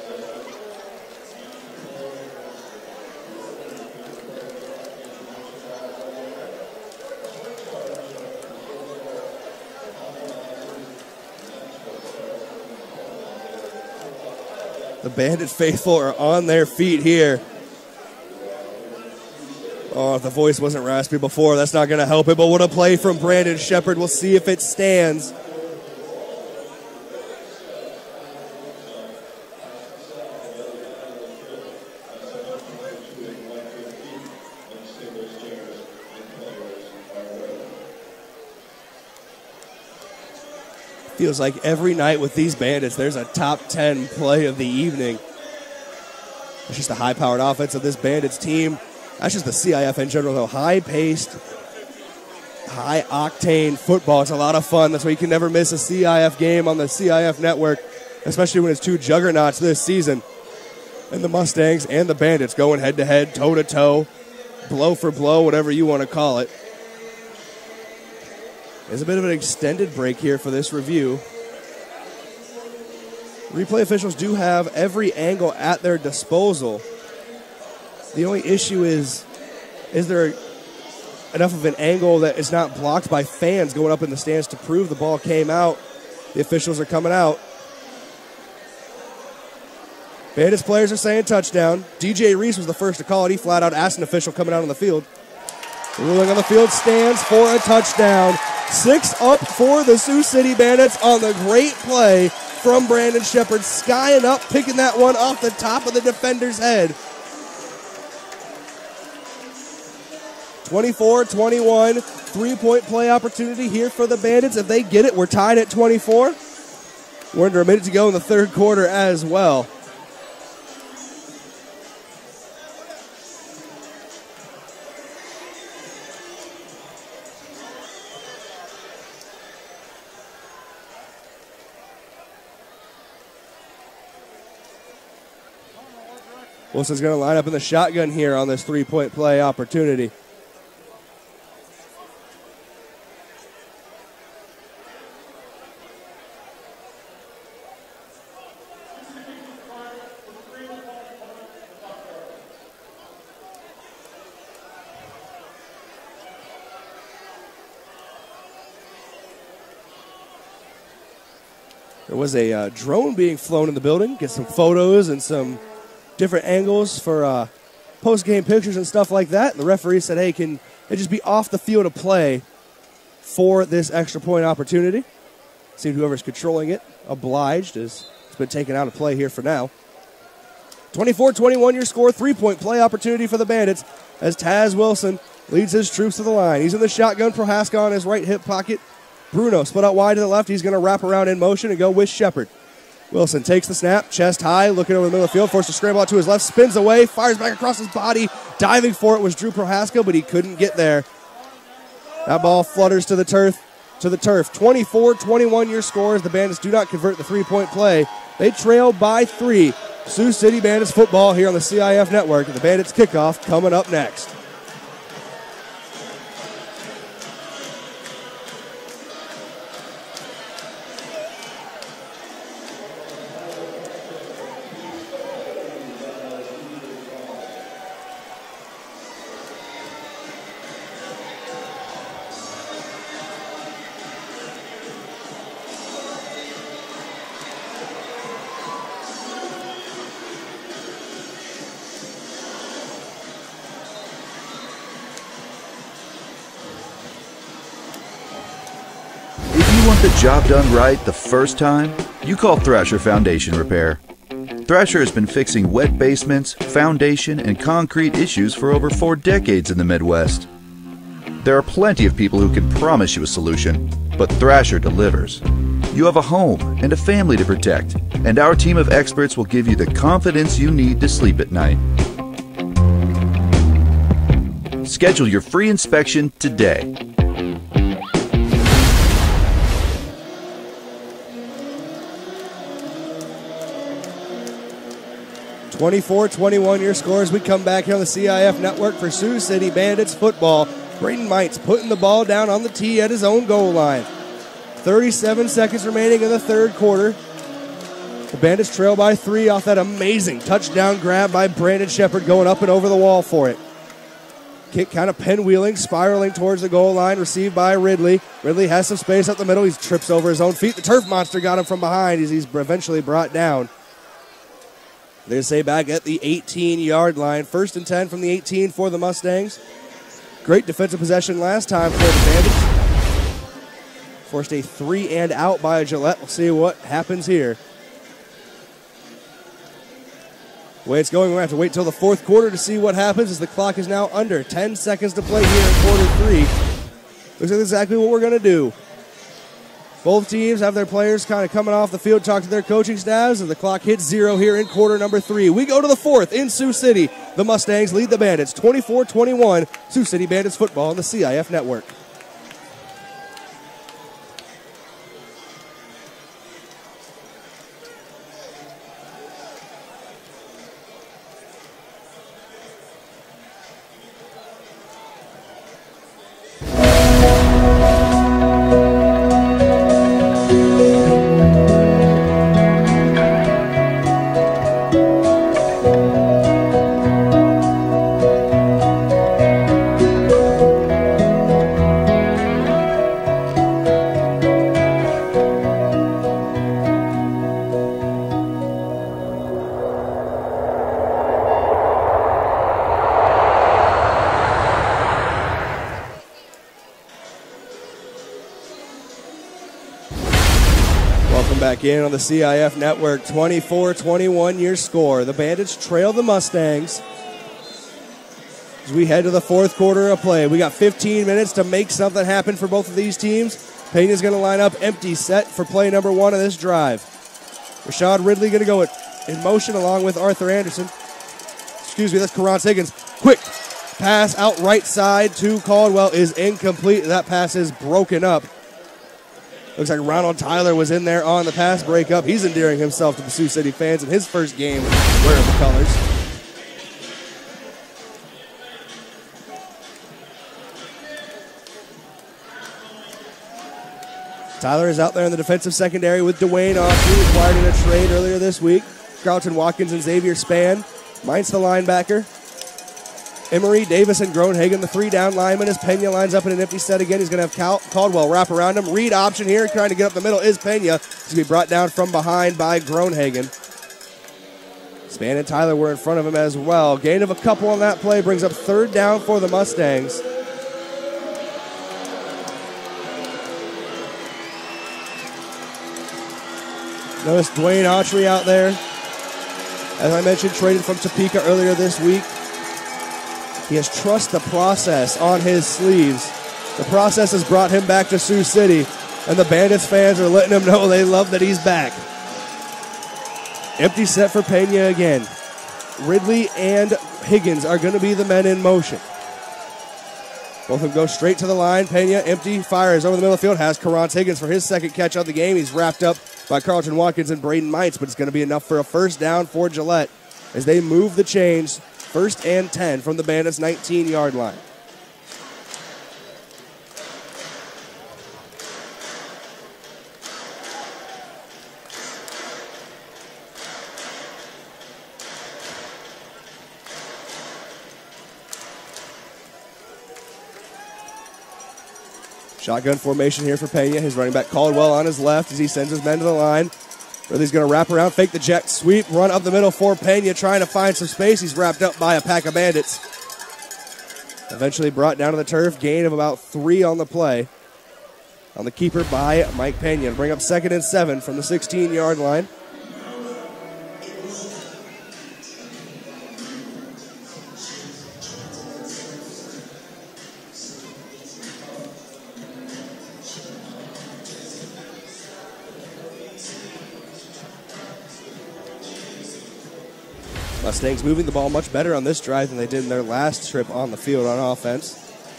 [SPEAKER 1] The Bandit faithful are on their feet here. Oh, if the voice wasn't raspy before, that's not going to help it. But what a play from Brandon Shepard. We'll see if it stands. Feels like every night with these Bandits, there's a top 10 play of the evening. It's just the high-powered offense of this Bandits team. That's just the CIF in general, though. High-paced, high-octane football. It's a lot of fun. That's why you can never miss a CIF game on the CIF network, especially when it's two juggernauts this season. And the Mustangs and the Bandits going head-to-head, toe-to-toe, blow for blow, whatever you want to call it. There's a bit of an extended break here for this review. Replay officials do have every angle at their disposal. The only issue is there enough of an angle that is not blocked by fans going up in the stands to prove the ball came out? The officials are coming out. Bandits players are saying touchdown. DJ Reese was the first to call it. He flat out asked an official coming out on the field. The ruling on the field stands for a touchdown. 6 up for the Sioux City Bandits on the great play from Brandon Shepard. Skying up, picking that one off the top of the defender's head. 24-21, three-point play opportunity here for the Bandits. If they get it, we're tied at 24. We're under a minute to go in the third quarter as well. Wilson's going to line up in the shotgun here on this three-point play opportunity. There was a drone being flown in the building. Get some photos and some different angles for post-game pictures and stuff like that. And the referee said, hey, can it just be off the field of play for this extra point opportunity? Seems whoever's controlling it obliged, as it's been taken out of play here for now. 24-21 your score, three-point play opportunity for the Bandits as Taz Wilson leads his troops to the line. He's in the shotgun, Prohaska on his right hip pocket. Bruno split out wide to the left. He's going to wrap around in motion and go with Shepard. Wilson takes the snap, chest high, looking over the middle of the field, forced to scramble out to his left, spins away, fires back across his body. Diving for it was Drew Prohaska, but he couldn't get there. That ball flutters to the turf. 24-21 your scores. The Bandits do not convert the three-point play. They trail by 3. Sioux City Bandits football here on the CIF network. The Bandits kickoff coming up next.
[SPEAKER 9] You want the job done right the first time? You call Thrasher Foundation Repair. Thrasher has been fixing wet basements, foundation, and concrete issues for over 4 decades in the Midwest. There are plenty of people who can promise you a solution, but Thrasher delivers. You have a home and a family to protect, and our team of experts will give you the confidence you need to sleep at night. Schedule your free inspection today.
[SPEAKER 1] (24-21) your scores. We come back here on the CIF network for Sioux City Bandits football. Braden Mites putting the ball down on the tee at his own goal line. 37 seconds remaining in the third quarter. The Bandits trail by 3 off that amazing touchdown grab by Brandon Shepard going up and over the wall for it. Kick kind of pinwheeling, spiraling towards the goal line, received by Ridley. Ridley has some space up the middle. He trips over his own feet. The turf monster got him from behind as he's eventually brought down. They say back at the 18-yard line. 1st and 10 from the 18 for the Mustangs. Great defensive possession last time for the Bandits. Forced a 3-and-out by Gillette. We'll see what happens here. The way it's going, we're going to have to wait till the fourth quarter to see what happens as the clock is now under 10 seconds to play here in quarter 3. Looks like exactly what we're going to do. Both teams have their players kind of coming off the field, talk to their coaching staffs, and the clock hits 0 here in quarter number 3. We go to the fourth in Sioux City. The Mustangs lead the Bandits 24-21. Sioux City Bandits football on the CIF network. Back in on the CIF network, 24-21 your score. The Bandits trail the Mustangs as we head to the fourth quarter of play. We got 15 minutes to make something happen for both of these teams. Pena's going to line up empty set for play number 1 of this drive. Rashad Ridley going to go in motion along with Arthur Anderson. Excuse me, that's Karan Higgins. Quick pass out right side to Caldwell is incomplete. That pass is broken up. Looks like Ronald Tyler was in there on the pass breakup. He's endearing himself to the Sioux City fans in his first game wearing the colors. Tyler is out there in the defensive secondary with Dwayne Autry, acquired in a trade earlier this week. Carlton Watkins and Xavier Spann. Mine's the linebacker. Emery, Davis, and Groenhagen, the 3-down lineman, as Pena lines up in an empty set again. He's going to have Caldwell wrap around him. Read option here, trying to get up the middle is Pena. He's going to be brought down from behind by Groenhagen. Spann and Tyler were in front of him as well. Gain of a couple on that play brings up 3rd down for the Mustangs. Notice Dwayne Autry out there. As I mentioned, traded from Topeka earlier this week. He has trust the process on his sleeves. The process has brought him back to Sioux City, and the Bandits fans are letting him know they love that he's back. Empty set for Pena again. Ridley and Higgins are going to be the men in motion. Both of them go straight to the line. Pena, empty, fires over the middle of the field, has Karan Higgins for his second catch of the game. He's wrapped up by Carlton Watkins and Braden Mites, but it's going to be enough for a 1st down for Gillette as they move the chains. 1st and 10 from the Bandits' 19-yard line. Shotgun formation here for Pena. His running back Caldwell on his left as he sends his men to the line. Ridley's going to wrap around, fake the jet sweep, run up the middle for Pena, trying to find some space. He's wrapped up by a pack of Bandits. Eventually brought down to the turf, gain of about 3 on the play. on the keeper by Mike Pena. Bring up 2nd and 7 from the 16-yard line. Mustangs moving the ball much better on this drive than they did in their last trip on the field on offense.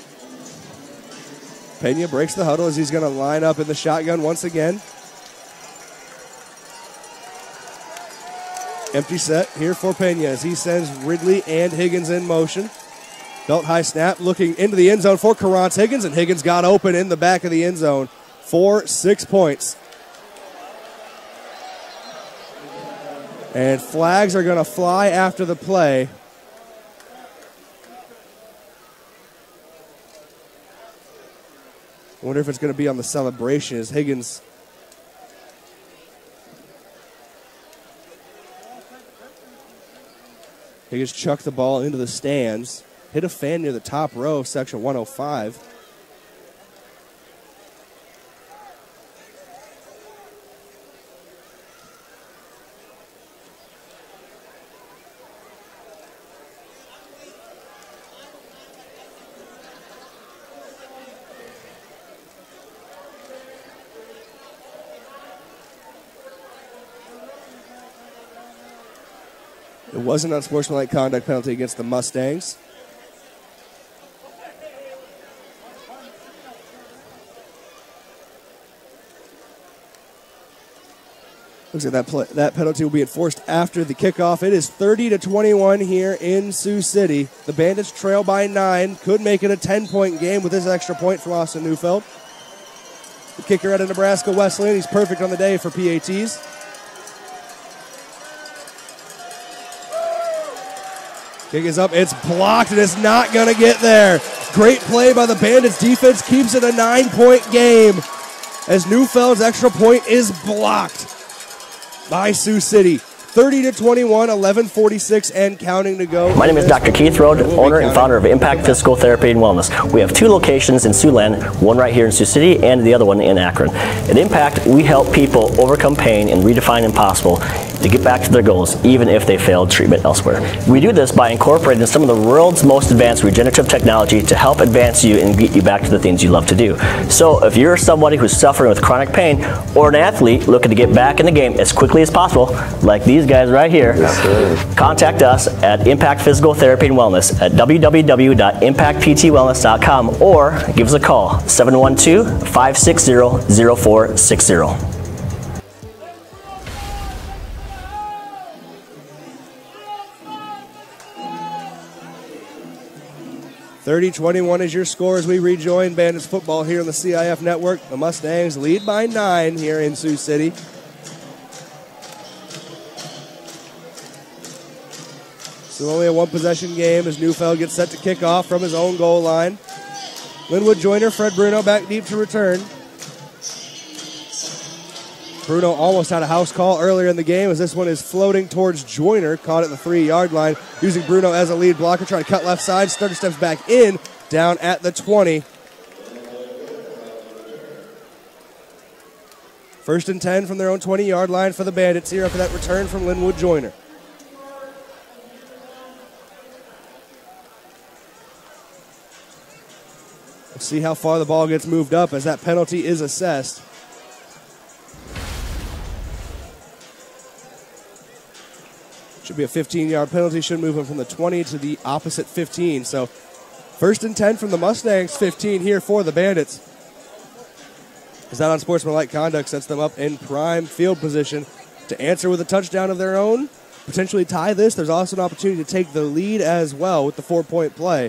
[SPEAKER 1] Pena breaks the huddle as he's going to line up in the shotgun once again. Empty set here for Pena as he sends Ridley and Higgins in motion. Belt high snap looking into the end zone for Carrance Higgins, and Higgins got open in the back of the end zone for 6 points. And flags are going to fly after the play. I wonder if it's going to be on the celebration as Higgins chucked the ball into the stands, hit a fan near the top row of section 105. It was an unsportsmanlike conduct penalty against the Mustangs. Looks like that penalty will be enforced after the kickoff. It is 30-21 here in Sioux City. The Bandits trail by 9. Could make it a 10-point game with this extra point from Austin Neufeld. The kicker out of Nebraska Wesleyan. He's perfect on the day for PATs. Kick is up, it's blocked, and it's not going to get there. Great play by the Bandits. Defense keeps it a 9-point game as Neufeld's extra point is blocked by Sioux City. 30-21, 11:46 and counting to go.
[SPEAKER 11] My name is Dr. Keith Rode, owner and founder of Impact Physical Therapy and Wellness. We have 2 locations in Siouxland, one right here in Sioux City and the other one in Akron. At Impact, we help people overcome pain and redefine impossible to get back to their goals, even if they failed treatment elsewhere. We do this by incorporating some of the world's most advanced regenerative technology to help advance you and get you back to the things you love to do. So if you're somebody who's suffering with chronic pain or an athlete looking to get back in the game as quickly as possible, like these guys right here, contact us at Impact Physical Therapy and Wellness at www.impactptwellness.com or give us a call, 712-560-0460.
[SPEAKER 1] 30-21 is your score as we rejoin Bandits football here on the CIF Network. The Mustangs lead by 9 here in Sioux City. So only a 1-possession game as Neufeld gets set to kick off from his own goal line. Linwood Joyner, Fred Bruno back deep to return. Bruno almost had a house call earlier in the game as this one is floating towards Joyner, caught at the 3-yard line, using Bruno as a lead blocker, trying to cut left side. Starter steps back in, down at the 20. 1st and 10 from their own 20-yard line for the Bandits here after that return from Linwood Joyner. We'll see how far the ball gets moved up as that penalty is assessed. Should be a 15-yard penalty. Should move him from the 20 to the opposite 15. So 1st and 10 from the Mustangs, 15 here for the Bandits. As that unsportsmanlike conduct sets them up in prime field position to answer with a touchdown of their own, potentially tie this. There's also an opportunity to take the lead as well with the 4-point play.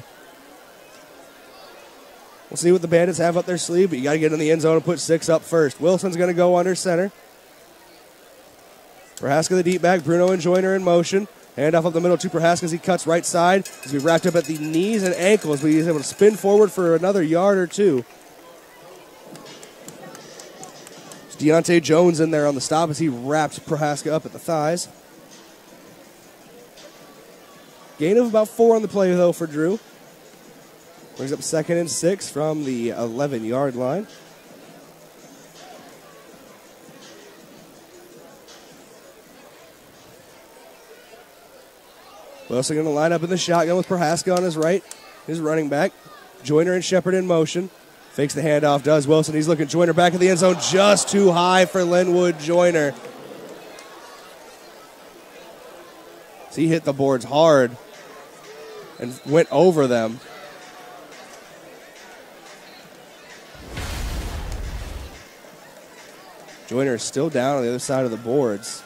[SPEAKER 1] We'll see what the Bandits have up their sleeve, but you got to get in the end zone and put 6 up first. Wilson's going to go under center. Prohaska the deep back, Bruno and Joyner in motion. Handoff up the middle to Prohaska as he cuts right side. He's going to be wrapped up at the knees and ankles, but he's able to spin forward for another yard or 2. It's Deontay Jones in there on the stop as he wrapped Prohaska up at the thighs. Gain of about 4 on the play, though, for Drew. Brings up 2nd and 6 from the 11-yard line. Wilson going to line up in the shotgun with Prohaska on his right, his running back. Joyner and Shepard in motion. Fakes the handoff, does Wilson. He's looking Joyner back in the end zone, just too high for Linwood Joyner. So he hit the boards hard and went over them. Joyner is still down on the other side of the boards.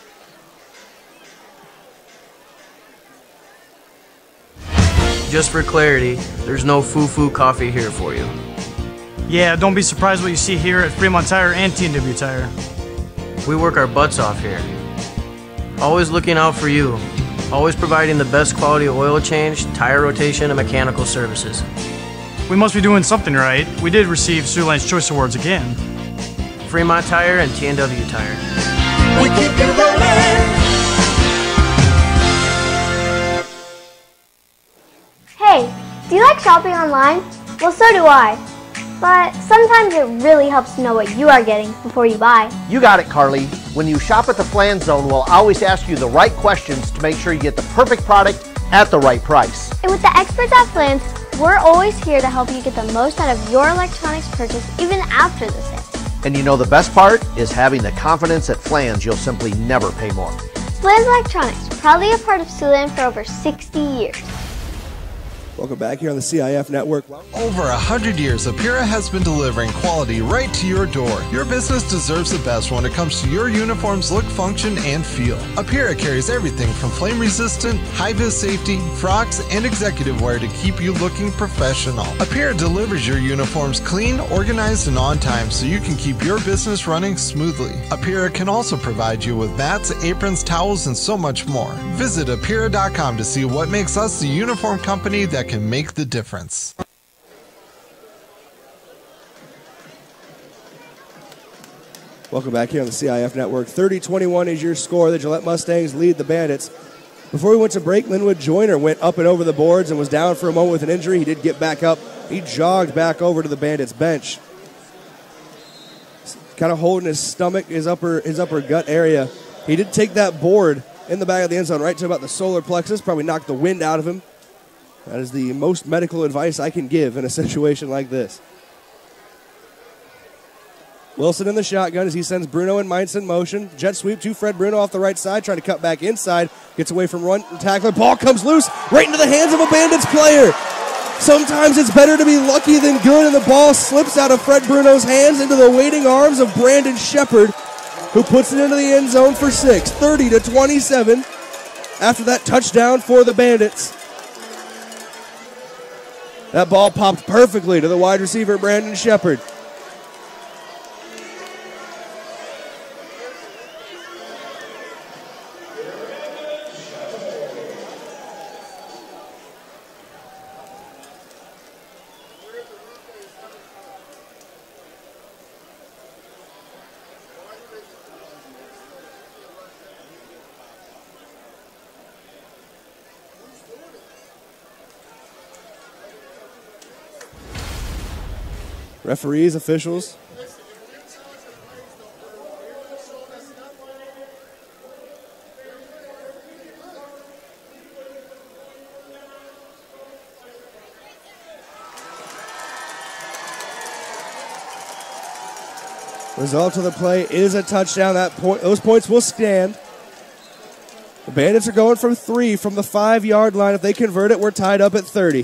[SPEAKER 12] Just for clarity, there's no foo-foo coffee here for you.
[SPEAKER 13] Yeah, don't be surprised what you see here at Fremont Tire and T&W Tire.
[SPEAKER 12] We work our butts off here. Always looking out for you. Always providing the best quality oil change, tire rotation, and mechanical services.
[SPEAKER 13] We must be doing something right. We did receive Siouxland's Choice Awards again.
[SPEAKER 12] Fremont Tire and T&W Tire.
[SPEAKER 2] We keep you rolling.
[SPEAKER 6] Hey, do you like shopping online? Well, so do I. But sometimes it really helps to know what you are getting before you buy.
[SPEAKER 7] You got it, Carly. When you shop at the Flan Zone, we'll always ask you the right questions to make sure you get the perfect product at the right price.
[SPEAKER 6] And with the experts at Flans, we're always here to help you get the most out of your electronics purchase even after the sale.
[SPEAKER 7] And you know the best part is having the confidence at Flans you'll simply never pay more.
[SPEAKER 6] Flans Electronics, proudly a part of Siouxland for over 60 years.
[SPEAKER 1] Welcome back here on the CIF Network.
[SPEAKER 10] Over 100 years, Apira has been delivering quality right to your door. Your business deserves the best when it comes to your uniform's look, function, and feel. Apira carries everything from flame-resistant, high-vis safety, frocks, and executive wear to keep you looking professional. Apira delivers your uniforms clean, organized, and on time so you can keep your business running smoothly. Apira can also provide you with mats, aprons, towels, and so much more. Visit Apira.com to see what makes us the uniform company that can make the difference.
[SPEAKER 1] Welcome back here on the CIF Network. 30-21 is your score. The Gillette Mustangs lead the Bandits. Before we went to break, Linwood Joyner went up and over the boards and was down for a moment with an injury. He did get back up. He jogged back over to the Bandits bench. Kind of holding his stomach, his upper gut area. He did take that board in the back of the end zone right to about the solar plexus, probably knocked the wind out of him. That is the most medical advice I can give in a situation like this. Wilson in the shotgun as he sends Bruno and Mainz in motion. Jet sweep to Fred Bruno off the right side, trying to cut back inside. Gets away from run tackler. Ball comes loose right into the hands of a Bandits player. Sometimes it's better to be lucky than good, and the ball slips out of Fred Bruno's hands into the waiting arms of Brandon Shepard, who puts it into the end zone for 6. 30-27 after that touchdown for the Bandits. That ball popped perfectly to the wide receiver, Brandon Shepard. Referees, officials. Result of the play is a touchdown. Those points will stand. The Bandits are going from 3 from the 5-yard line. If they convert it, we're tied up at 30.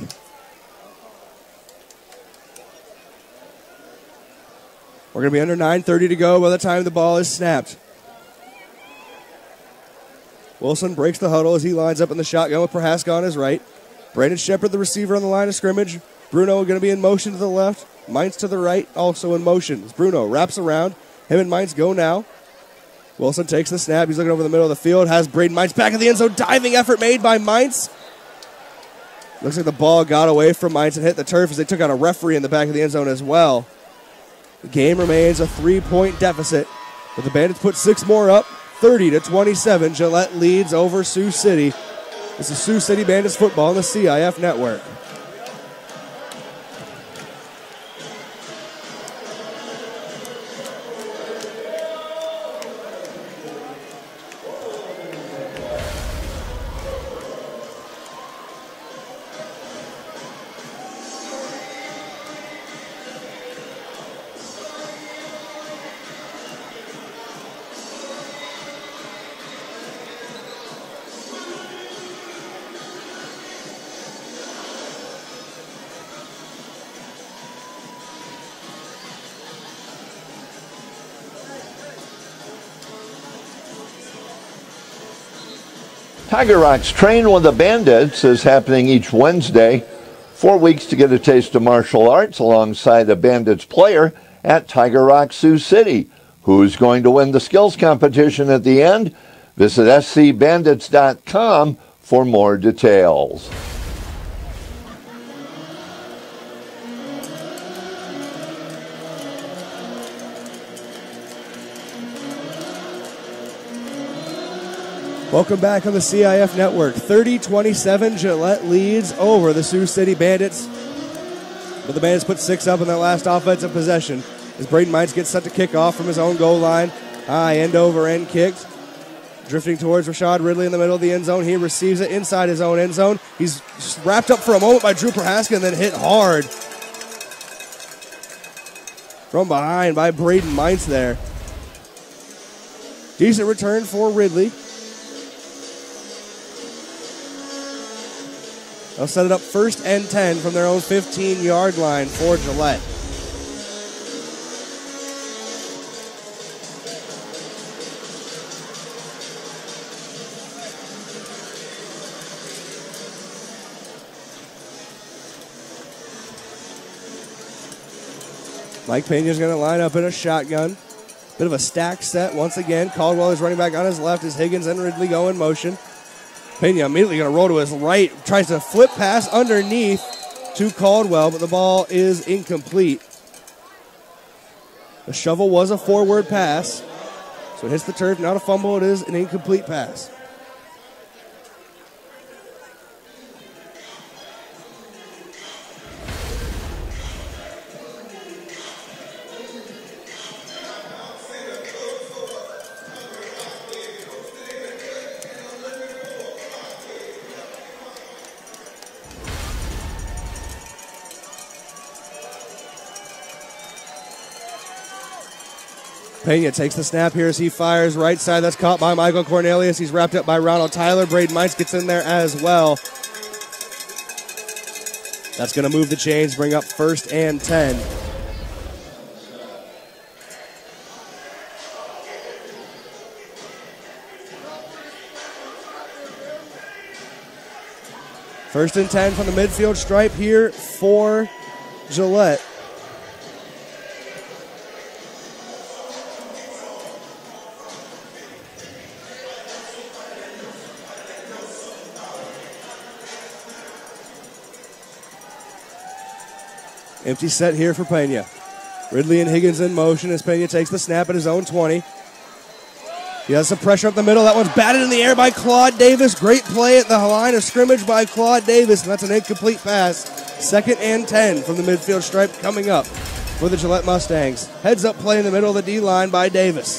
[SPEAKER 1] We're going to be under 9:30 to go by the time the ball is snapped. Wilson breaks the huddle as he lines up in the shotgun with Prohaska on his right. Brandon Shepard, the receiver, on the line of scrimmage. Bruno going to be in motion to the left. Mainz to the right, also in motion. As Bruno wraps around. Him and Mainz go now. Wilson takes the snap. He's looking over the middle of the field. Has Braden Mainz back in the end zone. Diving effort made by Mainz. Looks like the ball got away from Mainz and hit the turf as they took out a referee in the back of the end zone as well. The game remains a 3-point deficit, but the Bandits put 6 more up, 30-27. Gillette leads over Sioux City. This is Sioux City Bandits football on the CIF Network.
[SPEAKER 5] Tiger Rocks Train with the Bandits is happening each Wednesday. 4 weeks to get a taste of martial arts alongside a Bandits player at Tiger Rock Sioux City. Who's going to win the skills competition at the end? Visit scbandits.com for more details.
[SPEAKER 1] Welcome back on the CIF Network. 30-27, Gillette leads over the Sioux City Bandits. But the Bandits put 6 up in that last offensive possession as Braden Mines gets set to kick off from his own goal line. High end over end kicked. Drifting towards Rashad Ridley in the middle of the end zone. He receives it inside his own end zone. He's wrapped up for a moment by Drew Prohaska and then hit hard from behind by Braden Mines there. Decent return for Ridley. They'll set it up 1st and 10 from their own 15-yard line for Gillette. Mike Pena's going to line up in a shotgun. Bit of a stack set once again. Caldwell is running back on his left as Higgins and Ridley go in motion. Pena immediately going to roll to his right. Tries to flip pass underneath to Caldwell, but the ball is incomplete. The shovel was a forward pass, so it hits the turf. Not a fumble. It is an incomplete pass. Pena takes the snap here as he fires right side. That's caught by Michael Cornelius. He's wrapped up by Ronald Tyler. Braden Mines gets in there as well. That's going to move the chains, bring up 1st and 10. First and 10 from the midfield stripe here for Gillette. Empty set here for Pena. Ridley and Higgins in motion as Pena takes the snap at his own 20. He has some pressure up the middle. That one's batted in the air by Claude Davis. Great play at the line of scrimmage by Claude Davis, and that's an incomplete pass. 2nd and 10 from the midfield stripe coming up for the Gillette Mustangs. Heads up play in the middle of the D-line by Davis.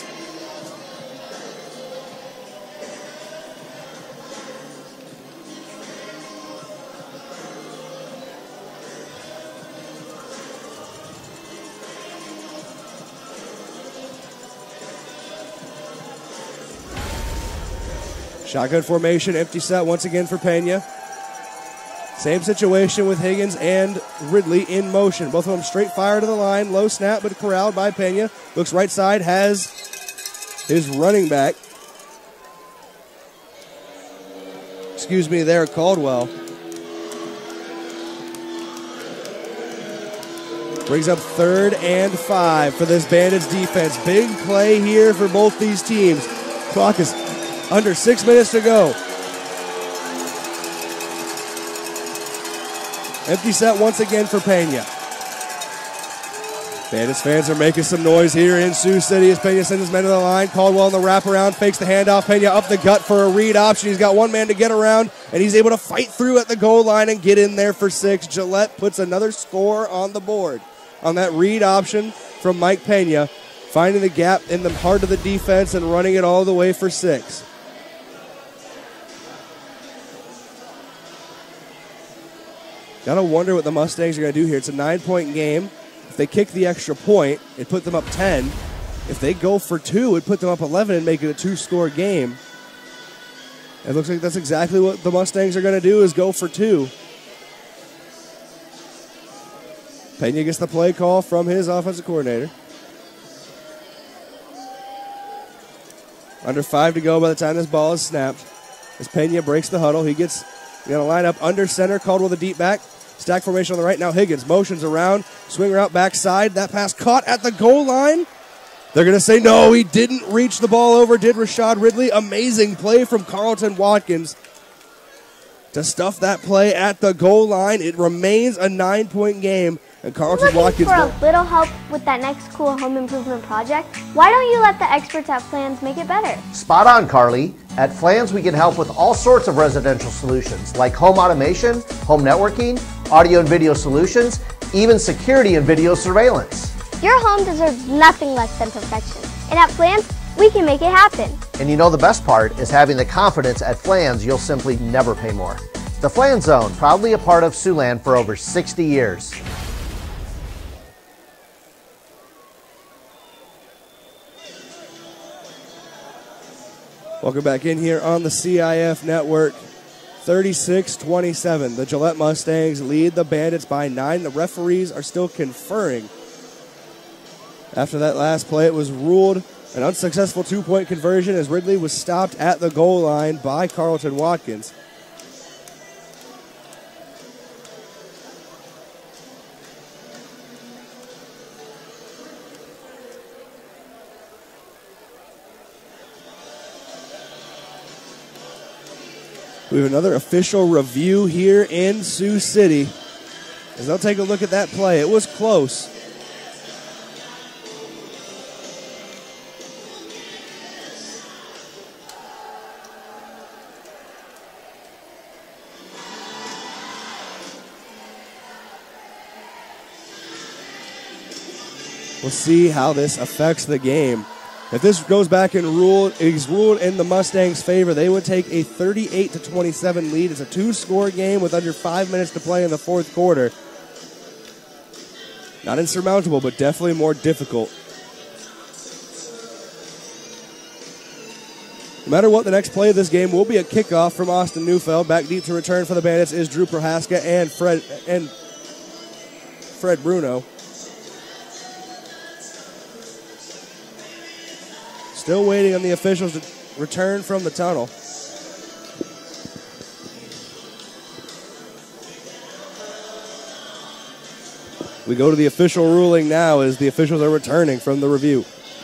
[SPEAKER 1] Shotgun formation, empty set once again for Pena. Same situation with Higgins and Ridley in motion. Both of them straight fire to the line. Low snap, but corralled by Pena. Looks right side, has his running back. There, Caldwell. Brings up 3rd and 5 for this Bandits defense. Big play here for both these teams. Clock is under 6 minutes to go. Empty set once again for Pena. Bandits fans are making some noise here in Sioux City as Pena sends his men to the line. Caldwell on the wraparound, fakes the handoff. Pena up the gut for a read option. He's got one man to get around, and he's able to fight through at the goal line and get in there for 6. Gillette puts another score on the board on that read option from Mike Pena, finding the gap in the heart of the defense and running it all the way for 6. Gotta wonder what the Mustangs are gonna do here. It's a 9-point game. If they kick the extra point, it put them up 10. If they go for 2, it put them up 11 and make it a 2-score game. It looks like that's exactly what the Mustangs are gonna do, is go for 2. Pena gets the play call from his offensive coordinator. Under 5 to go by the time this ball is snapped. As Pena breaks the huddle, he's going to line up under center, Caldwell the deep back. Stack formation on the right now. Higgins motions around, swing route backside. That pass caught at the goal line. They're going to say no, he didn't reach the ball over, did Rashad Ridley. Amazing play from Carlton Watkins to stuff that play at the goal line. It remains a 9-point game, and Carlton Watkins.
[SPEAKER 6] For a little help with that next cool home improvement project, why don't you let the experts at Flans make it better?
[SPEAKER 7] Spot on, Carly. At Flans, we can help with all sorts of residential solutions like home automation, home networking, audio and video solutions, even security and video surveillance.
[SPEAKER 6] Your home deserves nothing less than perfection. And at Flans, we can make it happen.
[SPEAKER 7] And you know the best part is having the confidence at Flans you'll simply never pay more. The Flans Zone, proudly a part of Siouxland for over 60 years.
[SPEAKER 1] Welcome back in here on the CIF Network. 36-27. The Gillette Mustangs lead the Bandits by 9. The referees are still conferring. After that last play, it was ruled an unsuccessful 2-point conversion as Ridley was stopped at the goal line by Carlton Watkins. We have another official review here in Sioux City. As they'll take a look at that play. It was close. We'll see how this affects the game. If this goes back and is ruled in the Mustangs' favor, they would take a 38-27 lead. It's a 2-score game with under 5 minutes to play in the fourth quarter. Not insurmountable, but definitely more difficult. No matter what, the next play of this game will be a kickoff from Austin Neufeld. Back deep to return for the Bandits is Drew Prohaska and Fred Bruno. Still waiting on the officials to return from the tunnel. We go to the official ruling now as the officials are returning from the review.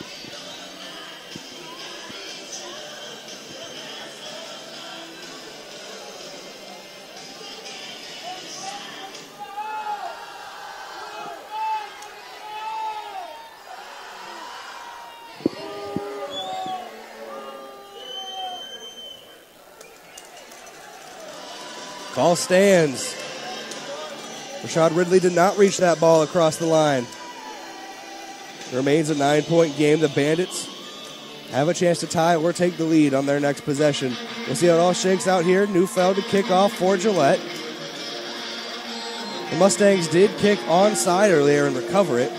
[SPEAKER 1] Call stands. Rashad Ridley did not reach that ball across the line. It remains a 9-point game. The Bandits have a chance to tie or take the lead on their next possession. We'll see how it all shakes out here. Neufeld to kick off for Gillette. The Mustangs did kick onside earlier and recover it.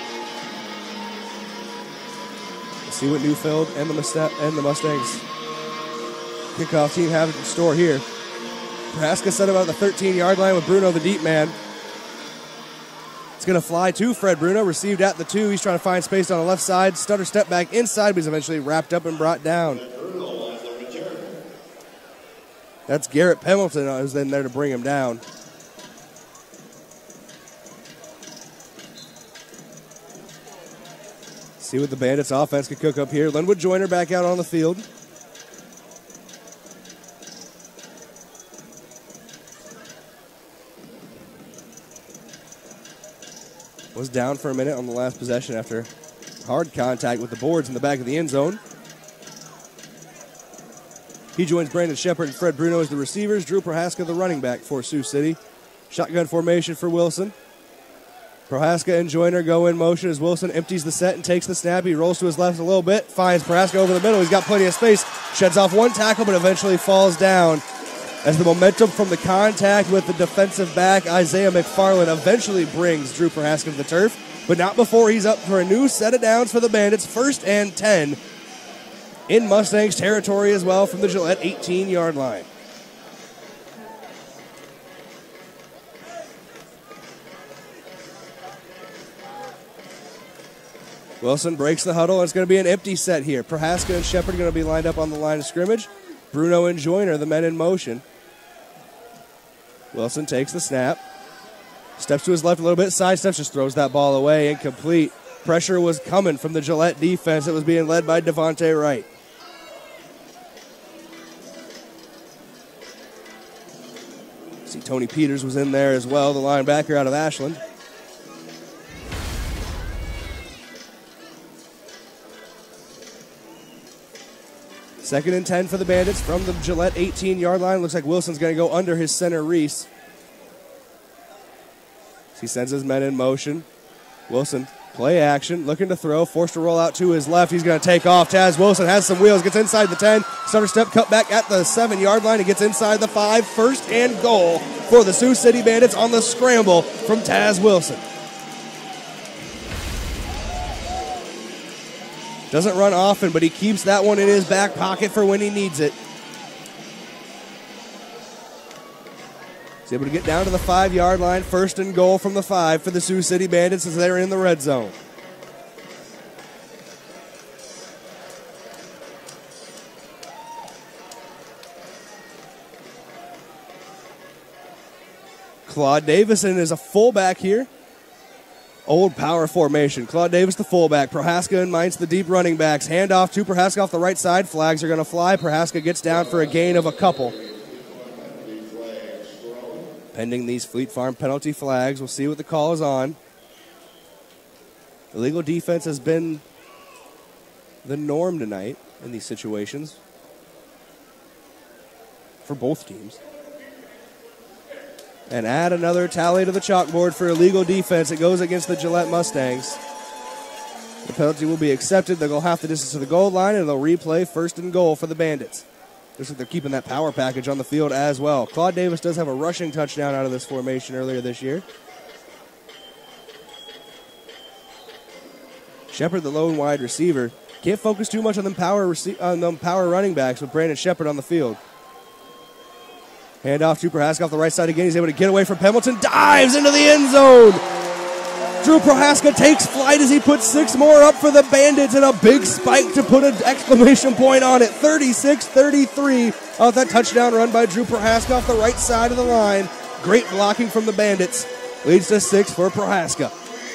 [SPEAKER 1] We'll see what Neufeld and the Mustangs kickoff team have in store here. Prohaska set about the 13-yard line with Bruno, the deep man. It's going to fly to Fred Bruno, received at the 2. He's trying to find space on the left side. Stutter step back inside, but he's eventually wrapped up and brought down. That's Garrett Pendleton who's in there to bring him down. See what the Bandits offense can cook up here. Linwood Joyner back out on the field. Was down for a minute on the last possession after hard contact with the boards in the back of the end zone. He joins Brandon Shepard and Fred Bruno as the receivers. Drew Prohaska, the running back for Sioux City. Shotgun formation for Wilson. Prohaska and Joyner go in motion as Wilson empties the set and takes the snap. He rolls to his left a little bit, finds Prohaska over the middle. He's got plenty of space, sheds off one tackle, but eventually falls down as the momentum from the contact with the defensive back, Isaiah McFarland, eventually brings Drew Prohaska to the turf, but not before he's up for a new set of downs for the Bandits. 1st and 10 in Mustangs territory as well from the Gillette 18-yard line. Wilson breaks the huddle, and it's going to be an empty set here. Prohaska and Shepard are going to be lined up on the line of scrimmage. Bruno and Joyner, the men in motion. Wilson takes the snap. Steps to his left a little bit, sidesteps, just throws that ball away, incomplete. Pressure was coming from the Gillette defense. It was being led by Devontae Wright. See, Tony Peters was in there as well, the linebacker out of Ashland. Second and 10 for the Bandits from the Gillette 18-yard line. Looks like Wilson's going to go under his center, Reese. He sends his men in motion. Wilson, play action, looking to throw, forced to roll out to his left. He's going to take off. Taz Wilson has some wheels, gets inside the 10. Stutter step, cut back at the 7-yard line. He gets inside the 5. First and goal for the Sioux City Bandits on the scramble from Taz Wilson. Doesn't run often, but he keeps that one in his back pocket for when he needs it. He's able to get down to the 5-yard line. First and goal from the 5 for the Sioux City Bandits as they're in the red zone. Claude Davison is a fullback here. Old power formation. Claude Davis, the fullback. Prohaska and Mainz, the deep running backs. Handoff to Prohaska off the right side. Flags are going to fly. Prohaska gets down for a gain of a couple. Pending these Fleet Farm penalty flags, we'll see what the call is on. Illegal defense has been the norm tonight in these situations for both teams. And add another tally to the chalkboard for illegal defense. It goes against the Gillette Mustangs. The penalty will be accepted. They'll go half the distance to the goal line, and they'll replay first and goal for the Bandits. Looks like they're keeping that power package on the field as well. Claude Davis does have a rushing touchdown out of this formation earlier this year. Shepard, the lone wide receiver. Can't focus too much on them power running backs with Brandon Shepard on the field. Handoff to Prohaska off the right side again. He's able to get away from Pendleton. Dives into the end zone. Drew Prohaska takes flight as he puts 6 more up for the Bandits and a big spike to put an exclamation point on it. 36-33 off that touchdown run by Drew Prohaska off the right side of the line. Great blocking from the Bandits. Leads to 6 for Prohaska.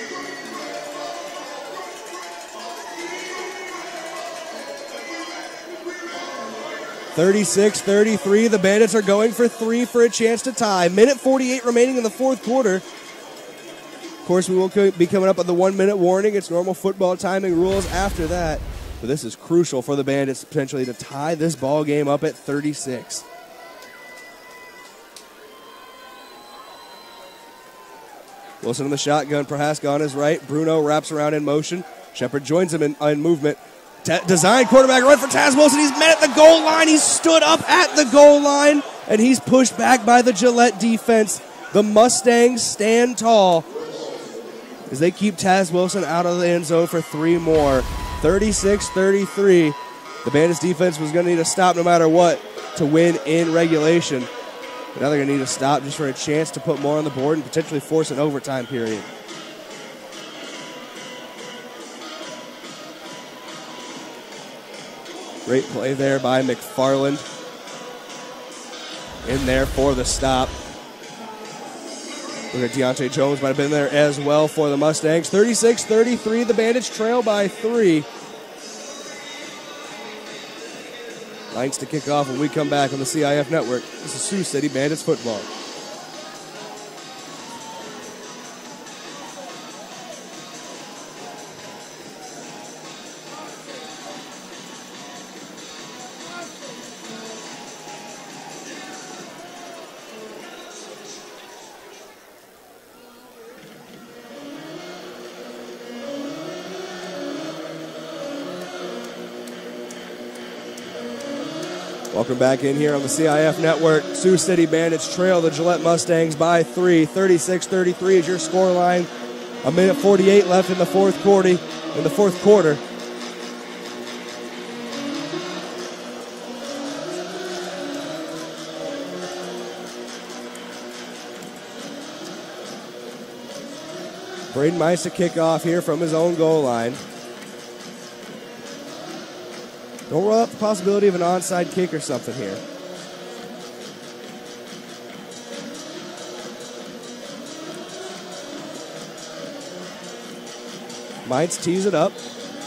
[SPEAKER 1] (36-33). The Bandits are going for 3 for a chance to tie. Minute 48 remaining in the fourth quarter. Of course, we will be coming up on the 1-minute warning. It's normal football timing rules after that. But this is crucial for the Bandits potentially to tie this ball game up at 36. Wilson in the shotgun. Prohaska on his right. Bruno wraps around in motion. Shepard joins him in movement. Design quarterback run for Taz Wilson. He's met at the goal line. He's stood up at the goal line, and he's pushed back by the Gillette defense. The Mustangs stand tall as they keep Taz Wilson out of the end zone for 3 more. 36-33. The Bandits defense was going to need a stop no matter what to win in regulation. But now they're going to need a stop just for a chance to put more on the board and potentially force an overtime period. Great play there by McFarland. In there for the stop. Look at Deontay Jones might have been there as well for the Mustangs. 36-33, the Bandits trail by 3. Lights to kick off when we come back on the CIF Network. This is Sioux City Bandits football. Welcome back in here on the CIF Network. Sioux City Bandits trail the Gillette Mustangs by 3. 36-33 is your scoreline. 1:48 left in the fourth quarter. Braden Mice to kick off here from his own goal line. Don't rule out the possibility of an onside kick or something here. Mites tees it up.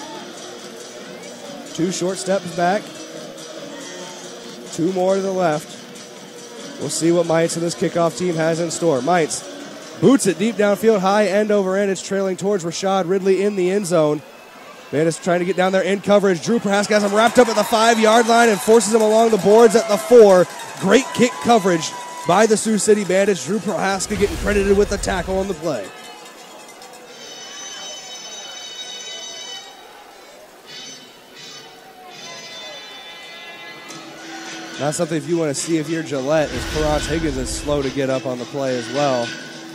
[SPEAKER 1] 2 short steps back. 2 more to the left. We'll see what Mites and this kickoff team has in store. Mites boots it deep downfield, high end over end. It's trailing towards Rashad Ridley in the end zone. Bandits trying to get down there in coverage. Drew Prohaska has him wrapped up at the 5-yard line and forces him along the boards at the 4. Great kick coverage by the Sioux City Bandits. Drew Prohaska getting credited with the tackle on the play. Not something if you want to see if you're Gillette, as Paraj Higgins is slow to get up on the play as well.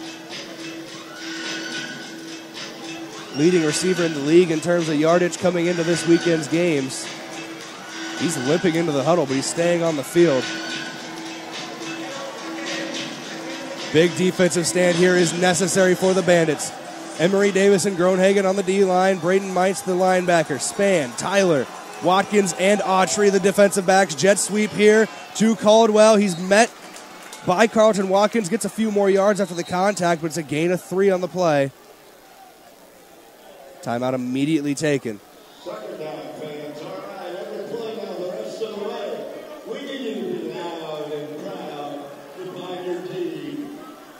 [SPEAKER 1] Leading receiver in the league in terms of yardage coming into this weekend's games. He's limping into the huddle, but he's staying on the field. Big defensive stand here is necessary for the Bandits. Emery Davis and Groenhagen on the D-line. Braden Mites, the linebacker. Spann, Tyler, Watkins, and Autry, the defensive backs. Jet sweep here to Caldwell. He's met by Carlton Watkins. Gets a few more yards after the contact, but it's a gain of 3 on the play. Timeout immediately taken.
[SPEAKER 3] Second down, fans. All right, every play now the rest of the way. We need you to be loud and proud to find your team.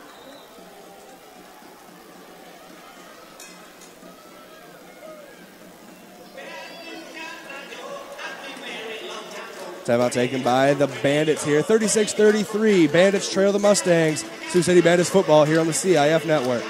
[SPEAKER 1] Timeout taken by the Bandits here. 36-33. Bandits trail the Mustangs. Sioux City Bandits football here on the CIF Network.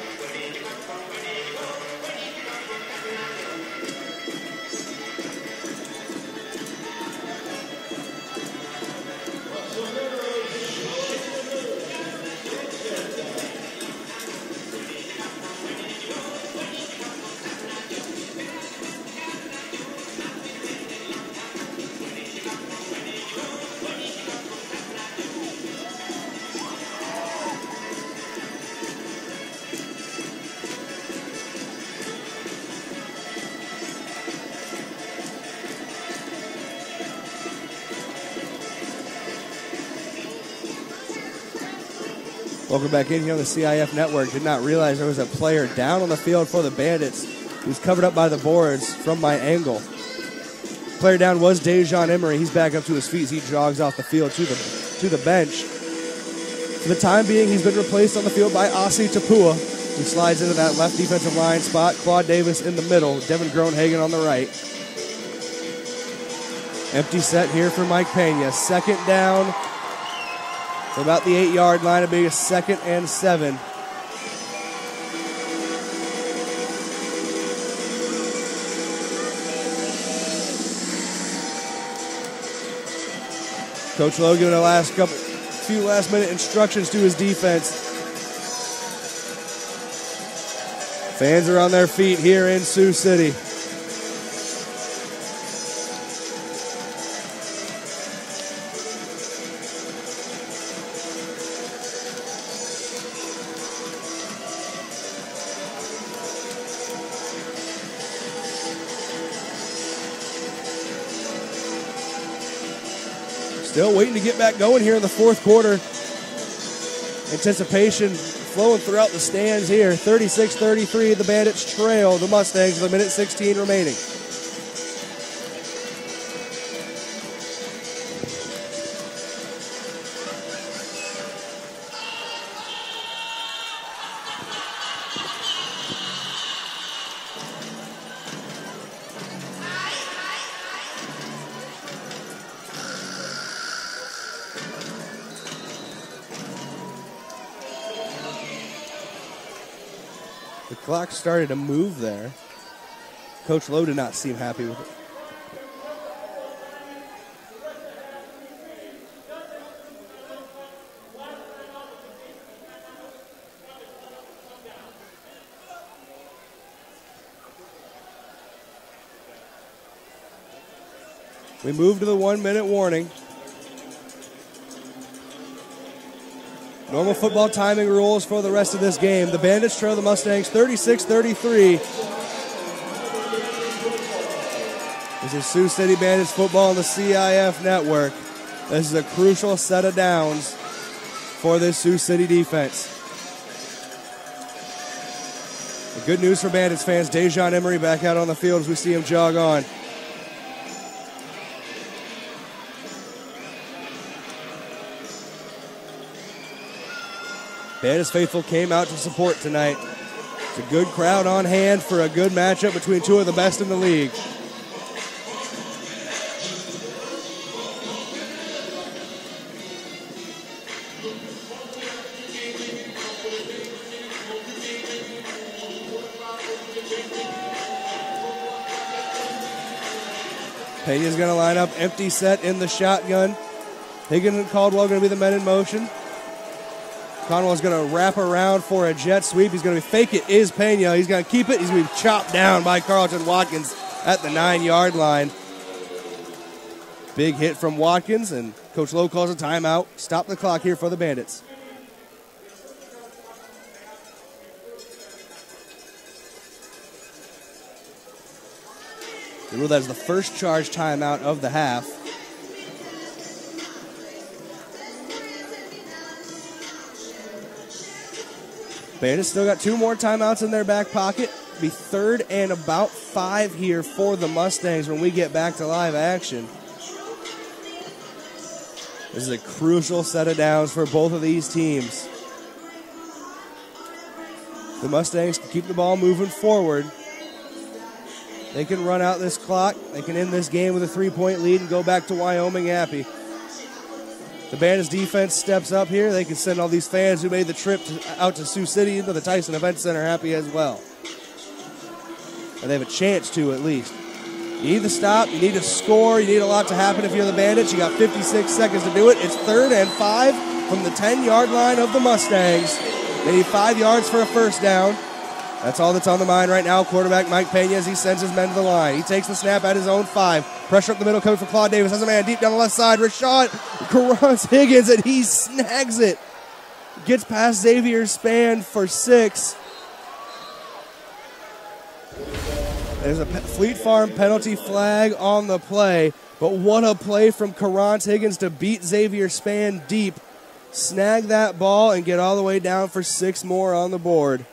[SPEAKER 1] Welcome back in here on the CIF Network. Did not realize there was a player down on the field for the Bandits. He was covered up by the boards from my angle. Player down was Dejan Emery. He's back up to his feet as he jogs off the field to the bench. For the time being, he's been replaced on the field by Asi Tapua, who slides into that left defensive line spot. Claude Davis in the middle. Devin Groenhagen on the right. Empty set here for Mike Pena. Second down. For about the 8-yard line, it'll be a 2nd and 7. Coach Lowe giving a few last-minute instructions to his defense. Fans are on their feet here in Sioux City. Still waiting to get back going here in the 4th quarter. Anticipation flowing throughout the stands here. 36-33, the Bandits trail the Mustangs with 1:16 remaining. The clock started to move there. Coach Lowe did not seem happy with it. We move to the 1-minute warning. Normal football timing rules for the rest of this game. The Bandits trail the Mustangs 36-33. As This is Sioux City Bandits football on the CIF network. This is a crucial set of downs for this Sioux City defense. The good news for Bandits fans, Dejon Emery back out on the field as we see him jog on. Bandits faithful came out to support tonight. It's a good crowd on hand for a good matchup between two of the best in the league. Pena's going to line up empty set in the shotgun. Higgins and Caldwell going to be the men in motion. Conwell's going to wrap around for a jet sweep. He's going to fake it, is Pena. He's going to keep it. He's going to be chopped down by Carlton Watkins at the 9-yard line. Big hit from Watkins, and Coach Lowe calls a timeout. Stop the clock here for the Bandits. That is the first charge timeout of the half. Bandits still got 2 more timeouts in their back pocket. Be 3rd and about 5 here for the Mustangs when we get back to live action. This is a crucial set of downs for both of these teams. The Mustangs can keep the ball moving forward. They can run out this clock. They can end this game with a 3-point lead and go back to Wyoming happy. The Bandits defense steps up here. They can send all these fans who made the trip out to Sioux City into the Tyson Event Center happy as well. And they have a chance to, at least. You need to stop. You need to score. You need a lot to happen if you're the Bandits. You got 56 seconds to do it. It's 3rd and 5 from the 10-yard line of the Mustangs. They need 5 yards for a first down. That's all that's on the mind right now. Quarterback Mike Pena as he sends his men to the line. He takes the snap at his own 5. Pressure up the middle coming for Claude Davis. Has a man deep down the left side. Rashad Carruthers Higgins, and he snags it. Gets past Xavier Span for 6. There's a Fleet Farm penalty flag on the play. But what a play from Carruthers Higgins to beat Xavier Span deep. Snag that ball and get all the way down for 6 more on the board.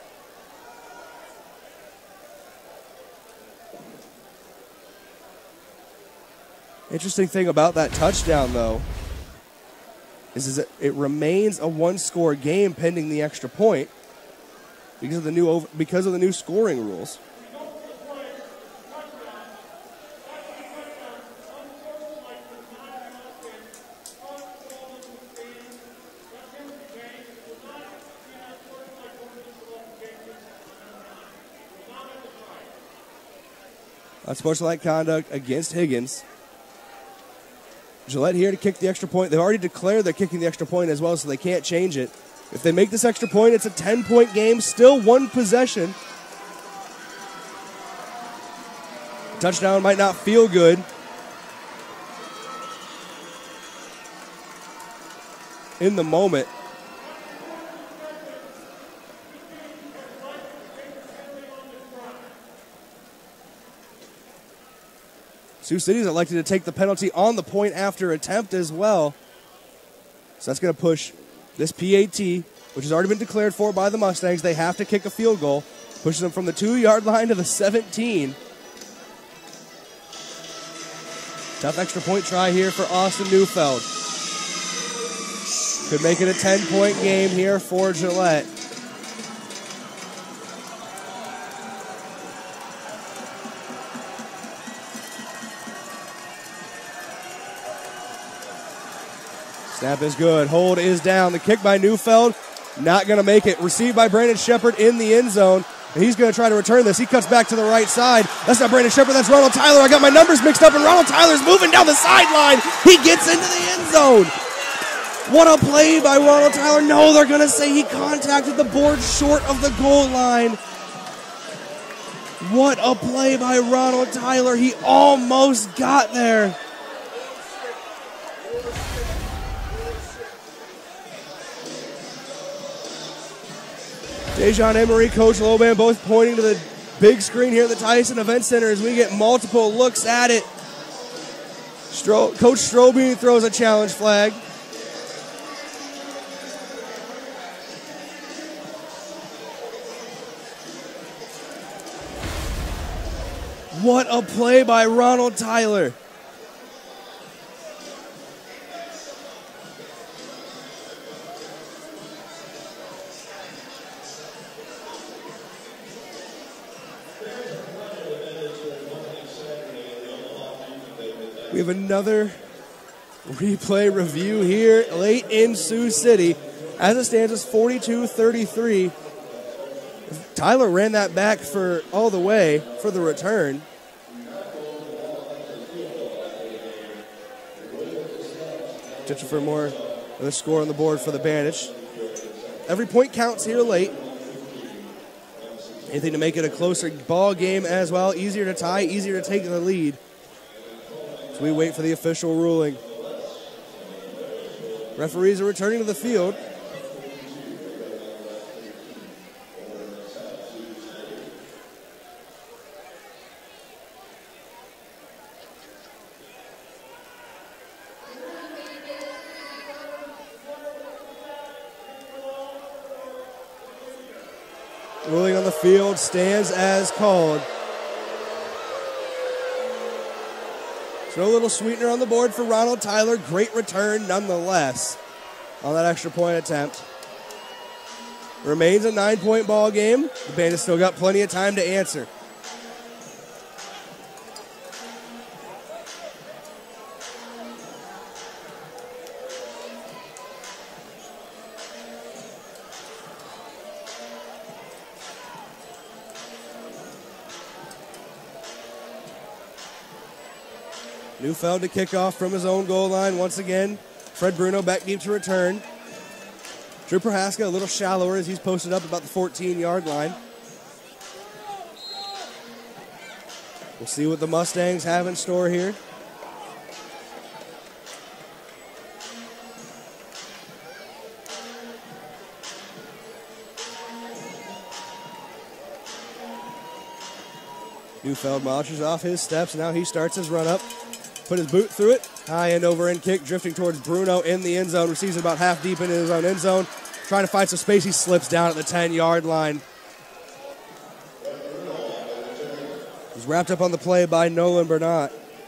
[SPEAKER 1] Interesting thing about that touchdown, though, is that it remains a 1-score game pending the extra point because of the new scoring rules. Unsportsmanlike conduct against Higgins. Gillette here to kick the extra point. They've already declared they're kicking the extra point as well, so they can't change it. If they make this extra point, it's a 10-point game, still 1 possession. Touchdown might not feel good. In the moment. Sioux City's elected to take the penalty on the point after attempt as well. So that's going to push this PAT, which has already been declared for by the Mustangs. They have to kick a field goal. Pushes them from the 2-yard line to the 17. Tough extra point try here for Austin Neufeld. Could make it a 10-point game here for Gillette. Snap is good. Hold is down. The kick by Neufeld, not going to make it. Received by Brandon Shepard in the end zone. And he's going to try to return this. He cuts back to the right side. That's not Brandon Shepard. That's Ronald Tyler. I got my numbers mixed up, and Ronald Tyler's moving down the sideline. He gets into the end zone. What a play by Ronald Tyler. No, they're going to say he contacted the board short of the goal line. What a play by Ronald Tyler. He almost got there. Dejon Emery, Coach Loban, both pointing to the big screen here at the Tyson Event Center as we get multiple looks at it. Coach Strobe throws a challenge flag. What a play by Ronald Tyler. We have another replay review here late in Sioux City. As it stands, it's 42-33. Tyler ran that back for all the way for the return. Potential for more of the score on the board for the Bandits. Every point counts here late. Anything to make it a closer ball game as well. Easier to tie, easier to take the lead. So we wait for the official ruling. Referees are returning to the field. Ruling on the field stands as called. So a little sweetener on the board for Ronald Tyler. Great return nonetheless on that extra point attempt. Remains a 9-point ball game. The Bandits still got plenty of time to answer. Neufeld to kick off from his own goal line once again. Fred Bruno back deep to return. Drew Prohaska a little shallower as he's posted up about the 14-yard line. We'll see what the Mustangs have in store here. Neufeld marches off his steps. Now he starts his run up. Put his boot through it. High end over end kick drifting towards Bruno in the end zone. Receives it about half deep into his own end zone. Trying to find some space. He slips down at the 10-yard line. He's wrapped up on the play by Nolan Bernat.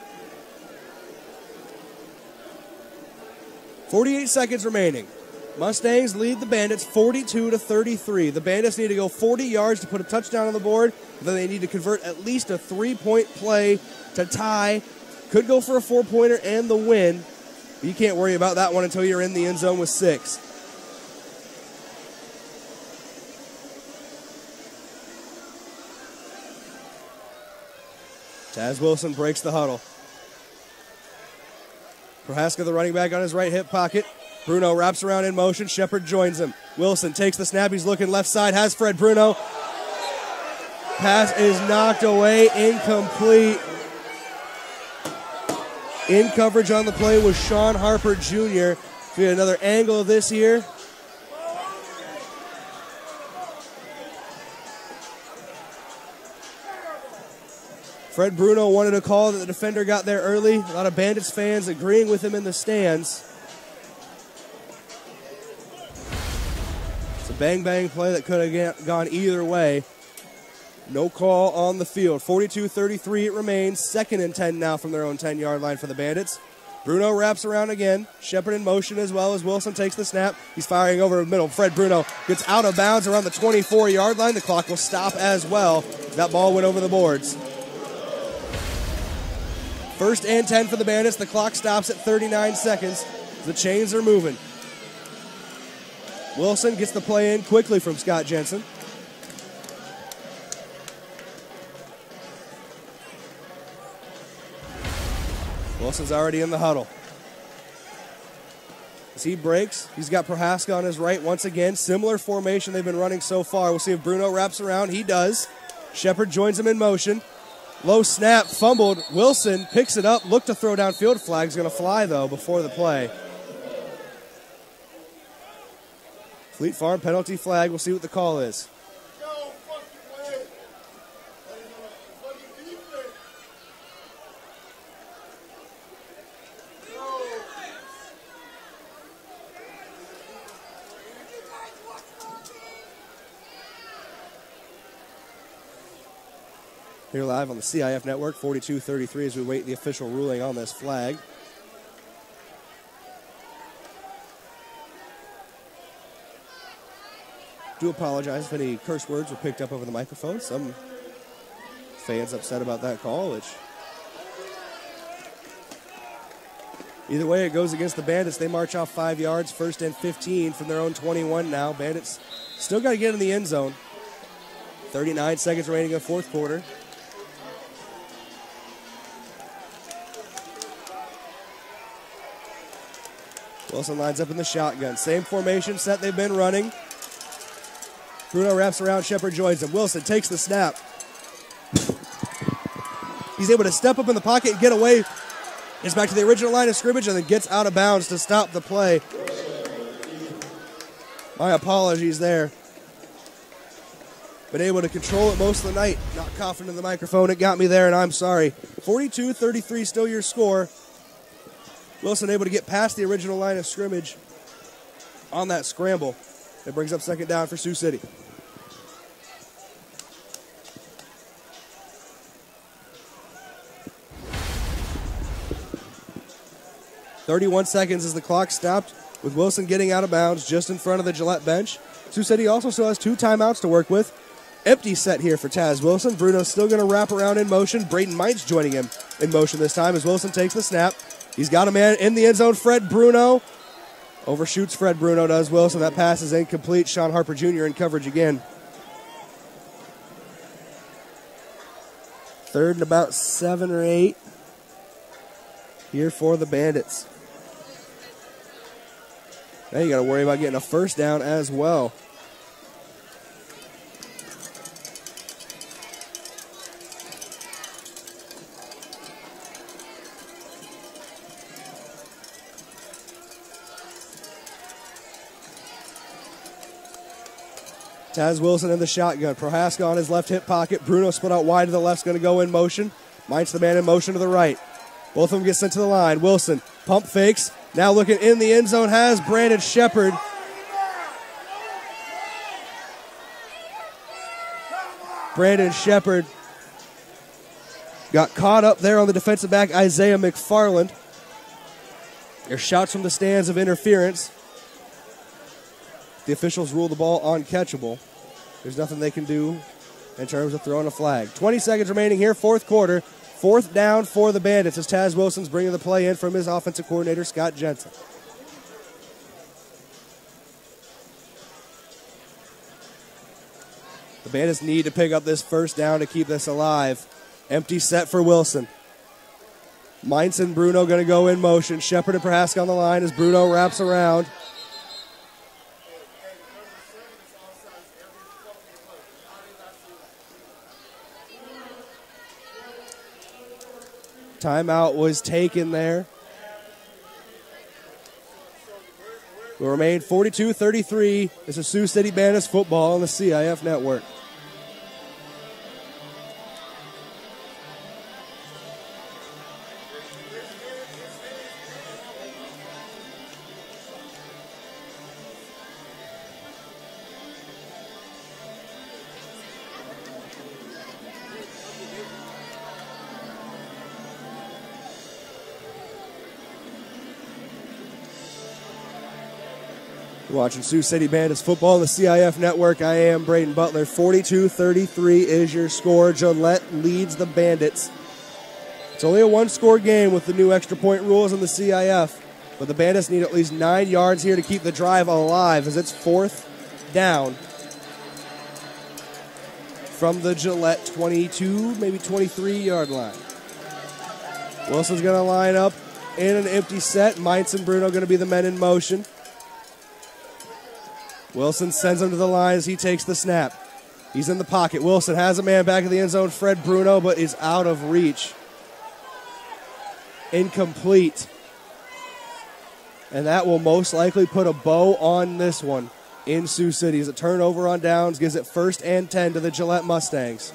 [SPEAKER 1] 48 seconds remaining. Mustangs lead the Bandits 42-33. The Bandits need to go 40 yards to put a touchdown on the board. Then they need to convert at least a 3-point play to tie. Could go for a 4-pointer and the win. But you can't worry about that one until you're in the end zone with 6. Taz Wilson breaks the huddle. Prohaska, the running back, on his right hip pocket. Bruno wraps around in motion. Shepard joins him. Wilson takes the snap. He's looking left side. Has Fred Bruno. Pass is knocked away. Incomplete. In coverage on the play was Sean Harper Jr. We get another angle of this here. Fred Bruno wanted a call that the defender got there early. A lot of Bandits fans agreeing with him in the stands. It's a bang-bang play that could have gone either way. No call on the field. 42-33 it remains. 2nd and 10 now from their own 10-yard line for the Bandits. Bruno wraps around again. Shepard in motion as well as Wilson takes the snap. He's firing over the middle. Fred Bruno gets out of bounds around the 24-yard line. The clock will stop as well. That ball went over the boards. 1st and 10 for the Bandits. The clock stops at 39 seconds. The chains are moving. Wilson gets the play in quickly from Scott Jensen. Wilson's already in the huddle. As he breaks, he's got Prohaska on his right once again. Similar formation they've been running so far. We'll see if Bruno wraps around. He does. Shepard joins him in motion. Low snap, fumbled. Wilson picks it up, looked to throw downfield. Flag's going to fly, though, before the play. Fleet Farm penalty flag. We'll see what the call is. Here live on the CIF network, 42-33 as we wait the official ruling on this flag. Do apologize if any curse words were picked up over the microphone. Some fans upset about that call, which either way, it goes against the Bandits. They march off 5 yards, 1st and 15 from their own 21 now. Bandits still got to get in the end zone. 39 seconds remaining in the fourth quarter. Wilson lines up in the shotgun. Same formation set they've been running. Bruno wraps around, Shepard joins him. Wilson takes the snap. He's able to step up in the pocket and get away. Gets back to the original line of scrimmage and then gets out of bounds to stop the play. My apologies there. Been able to control it most of the night. Not confident in the microphone. It got me there, and I'm sorry. 42-33 still your score. Wilson able to get past the original line of scrimmage on that scramble. It brings up 2nd down for Sioux City. .31 seconds as the clock stopped with Wilson getting out of bounds just in front of the Gillette bench. Sioux City also still has 2 timeouts to work with. Empty set here for Taz Wilson. Bruno's still going to wrap around in motion. Braden Mites joining him in motion this time as Wilson takes the snap. He's got a man in the end zone, Fred Bruno. Overshoots Fred Bruno, does Wilson. That pass is incomplete. Sean Harper Jr. in coverage again. 3rd and about 7 or 8 here for the Bandits. Now you got to worry about getting a 1st down as well. Taz Wilson in the shotgun. Prohaska on his left hip pocket. Bruno split out wide to the left, going to go in motion. Mites the man in motion to the right. Both of them get sent to the line. Wilson pump fakes. Now looking in the end zone has Brandon Shepard. Brandon Shepard got caught up there on the defensive back, Isaiah McFarland. There's shouts from the stands of interference. The officials rule the ball uncatchable. There's nothing they can do in terms of throwing a flag. 20 seconds remaining here, 4th quarter. 4th down for the Bandits as Taz Wilson's bringing the play in from his offensive coordinator, Scott Jensen. The Bandits need to pick up this 1st down to keep this alive. Empty set for Wilson. Mites and Bruno going to go in motion. Shepard and Prohaska on the line as Bruno wraps around. Timeout was taken there. Will remain 42-33. This is Sioux City Bandits football on the CIF network. Watching Sioux City Bandits football on the CIF network. I am Braden Butler. 42-33 is your score. Gillette leads the Bandits. It's only a 1-score game with the new extra point rules in the CIF, but the Bandits need at least 9 yards here to keep the drive alive as it's 4th down from the Gillette 22, maybe 23-yard line. Wilson's going to line up in an empty set. Mites and Bruno going to be the men in motion. Wilson sends him to the line as he takes the snap. He's in the pocket. Wilson has a man back in the end zone, Fred Bruno, but is out of reach. Incomplete. And that will most likely put a bow on this one in Sioux City as a turnover on downs gives it 1st and 10 to the Gillette Mustangs.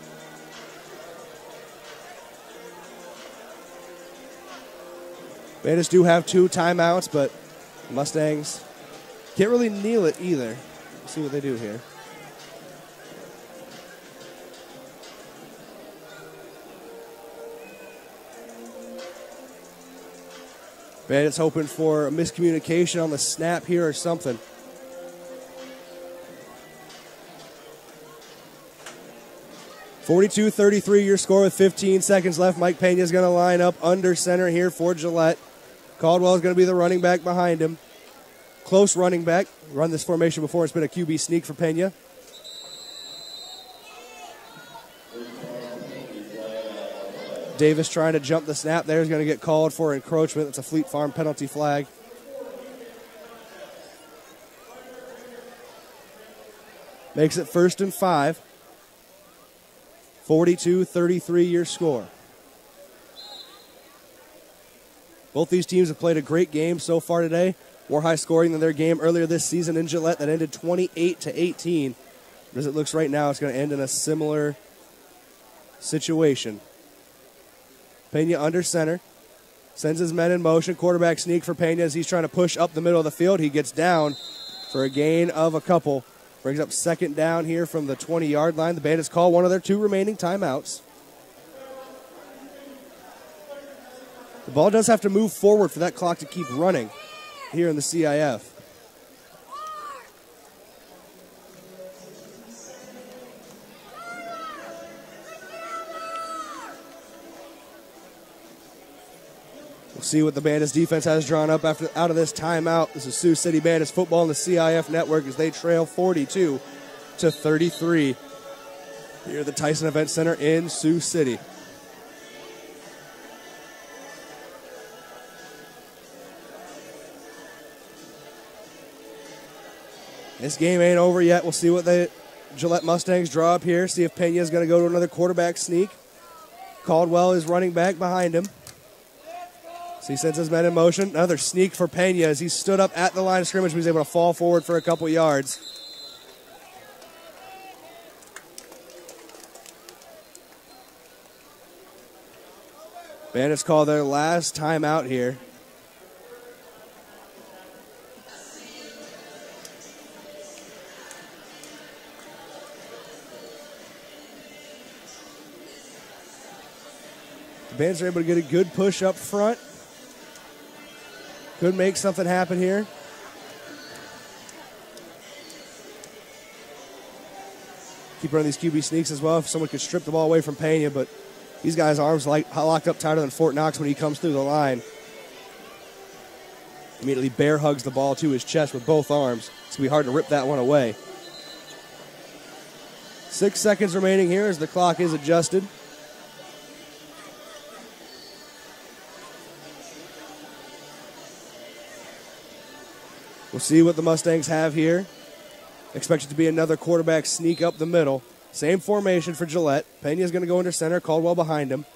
[SPEAKER 1] Bandits do have 2 timeouts, but the Mustangs can't really kneel it either. Let's see what they do here. Bandits hoping for a miscommunication on the snap here or something. .42-33 your score with 15 seconds left. Mike Pena is going to line up under center here for Gillette. Caldwell is going to be the running back behind him. Close running back. Run this formation before. It's been a QB sneak for Pena. Davis trying to jump the snap there is going to get called for encroachment. It's a Fleet Farm penalty flag. Makes it 1st and 5. 42-33 your score. Both these teams have played a great game so far today. More high scoring than their game earlier this season in Gillette that ended 28-18. As it looks right now, it's going to end in a similar situation. Pena under center. Sends his men in motion. Quarterback sneak for Pena as he's trying to push up the middle of the field. He gets down for a gain of a couple. Brings up 2nd down here from the 20-yard line. The Bandits call one of their 2 remaining timeouts. The ball does have to move forward for that clock to keep running here in the CIF. We'll see what the Bandits defense has drawn up out of this timeout. This is Sioux City Bandits football on the CIF network as they trail 42-33 here at the Tyson Event Center in Sioux City. This game ain't over yet. We'll see what the Gillette Mustangs draw up here. See if Pena's going to go to another quarterback sneak. Caldwell is running back behind him. So he sends his men in motion. Another sneak for Pena as he stood up at the line of scrimmage. He was able to fall forward for a couple yards. Bandits call their last timeout here. The Bandits are able to get a good push up front. Could make something happen here. Keep running these QB sneaks as well. If someone could strip the ball away from Pena, but these guys' arms locked up tighter than Fort Knox when he comes through the line. Immediately bear hugs the ball to his chest with both arms. It's going to be hard to rip that one away. 6 seconds remaining here as the clock is adjusted. We'll see what the Mustangs have here. Expected to be another quarterback sneak up the middle. Same formation for Gillette. Pena's going to go under center. Caldwell behind him.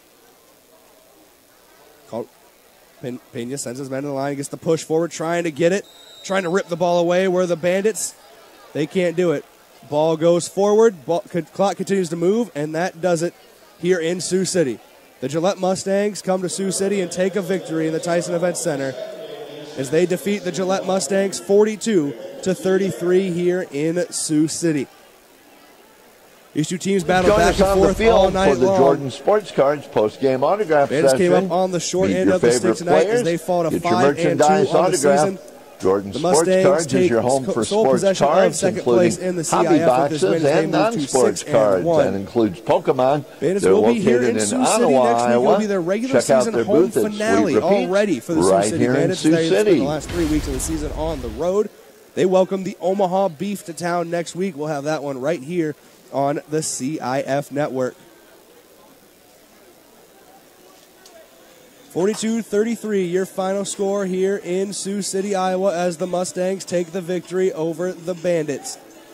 [SPEAKER 1] Pena sends his men to the line. Gets the push forward, trying to get it. Trying to rip the ball away where the Bandits, they can't do it. Ball goes forward. Clock continues to move, and that does it here in Sioux City. The Gillette Mustangs come to Sioux City and take a victory in the Tyson Event Center as they defeat the Gillette Mustangs 42-33 here in Sioux City. These two teams battled back and forth all night long.
[SPEAKER 5] For the Jordan Sports Cards post-game autograph
[SPEAKER 1] Bandits
[SPEAKER 5] session.
[SPEAKER 1] came up on the short end of the stick tonight as they fought a 5-2 on the season.
[SPEAKER 5] Jordan
[SPEAKER 1] The
[SPEAKER 5] Sports
[SPEAKER 1] Mustangs
[SPEAKER 5] Cards is your home for
[SPEAKER 1] sole
[SPEAKER 5] sports
[SPEAKER 1] possession
[SPEAKER 5] cards,
[SPEAKER 1] of second
[SPEAKER 5] including
[SPEAKER 1] place in the
[SPEAKER 5] hobby
[SPEAKER 1] CIF with this
[SPEAKER 5] boxes
[SPEAKER 1] win as they
[SPEAKER 5] and
[SPEAKER 1] move to
[SPEAKER 5] non-sports
[SPEAKER 1] 6-1.
[SPEAKER 5] cards, and includes Pokemon.
[SPEAKER 1] Bandits
[SPEAKER 5] They're
[SPEAKER 1] will be here
[SPEAKER 5] located
[SPEAKER 1] in
[SPEAKER 5] in
[SPEAKER 1] Sioux City
[SPEAKER 5] Ottawa,
[SPEAKER 1] next week. It'll
[SPEAKER 5] Iowa.
[SPEAKER 1] be their regular
[SPEAKER 5] Check out
[SPEAKER 1] season
[SPEAKER 5] their
[SPEAKER 1] home
[SPEAKER 5] booth at
[SPEAKER 1] finale
[SPEAKER 5] Sweet Repeat,
[SPEAKER 1] already for the
[SPEAKER 5] right
[SPEAKER 1] Sioux City
[SPEAKER 5] here in
[SPEAKER 1] Bandits.
[SPEAKER 5] Sioux
[SPEAKER 1] They spent
[SPEAKER 5] City.
[SPEAKER 1] the last 3 weeks of the season on the road. They welcome the Omaha Beef to town next week. We'll have that one right here on the CIF network. 42-33, your final score here in Sioux City, Iowa, as the Mustangs take the victory over the Bandits.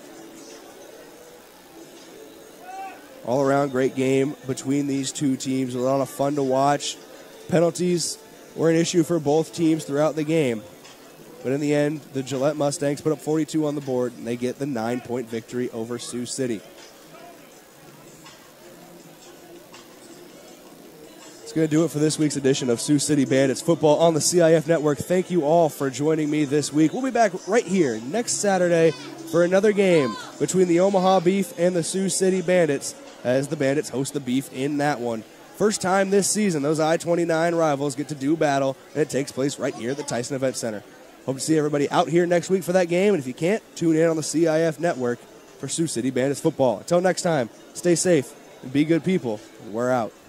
[SPEAKER 1] All around great game between these two teams. A lot of fun to watch. Penalties were an issue for both teams throughout the game. But in the end, the Gillette Mustangs put up 42 on the board, and they get the 9-point victory over Sioux City. Going to do it for this week's edition of Sioux City Bandits football on the CIF network. Thank you all for joining me this week. We'll be back right here next Saturday for another game between the Omaha Beef and the Sioux City Bandits as the Bandits host the Beef in that one. First time this season, those I-29 rivals get to do battle, and it takes place right here at the Tyson Event Center. Hope to see everybody out here next week for that game, and if you can't, tune in on the CIF network for Sioux City Bandits football. Until next time, stay safe and be good people. We're out.